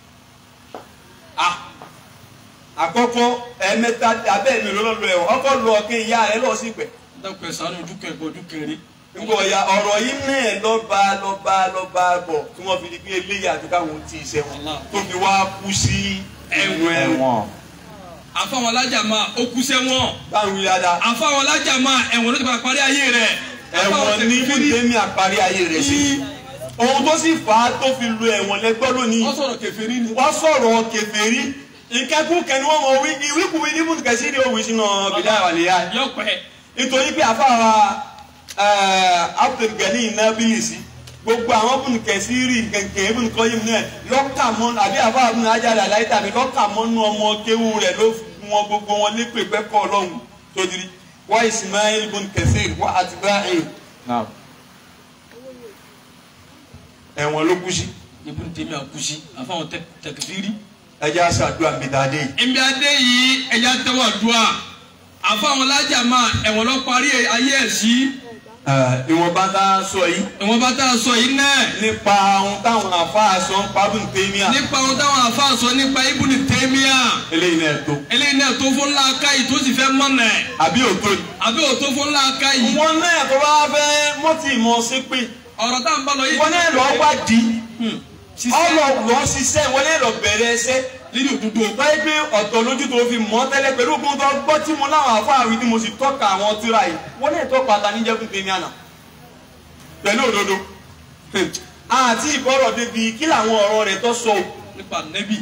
àkọ́kọ́ ẹ̀ẹ̀mẹ́ta abẹ́ mi lọ́lọ́ ẹ̀wọ̀n ọkọ̀ lọ ọ̀kẹ́ ìyá rẹ̀ lọ sí ìpẹ́. dákun ẹ̀sán ojú kẹ̀kọ́ ojú kẹrin. ngbọ̀ ya ọ̀rọ̀ yìí náà lọ́ba bọ̀ tí wọ́n fi di pé eléyà àti káwọn ti ṣe wọn tó fi wá kú sí ẹ̀wọ̀n. àfàwọn alájà máa ó kú sẹ́wọ̀n. báwo yá da. àfàwọn alájà máa ẹ̀wọ̀n ló ti padà parí ayé rẹ̀. ẹ̀wọ̀n ní fúndémi àparí ayé rẹ̀ sí. ohun tó sì fà á tó fi lu ẹ̀wọ̀n lẹ́gbọ́ lónìí. wọ́n sọ̀rọ̀ kèfèrí ni. wọ́n sọ̀rọ̀ kèfèrí. ìkẹ́kùn kẹ́ni wọ́n mọ̀ wí ìwíkùwí ní bùnkẹ́sí ni ó wí sínú bìdá ìwàlẹ́yà. yọpẹ́. nítorí pé àfàwà Abdulgani Nabilisi gbogbo àwọn bùn kẹsìrì kẹkẹ bùn kọyìm náà lọ́kà mọ́nú àbí àbá bùn ajáde àláìta mi lọ́kà mọ́nú ọmọ kéwù rẹ̀ ló fún wọn gbogbo wọn lépè pẹ́kọ̀ ọlọ́run tó dirí wá Ismail bùn kẹsìrì wá àtibáyé ẹ̀wọ̀n ló kú sí. ibùn tèmi àkúsí àfàwọn tẹkifírí. ẹjẹ aṣáájú àmìdáde yìí. ìbí adé yìí ẹjẹ àtẹwà dùà àfàwọn alájà máa ẹ̀wọ̀n ló parí ayé ẹ̀ sí. ìwọ̀nba tá a sọ yìí. ìwọ̀nba tá a sọ yìí náà. nípa ohun táwọn àfáà sọ ń pa Ibn Taymiyyah. nípa ohun táwọn àfáà sọ nípa Ibn Taymiyyah. eléyìí náà tó. eléyìí náà tó fún láàká yìí tó sì fẹ́ mọ̀nà ẹ̀. àbí òtó ni. àbí òtó fún láàká yìí. wọn náà tó bá fẹ́ mọ́tì ìmọ̀ sí pé. ọ̀rọ̀ tá à ń bá lọ yìí. wọn náà lọ wádìí. lọ ṣiṣẹ́ wọn náà lọ bẹ̀rẹ̀ ẹsẹ̀. nínú òdodo. báyìí pé ọ̀tọ̀ lójú tó fi mọ́ tẹ́lẹ̀ pẹ̀lú ogun tó gbọ́ tí mo láwọn àfáà wí tí mo sì tọ́ka àwọn tíra yìí wọn náà tọ́ka àtàníjẹ́ Ibn Taymiyyah náà pẹ̀lú òdodo àti ìbọ̀rọ̀ débi kí làwọn ọ̀rọ̀ rẹ̀ tó sọ nípa nẹ́bì.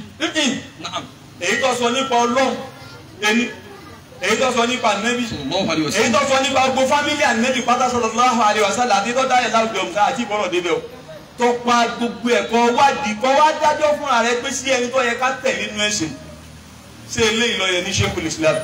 èyí tó sọ nípa ọlọ́run ẹni èyí tó sọ nípa nẹ́bì èyí tó sọ nípa gbogbo fámílì ànẹ́bì pátá sallallahu alaihi wasallam àti tó dáyẹ̀ láwùjọ ọ̀gá àti ìbọ̀rọ̀ débẹ̀ o tó pa gbogbo ẹ̀kọ́ wádìí kọ́ wá dájọ́ fúnra rẹ̀ pé sí ẹni tó yẹ ká tẹ̀lé nínú ẹ̀sìn ṣé eléyìí ló yẹ ní Sheikhul Islam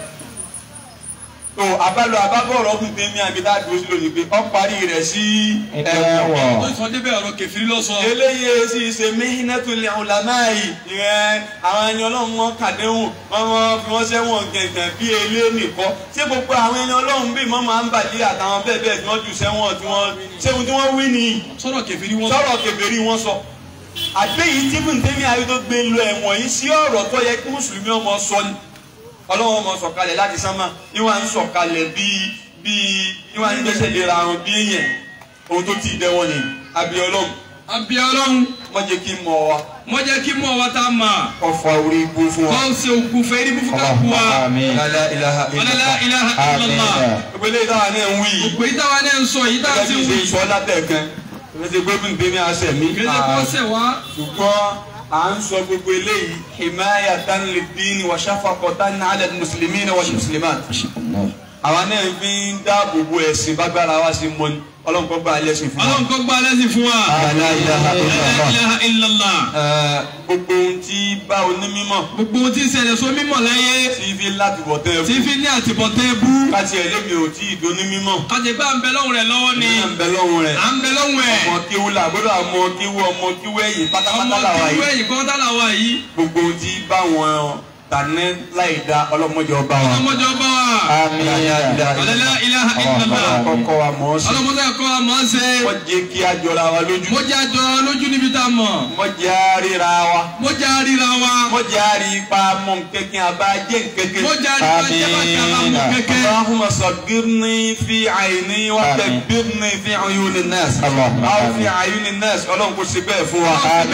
tó abálọ abábọ̀rọ̀ Ibn Taymiyyah àbí tá a dúró sí lónìí pé ọ parí rẹ̀ sí ẹ̀wọ̀n. ó sọ débẹ̀ ọ̀rọ̀ kẹfìrí lọ́sọ. eléyìí sì ṣe mihnatul ulama'i ìyẹn àwọn ẹni ọlọ́run wọn kàdéhùn wọn fi wọ́n sẹ́wọ̀n gẹ̀gẹ̀ bí elénìkọ́ ṣé gbogbo àwọn ẹni ọlọ́run bíi mọ́ máa ń bàjẹ́ àtàwọn bẹ́ẹ̀ bẹ́ẹ̀ tí wọ́n jù sẹ́wọ̀n ṣéun tí wọ́n wí nìyí. sọ̀rọ̀ kẹfìrí wọn sọ. àgbéyìí tí Ibn Taymiyyah ayé tó gbé lọ ẹ̀wọ̀n yìí sí ọ̀rọ̀ tó yẹ kí mùsùlùmí ọmọ sọ ni ọlọ́wọ́n mọ sọ̀kalẹ̀ láti sánmà níwọ̀n à ń sọ̀kalẹ̀ bíi níwọ̀n à ń gbẹ́sẹ̀ lera àwọn bí èèyàn ohun tó ti dẹ́wọ́n ni abiọlọ́hún. abiọlọ́hún. wọ́n jẹ́ kí n mọ̀ wa. wọ́n jẹ́ kí n mọ̀ wa tá a mà. ọ̀fà orí igbó fún wa. wọ́n ṣe òkú fẹ́ irí fún ká kú wa. la ilaha illallah. ìpele ìtawà náà ń wí. ìpè ìtawà náà ń sọ yìí táwọn ti ń wí. ìgbà tí ìṣọ́ látẹ̀kẹ́ ìrẹsì gbẹ́bùn gbé ní àṣẹ mi. ìrẹsì kọ́ sẹ̀ wá. ṣùgbọ́n à ń sọ gbogbo eléyìí himayatan lid-din wa shafaqatan ala al-muslimina wal muslimat. àwa náà fi ń dáàbò bo ẹ̀sìn bágbára wa sí mọ́ni ọlọ́run kó gba alẹ́ sí fún wa. ọlọ́run kó gba alẹ́ sí fún wa. la ilaha illallah. gbogbo ohun tí bá onímọ̀. gbogbo ohun tí ṣẹlẹ̀ sọ mímọ̀ láyé. tí fi láti bọ̀ tẹ́ bú. tí fi ní àtibọ̀tẹ́ bú. káti ẹ̀ lémi ò tí ì doni mímọ̀. káti bá ń bẹ lọ́hùn rẹ̀ lọ́wọ́ ni. à ń bẹ lọ́hùn rẹ̀. à ń bẹ lọ́hùn rẹ̀. ọmọ kíwú la gbọ́dọ̀ ọmọ kíwú ẹ̀yìn pátápátá làwà yìí. ọmọ kíwú ẹ̀yìn pátápátá làwà yìí. gbogbo ohun tí bá wọn tani láì da ọlọmọdé ọba wa. ọlọmọdé ọba wa. àmín ya ilaha illallah. kọ́kọ́ wa mọ̀ ọ́ sí. ọlọmọdé kọ́ wa mọ̀ ọ́ sí. wọ́n jẹ́ kí a jọra wa lójú. mo jẹ́ àjọ lójú níbi tá a mọ̀. mo jẹ́ àríra wa. mo jẹ́ àríra wa. mo jẹ́ àrípa mọ̀ nkẹ́kẹ́ àbá jẹ́ nkẹ́kẹ́. mo jẹ́ àrípa jẹ́ bá mọ̀ nkẹ́kẹ́. Allahumma saggirni fi ayni wa kabbirni fi uyunin nas. aw fi ayunin nas ọlọ́run kò sí bẹ́ẹ̀ fún wa.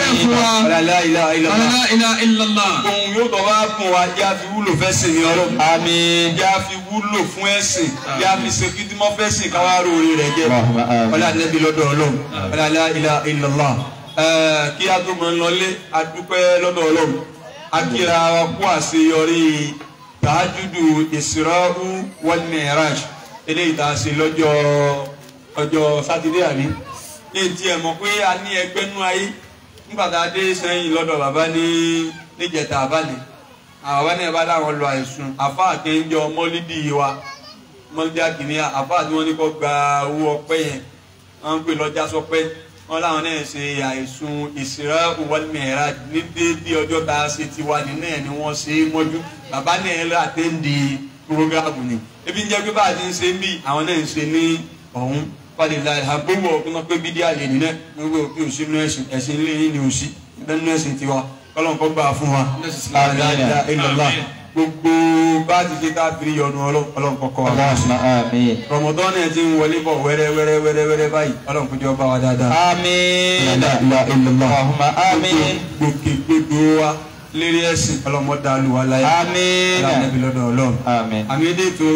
la ilaha illallah. ohun yóò tọ́ bá kún wa jẹ́ àfi wúlò fẹ́ sìn ní ọlọ́run. àmín. jẹ́ àfi wúlò fún ẹ̀sìn. jẹ́ àfi ṣe kídímọ́ fẹ́ sìn káwá ròrí rẹ̀ jẹ́. ọlá nẹ́bí lọ́dọ̀ ọlọ́run. ọlá la ilaha illallah. kí a tó mọ̀ ń lọlé a dúpẹ́ lọ́dọ̀ ọlọ́run. a kíra wa kú àṣeyọrí tàájúdù Isra'u wal Mi'raj eléyìí tá a ṣe lọ́jọ́ sátidé àbí. ní ti ẹ̀ mọ̀ pé a ní ẹgbẹ́ nú ayé nígbà tá a dé sẹ́yìn lọ́dọ̀ bàbá níjẹta àbálẹ̀ àwọn bàbá náà bá láwọn lọ àìsùn àfa àkéńjọ mọ́lídì wa mọ́lídì àkìníyà àfa àti wọn ní kó gba owó ọpẹ́ yẹn wọ́n ń pè lọ́jà sọpẹ́ wọn láwọn náà ṣe àìsùn Isra wal Mi'raj ní déédéé ọjọ́ tá a ṣe tiwa nínú ẹ̀ ni wọ́n ṣe é mọ́jú bàbá náà lọ àtẹ́ǹdì programu ni ebi ń jẹ́ pé bá a ti ń ṣe ń bí àwọn náà ń ṣe ní ọ̀hún fàdé láì ha gbogbo ọkùnrin pé bídí àlè nínú gbogbo òkè òsì nínú ẹ̀sìn ilé yìí ni òsì nínú ẹ̀sìn tiwa Ọlọ́run kó gbà fún wa àdáyà ìlọ́lá gbogbo bá ti ṣe káàkiri ọ̀nà Ọlọ́run kọ́kọ́ wa. Ramadan náà ti ń wọlé bọ̀ wẹ́rẹ́wẹ́rẹ́ báyìí Ọlọ́run kó jẹ́ bá wa dáadáa. àmín Allahumma àmín gbogbo wa lérí ẹ̀sìn ọlọ́mọdé alùwà láyé àmín aláàbí lọ́dọ̀ Ọlọ́run àmín dé tó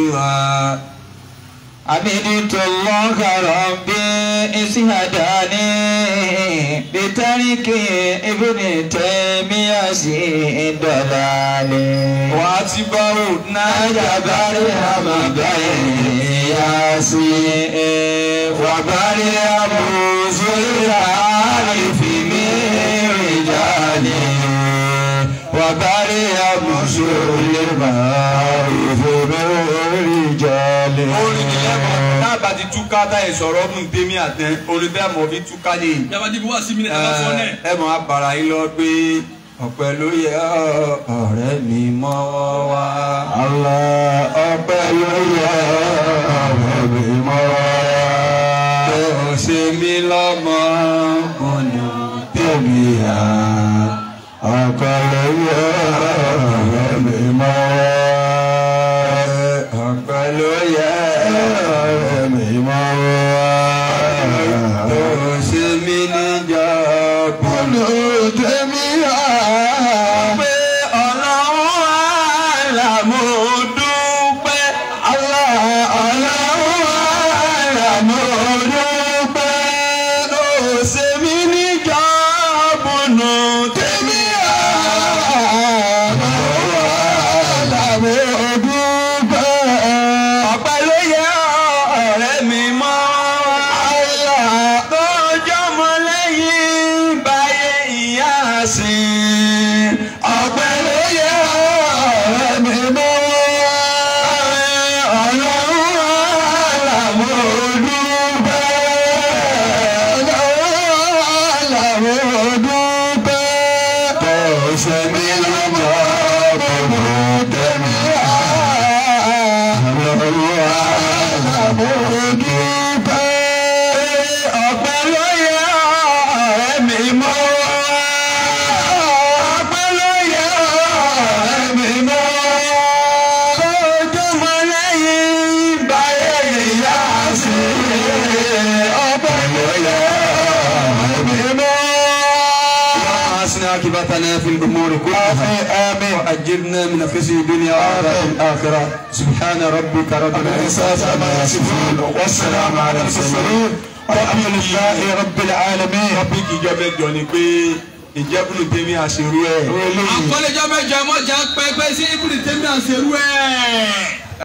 عبدت الله ربي إسهداني بترك ابن تيمية ضلالي واتبعوا نجبر رمضان ياسين وبريم زلال في من رجالي وبريم زلال في من رجالي orin ni lẹ́mọ̀ náà bá ti túká táyì sọ̀rọ̀ mú tèmi àtẹ orin bẹ́ẹ̀ mọ̀ bí túká lè. yàrá dìbò wá sí mi ní ẹ̀ka fún ẹ̀. ẹ mọ̀ apàrà yín lọ pé ọpẹ́ ló yẹ ọ̀rẹ́ mi mọ́ wá. Allah ọpẹ́ ló yẹ ọ̀rẹ́ mi mọ́ wá. tó ṣe mí lọ́mọ ọ̀nà tèmi à ọpẹ́ ló yẹ ọ̀rẹ́ mi mọ́ wá. ọpẹ́ ló yẹ ọ̀rẹ́ mi mọ́ wá. tó ṣe mí níjà ọ̀nà tèmi à. pé Ọlọ́run àlàmú dúpẹ́ àlàmú dúpẹ́ tó ṣe mí níjà bùnú tèmi àlàmú dúpẹ́. ọpẹ́ ló yẹ ọ̀rẹ́ mi mọ́ tó jọmọ lẹ́yìn báyé ìyá sí ọpẹ́ ló yẹ ọ̀rẹ́ mi mọ́. Ọlọ́run àlàmú dúpẹ́. Àlàmú dúpẹ́. Tó ṣe mí lọ́jọ́ gbogbo tẹ̀mí àlàmú dúpẹ́. Ọpẹ́ ló yẹ ọ̀rẹ́ mi mọ́. Ọpẹ́ ló yẹ ọ̀rẹ́ mi mọ́. Ojúmọ́ lẹ́yìn báyé ìyá sí. Ọpẹ́ ló yẹ ọ̀rẹ́ mi mọ́. أحسن عاقبتنا في الأمور كلها آمين. وأجرنا من خزي الدنيا وعذاب الآخرة سبحان ربك رب العزة عما يصفون والسلام على المرسلين والحمد لله رب العالمين. Topic ìjọba ẹjọ ni pé ìjẹ́bùnú tèmi àṣírú ẹ̀. àkọlẹ́jọ́ mẹ́jọ ẹ mọ̀jà pẹ́pẹ́ sí ibùdó tèmi àṣẹrú ẹ̀.